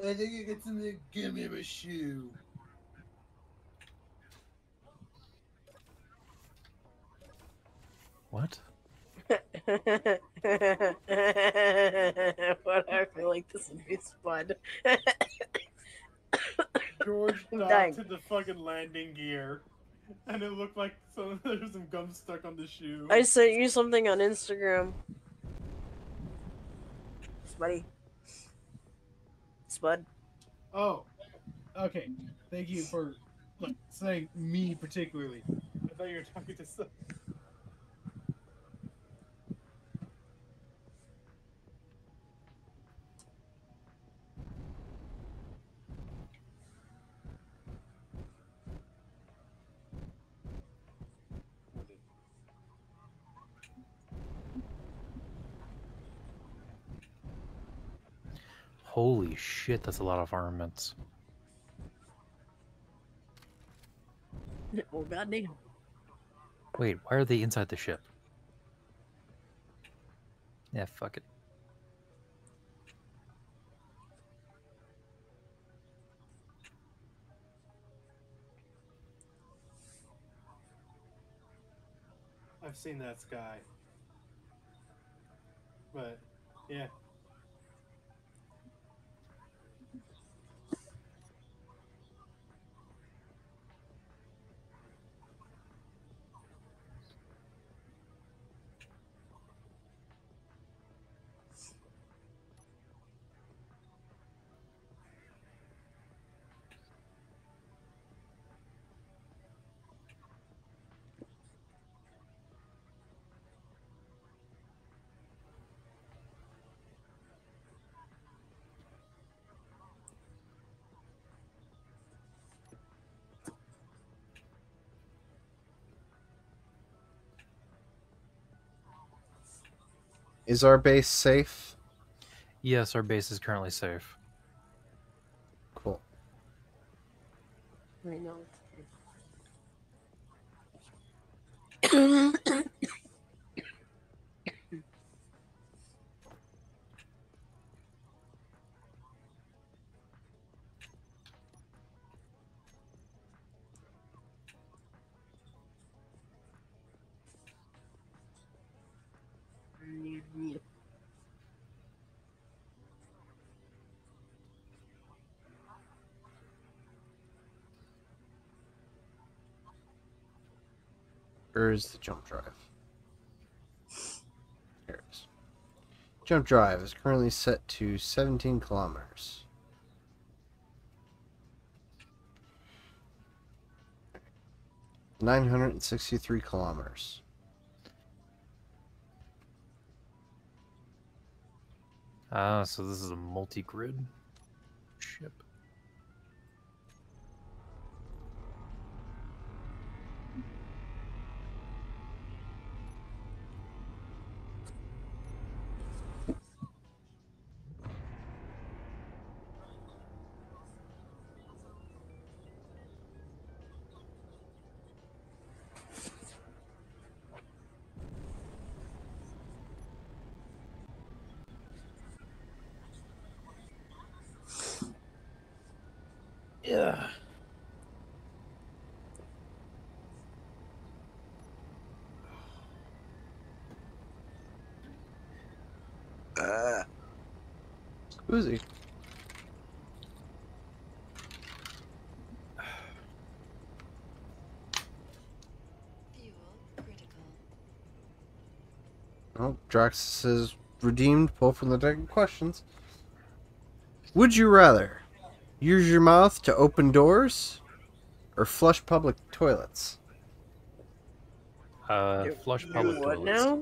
I think I got something. Give me a shoe. What? What? I feel like this would be fun. George I'm got dying. to the fucking landing gear, and it looked like some there was some gum stuck on the shoe. I sent you something on Instagram. Spuddy. Spud. Oh, okay. Thank you for like saying me particularly. I thought you were talking to some. Holy shit, that's a lot of armaments. Oh goddamn. Wait, why are they inside the ship? Yeah, fuck it. I've seen that sky. But yeah. Is our base safe? Yes, our base is currently safe. Cool. I know. Where is the jump drive? Here it is. Jump drive is currently set to seventeen kilometers. nine hundred sixty-three kilometers. Ah, so this is a multi-grid ship. Yeah. Uh. Squoozy. Oh, Drax has redeemed. Pull from the deck of questions. Would you rather use your mouth to open doors or flush public toilets? Uh, Do- flush do public what toilets. now?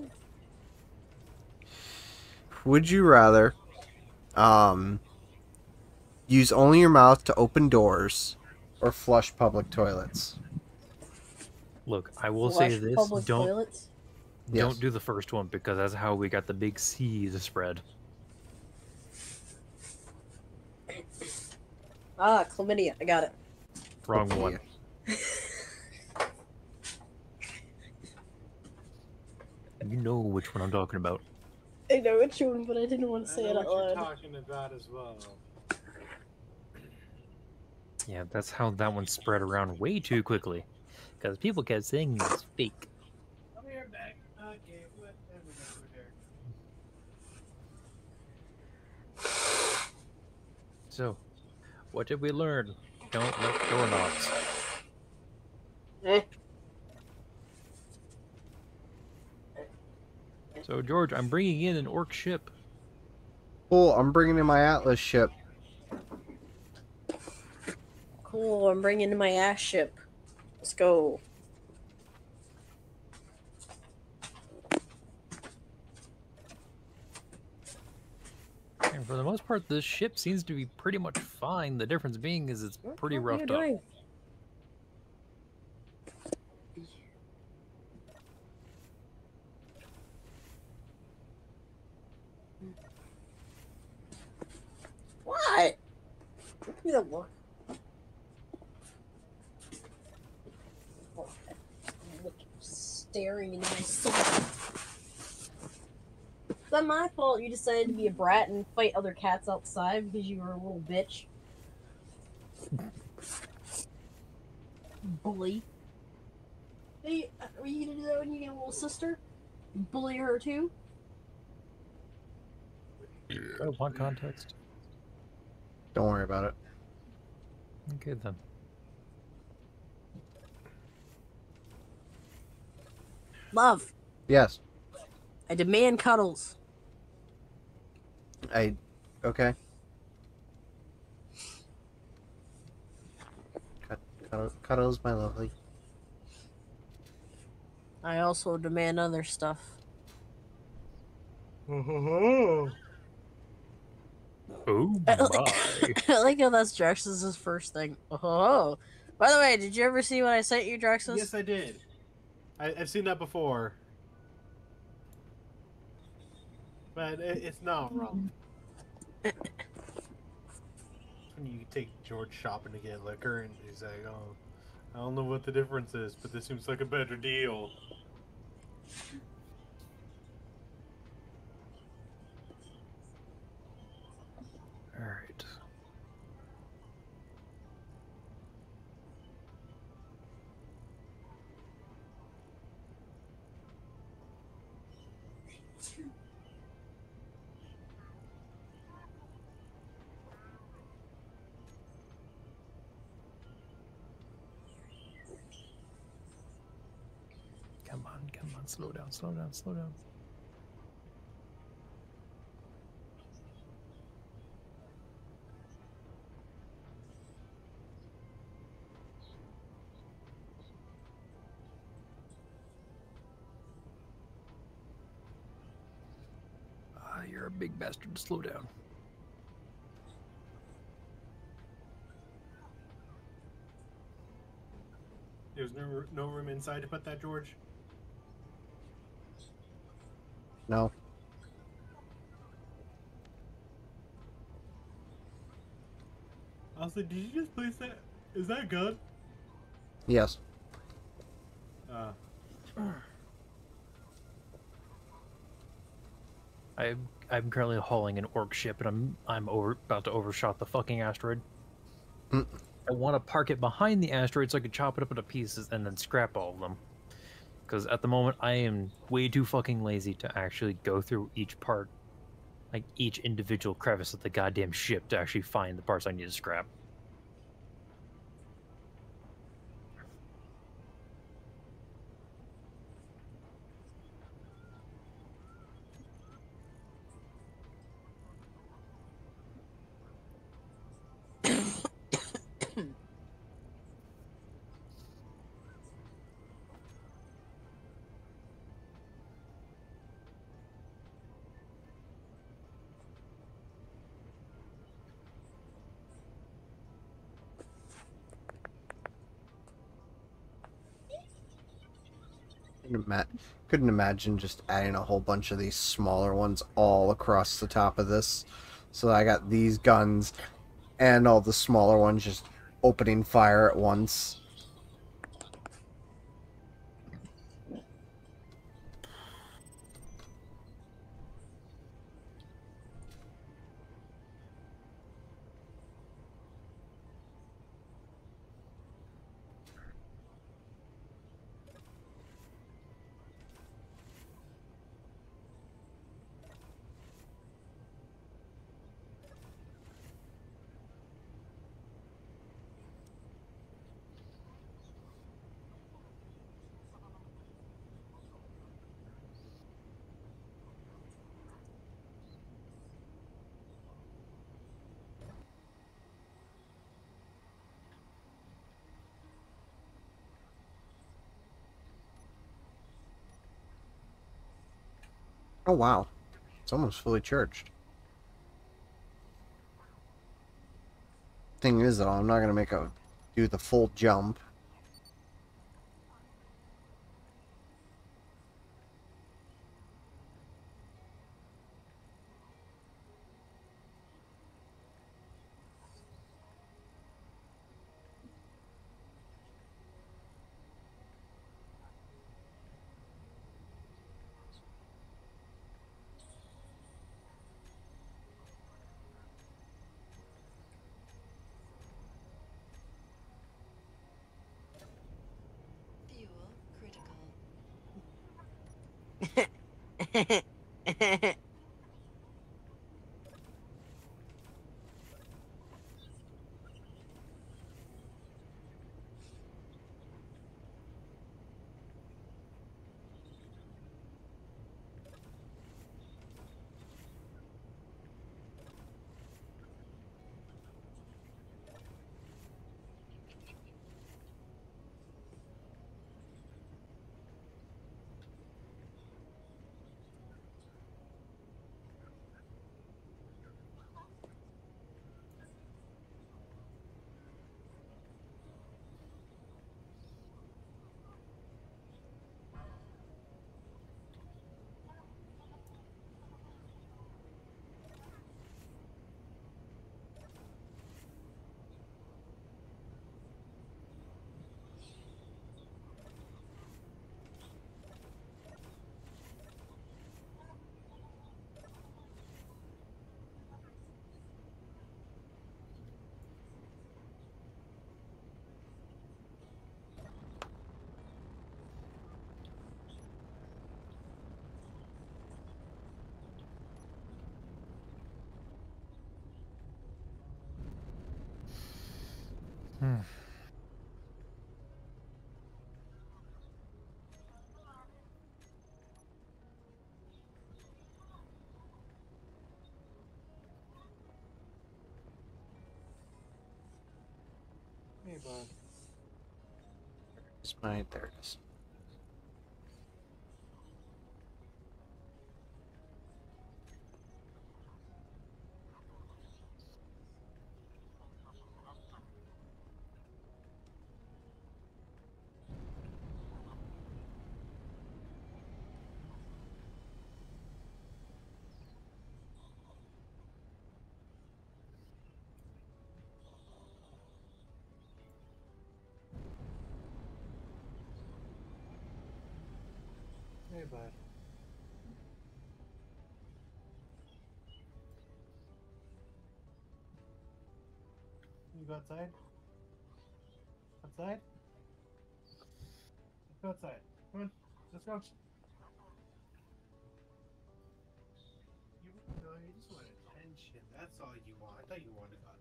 Would you rather um, use only your mouth to open doors or flush public toilets? Look, I will Flush say this: public don't toilets? don't Yes. do the first one because that's how we got the big C to spread. Ah, chlamydia. I got it. Wrong one. You know which one I'm talking about. I know which one, but I didn't want to I say know it what out you're loud. talking about as well. Yeah, that's how that one spread around way too quickly. Because people kept saying it was fake. I'll be right back. Okay, what? So, what did we learn? Don't let doorknobs. Eh. So, George, I'm bringing in an orc ship. Cool, I'm bringing in my Atlas ship. Cool, I'm bringing in my ass ship. Let's go. And for the most part, this ship seems to be pretty much fine. The difference being is it's What pretty the hell are you roughed up. doing? What? Give me the look. Look, staring into my soul. It's not my fault you decided to be a brat and fight other cats outside because you were a little bitch. Bully. Hey, are you gonna do that when you get a little sister? Bully her too? Oh, what context? Don't worry about it. Okay, then. Love. Yes. I demand cuddles. I. Okay. Cut, cuddle, cuddles, my lovely. I also demand other stuff. Oh I my! like, I like how that's Drex's first thing. Oh. By the way, did you ever see what I sent you, Drexus? Yes, I did. I, I've seen that before. But it, it's not wrong. When you take George shopping to get liquor, and he's like, "Oh, I don't know what the difference is, but this seems like a better deal." All right. Come on, come on, slow down, slow down, slow down. Ah, you're a big bastard. Slow down. There's no no room inside to put that, George. No. Also, did you just place that? Is that good? Yes. Uh, I'm I'm currently hauling an orc ship, and I'm I'm over about to overshot the fucking asteroid. Mm. I want to park it behind the asteroid so I can chop it up into pieces and then scrap all of them. Because at the moment, I am way too fucking lazy to actually go through each part, like each individual crevice of the goddamn ship to actually find the parts I need to scrap. Couldn't, ima- couldn't imagine just adding a whole bunch of these smaller ones all across the top of this. So I got these guns and all the smaller ones just opening fire at once. Oh wow, it's almost fully charged. Thing is though, I'm not gonna make a do the full jump. Fuel critical. Hmm. Hey, bud. It's my there it is. Hey, bud. You go outside? Outside? Let's go outside. Come on, let's go. You, no, you just want attention. That's all you want. I thought you wanted to go outside.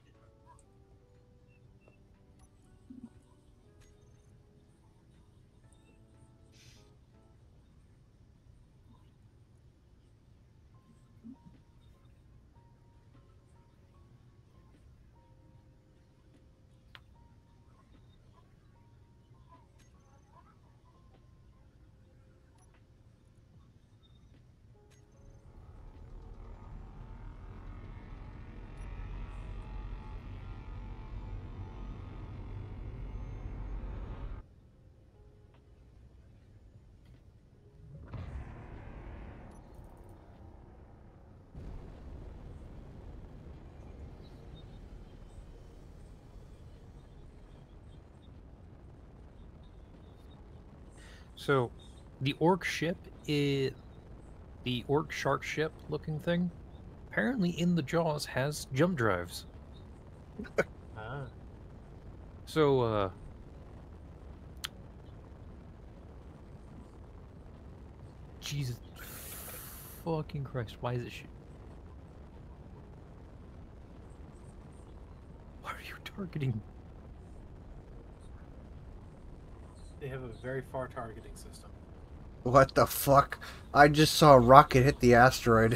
So, the orc ship is the orc shark ship looking thing. Apparently, in the jaws has jump drives. Ah. So, uh, Jesus fucking Christ, why is it sh- Why are you targeting? They have a very far targeting system. What the fuck? I just saw a rocket hit the asteroid.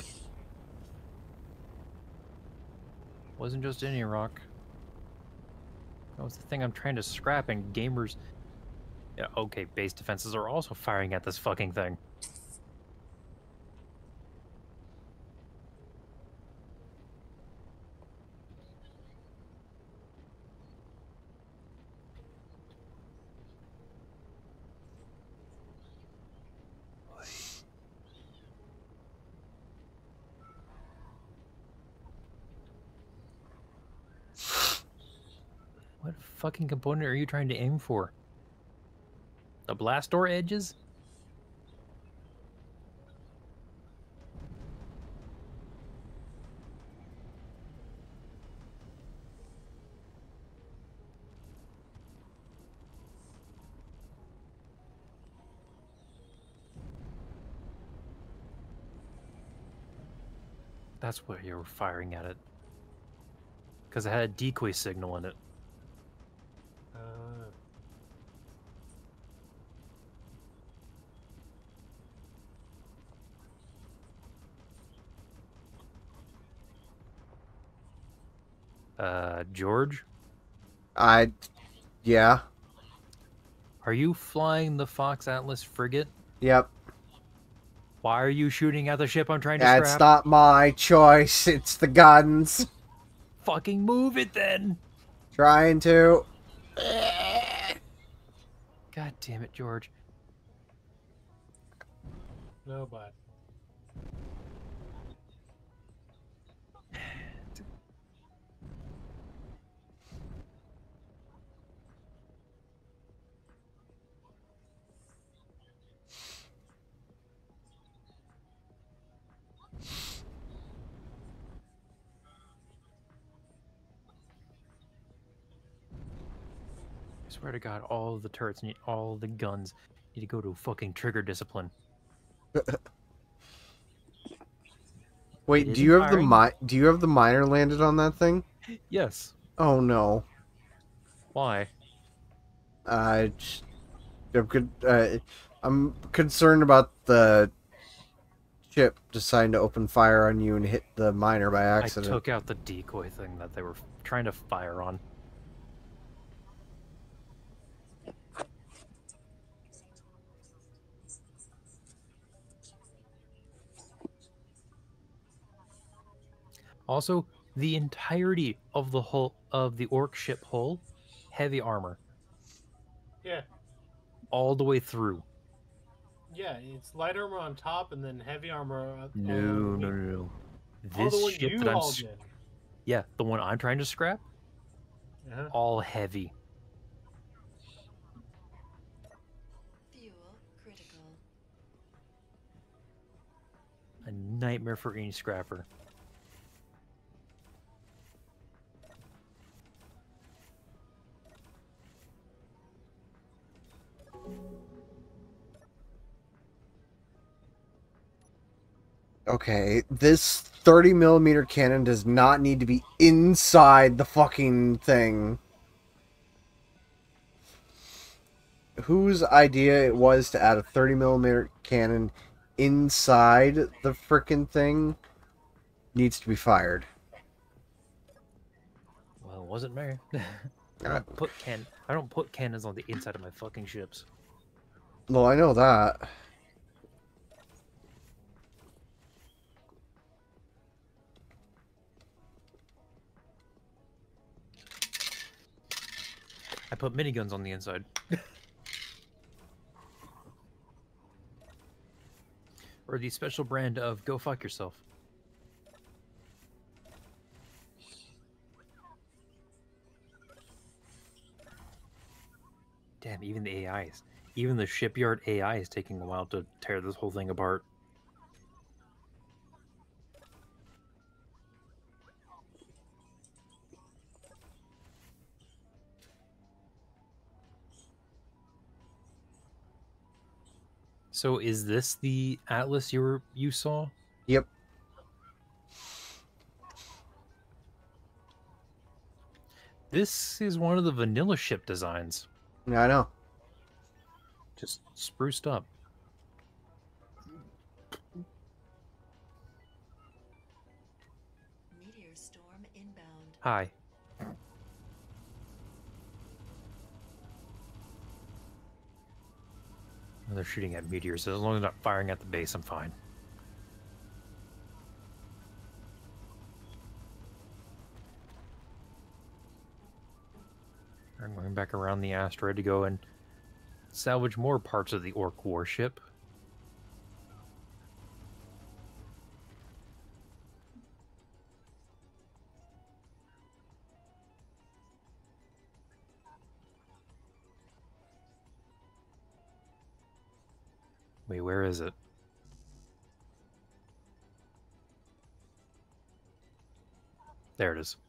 Wasn't just any rock. That was the thing I'm trying to scrap, and gamers... Yeah, okay, base defenses are also firing at this fucking thing. fucking component are you trying to aim for? The blast door edges? That's what you were firing at it. Because it had a decoy signal in it. Uh, Uh, George, I, yeah, are you flying the Fox Atlas frigate? yep. Why are you shooting at the ship I'm trying to That's scrap? not my choice. It's the guns. Fucking move it then! Trying to. God damn it, George. no, but I swear to God, all of the turrets and all the guns need to go to fucking trigger discipline. Wait, It do you isn't have the firing? mi- Do you have the miner landed on that thing? Yes. Oh no. Why? I. just- I'm good. Uh, I'm concerned about the ship deciding to open fire on you and hit the miner by I accident. took out the decoy thing that they were trying to fire on. Also, the entirety of the hull of the orc ship hull, heavy armor, yeah, all the way through. yeah, it's light armor on top and then heavy armor. uh, No, all no, underneath. no, no. Oh, This the one ship you that I'm, hauled s- in. yeah, the one I'm trying to scrap, Uh-huh. all heavy. Fuel critical. A nightmare for any scrapper. Okay, this thirty millimeter cannon does not need to be inside the fucking thing. Whose idea it was to add a thirty millimeter cannon inside the frickin' thing needs to be fired. Well, it wasn't me. I Uh, don't put can I don't put cannons on the inside of my fucking ships. Well, I know that. I put miniguns on the inside. Or the special brand of go fuck yourself. Damn, even the A Is. Even the shipyard A I is taking a while to tear this whole thing apart. So is this the Atlas you were you saw? Yep. This is one of the vanilla ship designs. Yeah, I know. Just spruced up. Meteor storm inbound. Hi. They're shooting at meteors, so as long as they're not firing at the base, I'm fine. I'm going back around the asteroid to go and salvage more parts of the Orc warship. Wait, where is it? There it is.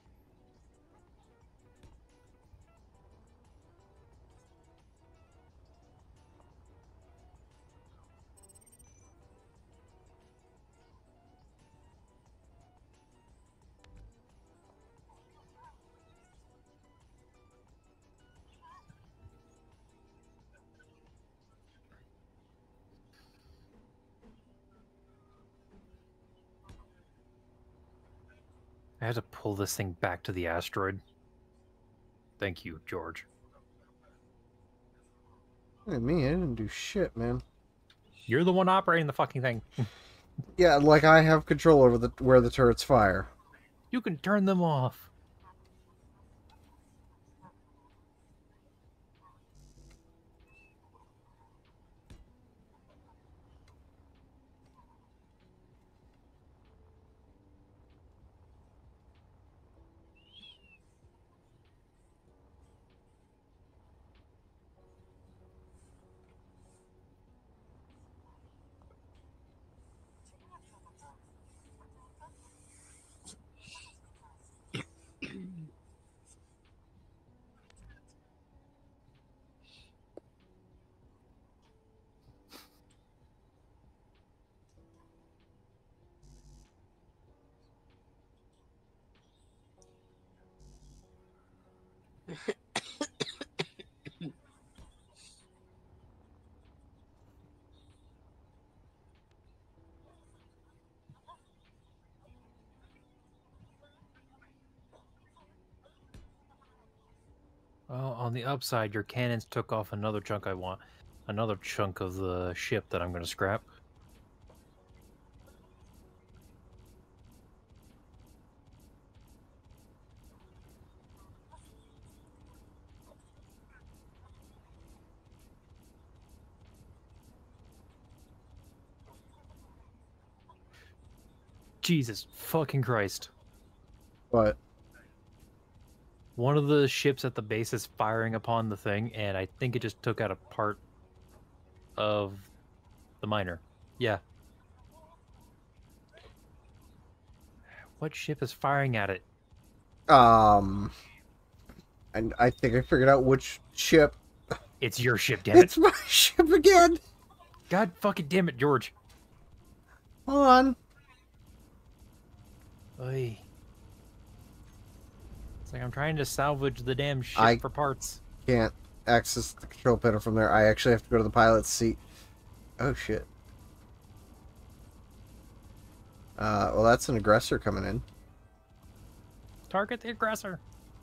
I had to pull this thing back to the asteroid. Thank you, George. Look at me, I didn't do shit, man. You're the one operating the fucking thing. Yeah, like I have control over the where the turrets fire. You can turn them off. Well, on the upside, your cannons took off another chunk I want. Another chunk of the ship that I'm going to scrap. Jesus fucking Christ. But One of the ships at the base is firing upon the thing, and I think it just took out a part of the miner. Yeah. What ship is firing at it? um, and I think I figured out which ship. It's your ship, damn it. It's my ship again. God fucking damn it, George. Hold on. Oy. It's like I'm trying to salvage the damn ship I- for parts. Can't access the control panel from there. I actually have to go to the pilot's seat. Oh shit. Uh, well, that's an aggressor coming in. Target the aggressor.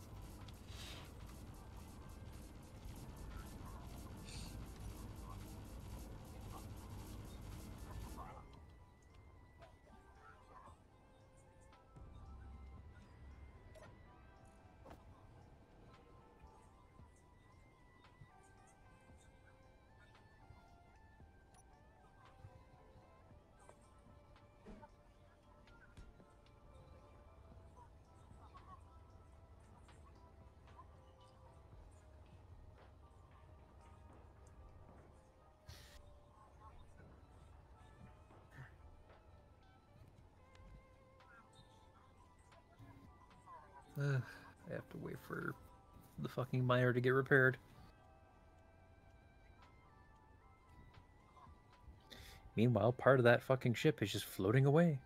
Ugh, I have to wait for the fucking miner to get repaired. Meanwhile, part of that fucking ship is just floating away.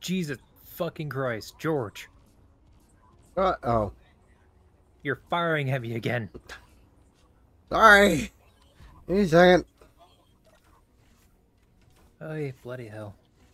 Jesus fucking Christ, George. Uh oh. You're firing at me again. Sorry. Give me a second. Oh, bloody hell.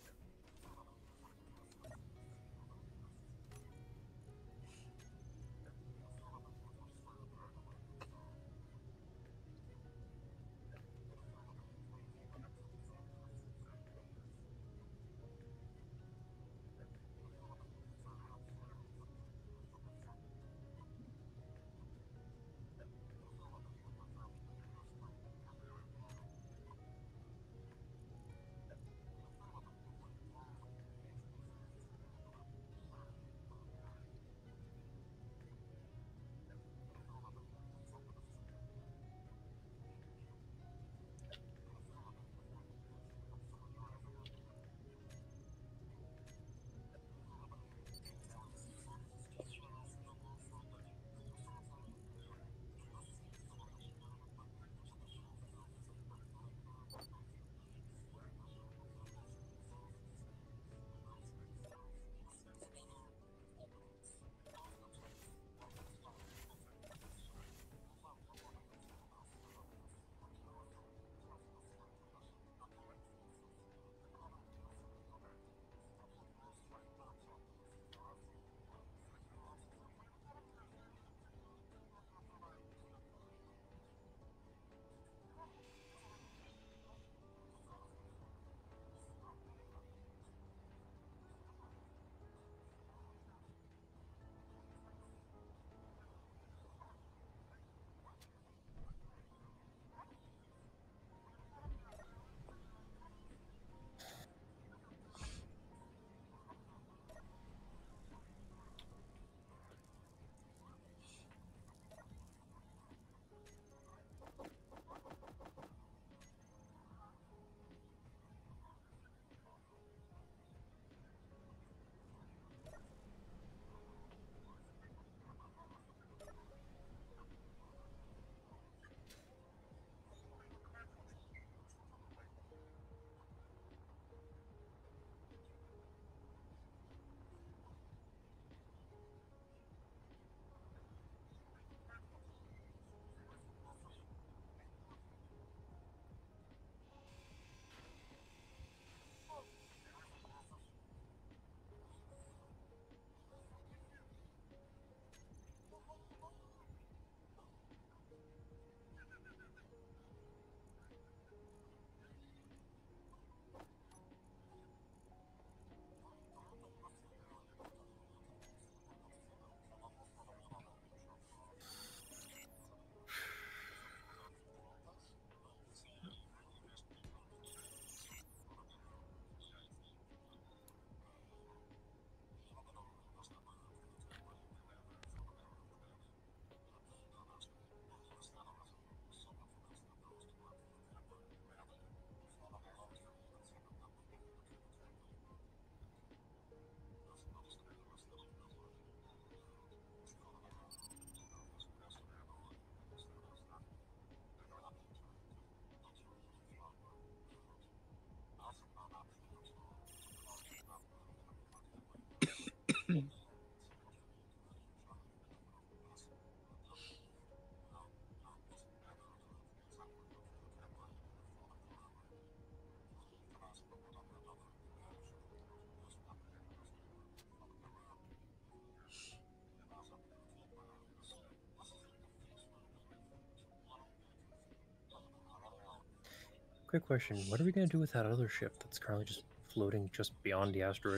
Quick question. What are we going to do with that other ship that's currently just floating just beyond the asteroid?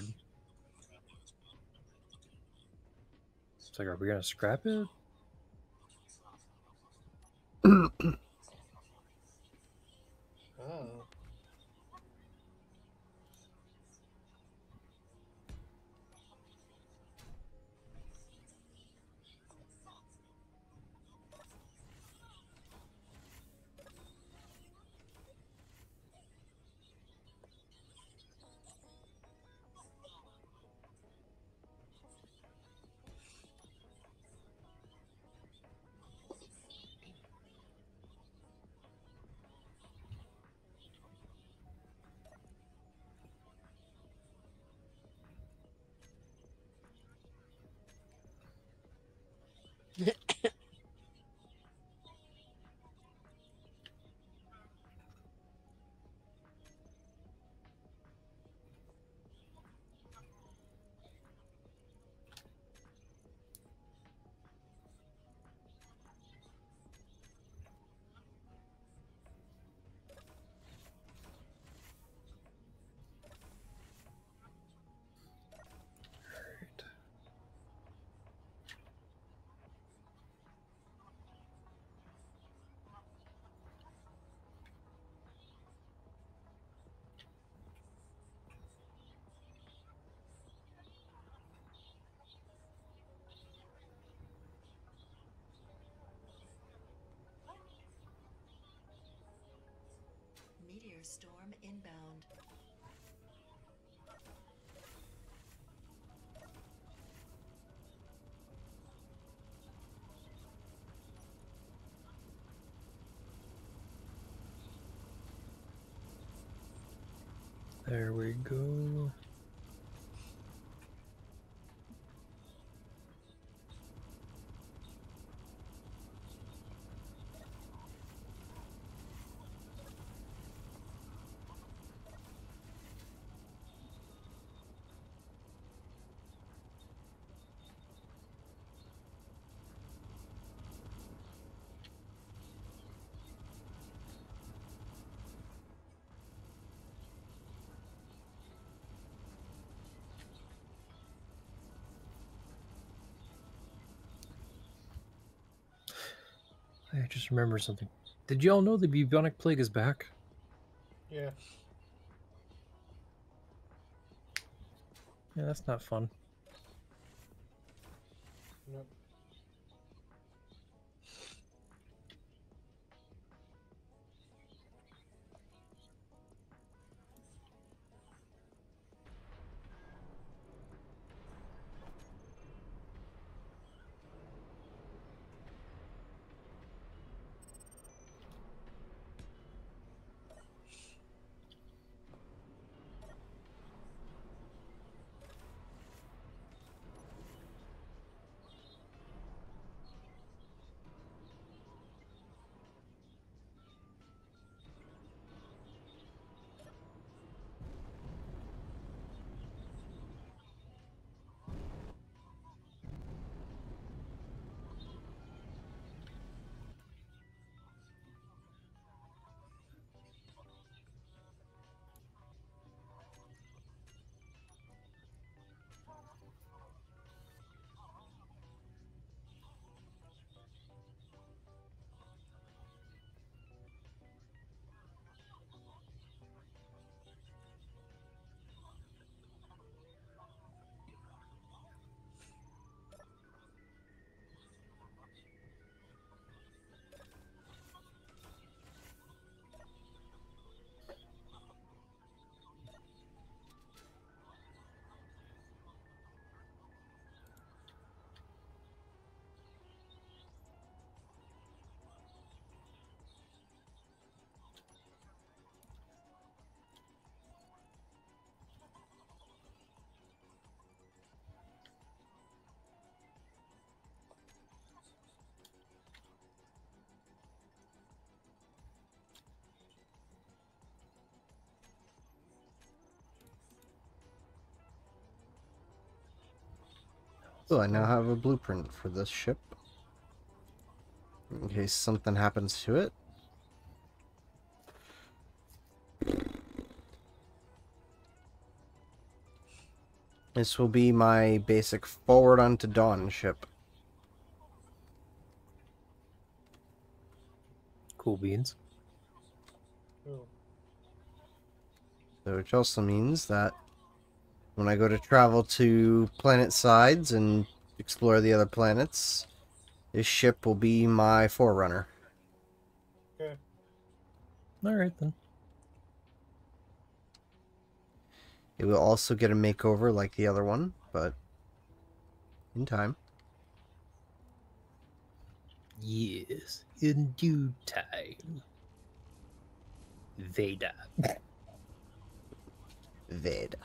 It's like, are we going to scrap it? Oh. Storm inbound. There we go. I just remembered something. Did y'all know the bubonic plague is back? Yeah. Yeah, that's not fun. Nope. So I now have a blueprint for this ship. In case something happens to it. This will be my basic forward onto dawn ship. Cool beans. Oh. So which also means that when I go to travel to planet sides and explore the other planets, this ship will be my forerunner. Okay. All right then. It will also get a makeover like the other one, but in time. Yes, in due time. Veda. Veda.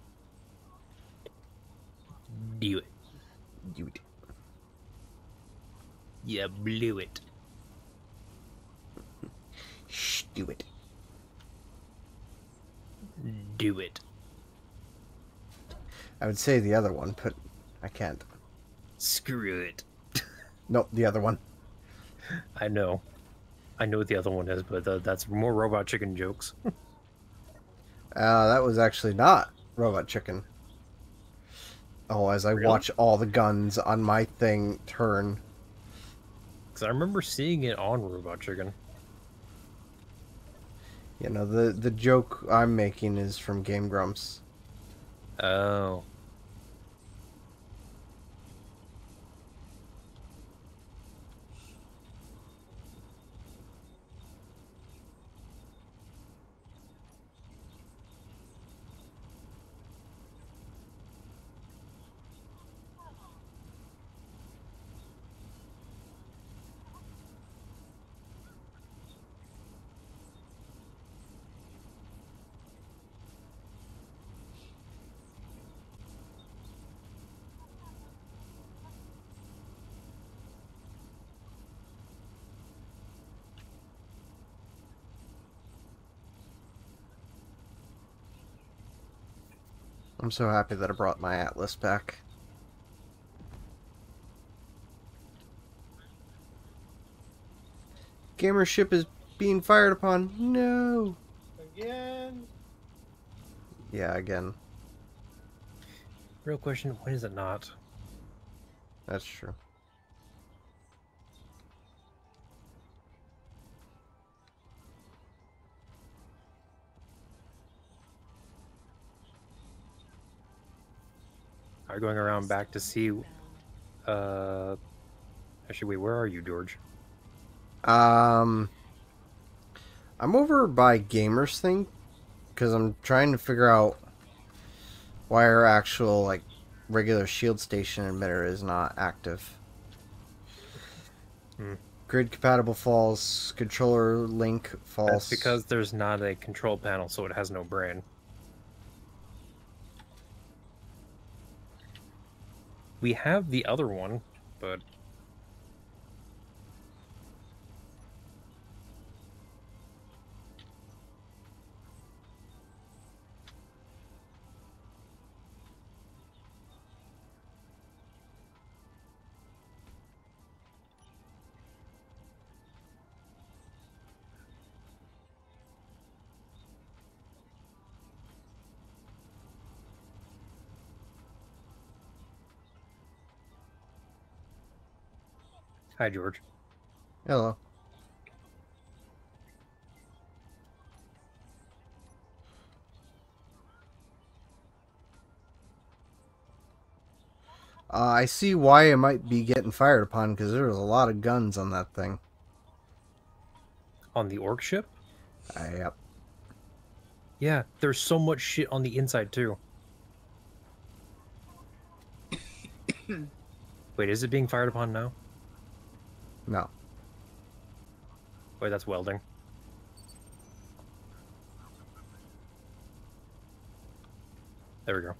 Do it. Dude. You blew it. Shh, do it. Do it. I would say the other one, but I can't. Screw it. Nope, the other one. I know. I know what the other one is, but uh, that's more Robot Chicken jokes. Uh, that was actually not Robot Chicken. Oh, as I Really? watch all the guns on my thing turn. Because I remember seeing it on Robot Chicken. You know, the, the joke I'm making is from Game Grumps. Oh. I'm so happy that I brought my Atlas back. Gamer ship is being fired upon. No. Again. Yeah, again. Real question, when is it not? That's true. Are you going around back to see... Uh... Actually, wait, where are you, George? Um, I'm over by Gamers Thing because I'm trying to figure out why our actual like regular shield station emitter is not active. Hmm. Grid compatible false, controller link false. That's because there's not a control panel, so it has no brain. We have the other one, but... Hi, George. Hello. Uh, I see why it might be getting fired upon because there was a lot of guns on that thing. On the orc ship? Uh, yep. Yeah, there's so much shit on the inside, too. Wait, is it being fired upon now? No. Wait, that's welding. There we go.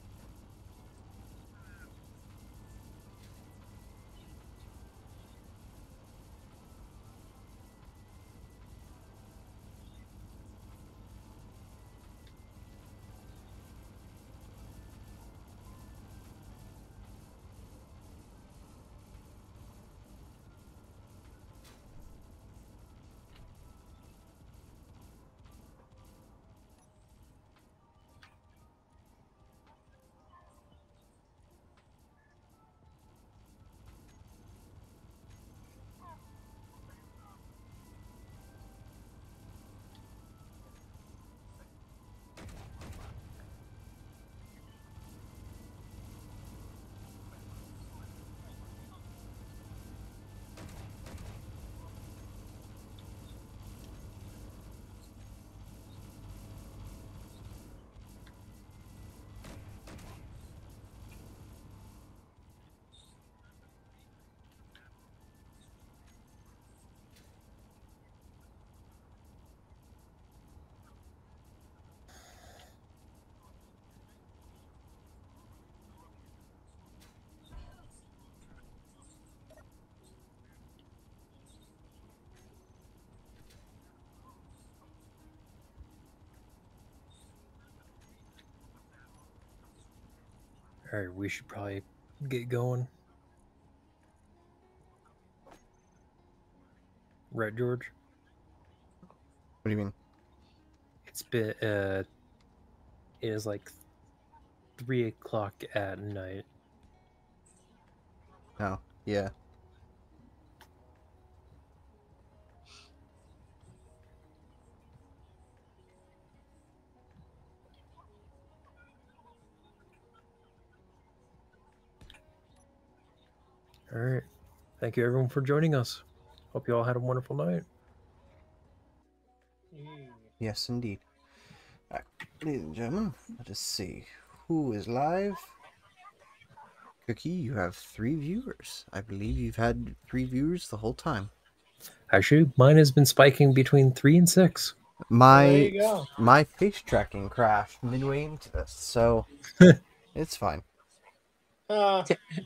Alright, we should probably get going. Right, George? What do you mean? It's been, uh... It is like three o'clock at night. Oh, yeah. Alright. Thank you everyone for joining us. Hope you all had a wonderful night. Yes, indeed. All right, ladies and gentlemen, let us see who is live. Cookie, you have three viewers. I believe you've had three viewers the whole time. Actually, mine has been spiking between three and six. There My you go. my face tracking crashed midway into this, so it's fine. Uh,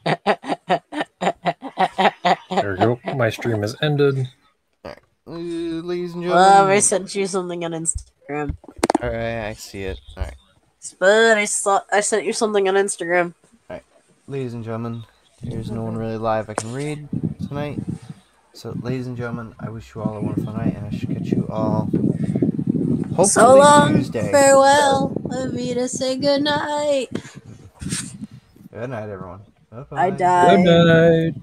There we go. My stream has ended. All right, uh, ladies and Love, I gentlemen. sent you something on Instagram. All right, I see it. All right. But I saw I sent you something on Instagram. Ladies and gentlemen, there's no one really live I can read tonight. So, ladies and gentlemen, I wish you all a wonderful night, and I should catch you all hopefully So long, Tuesday. farewell. Avita, say good night. Good night, everyone. Bye-bye. I died. Good night.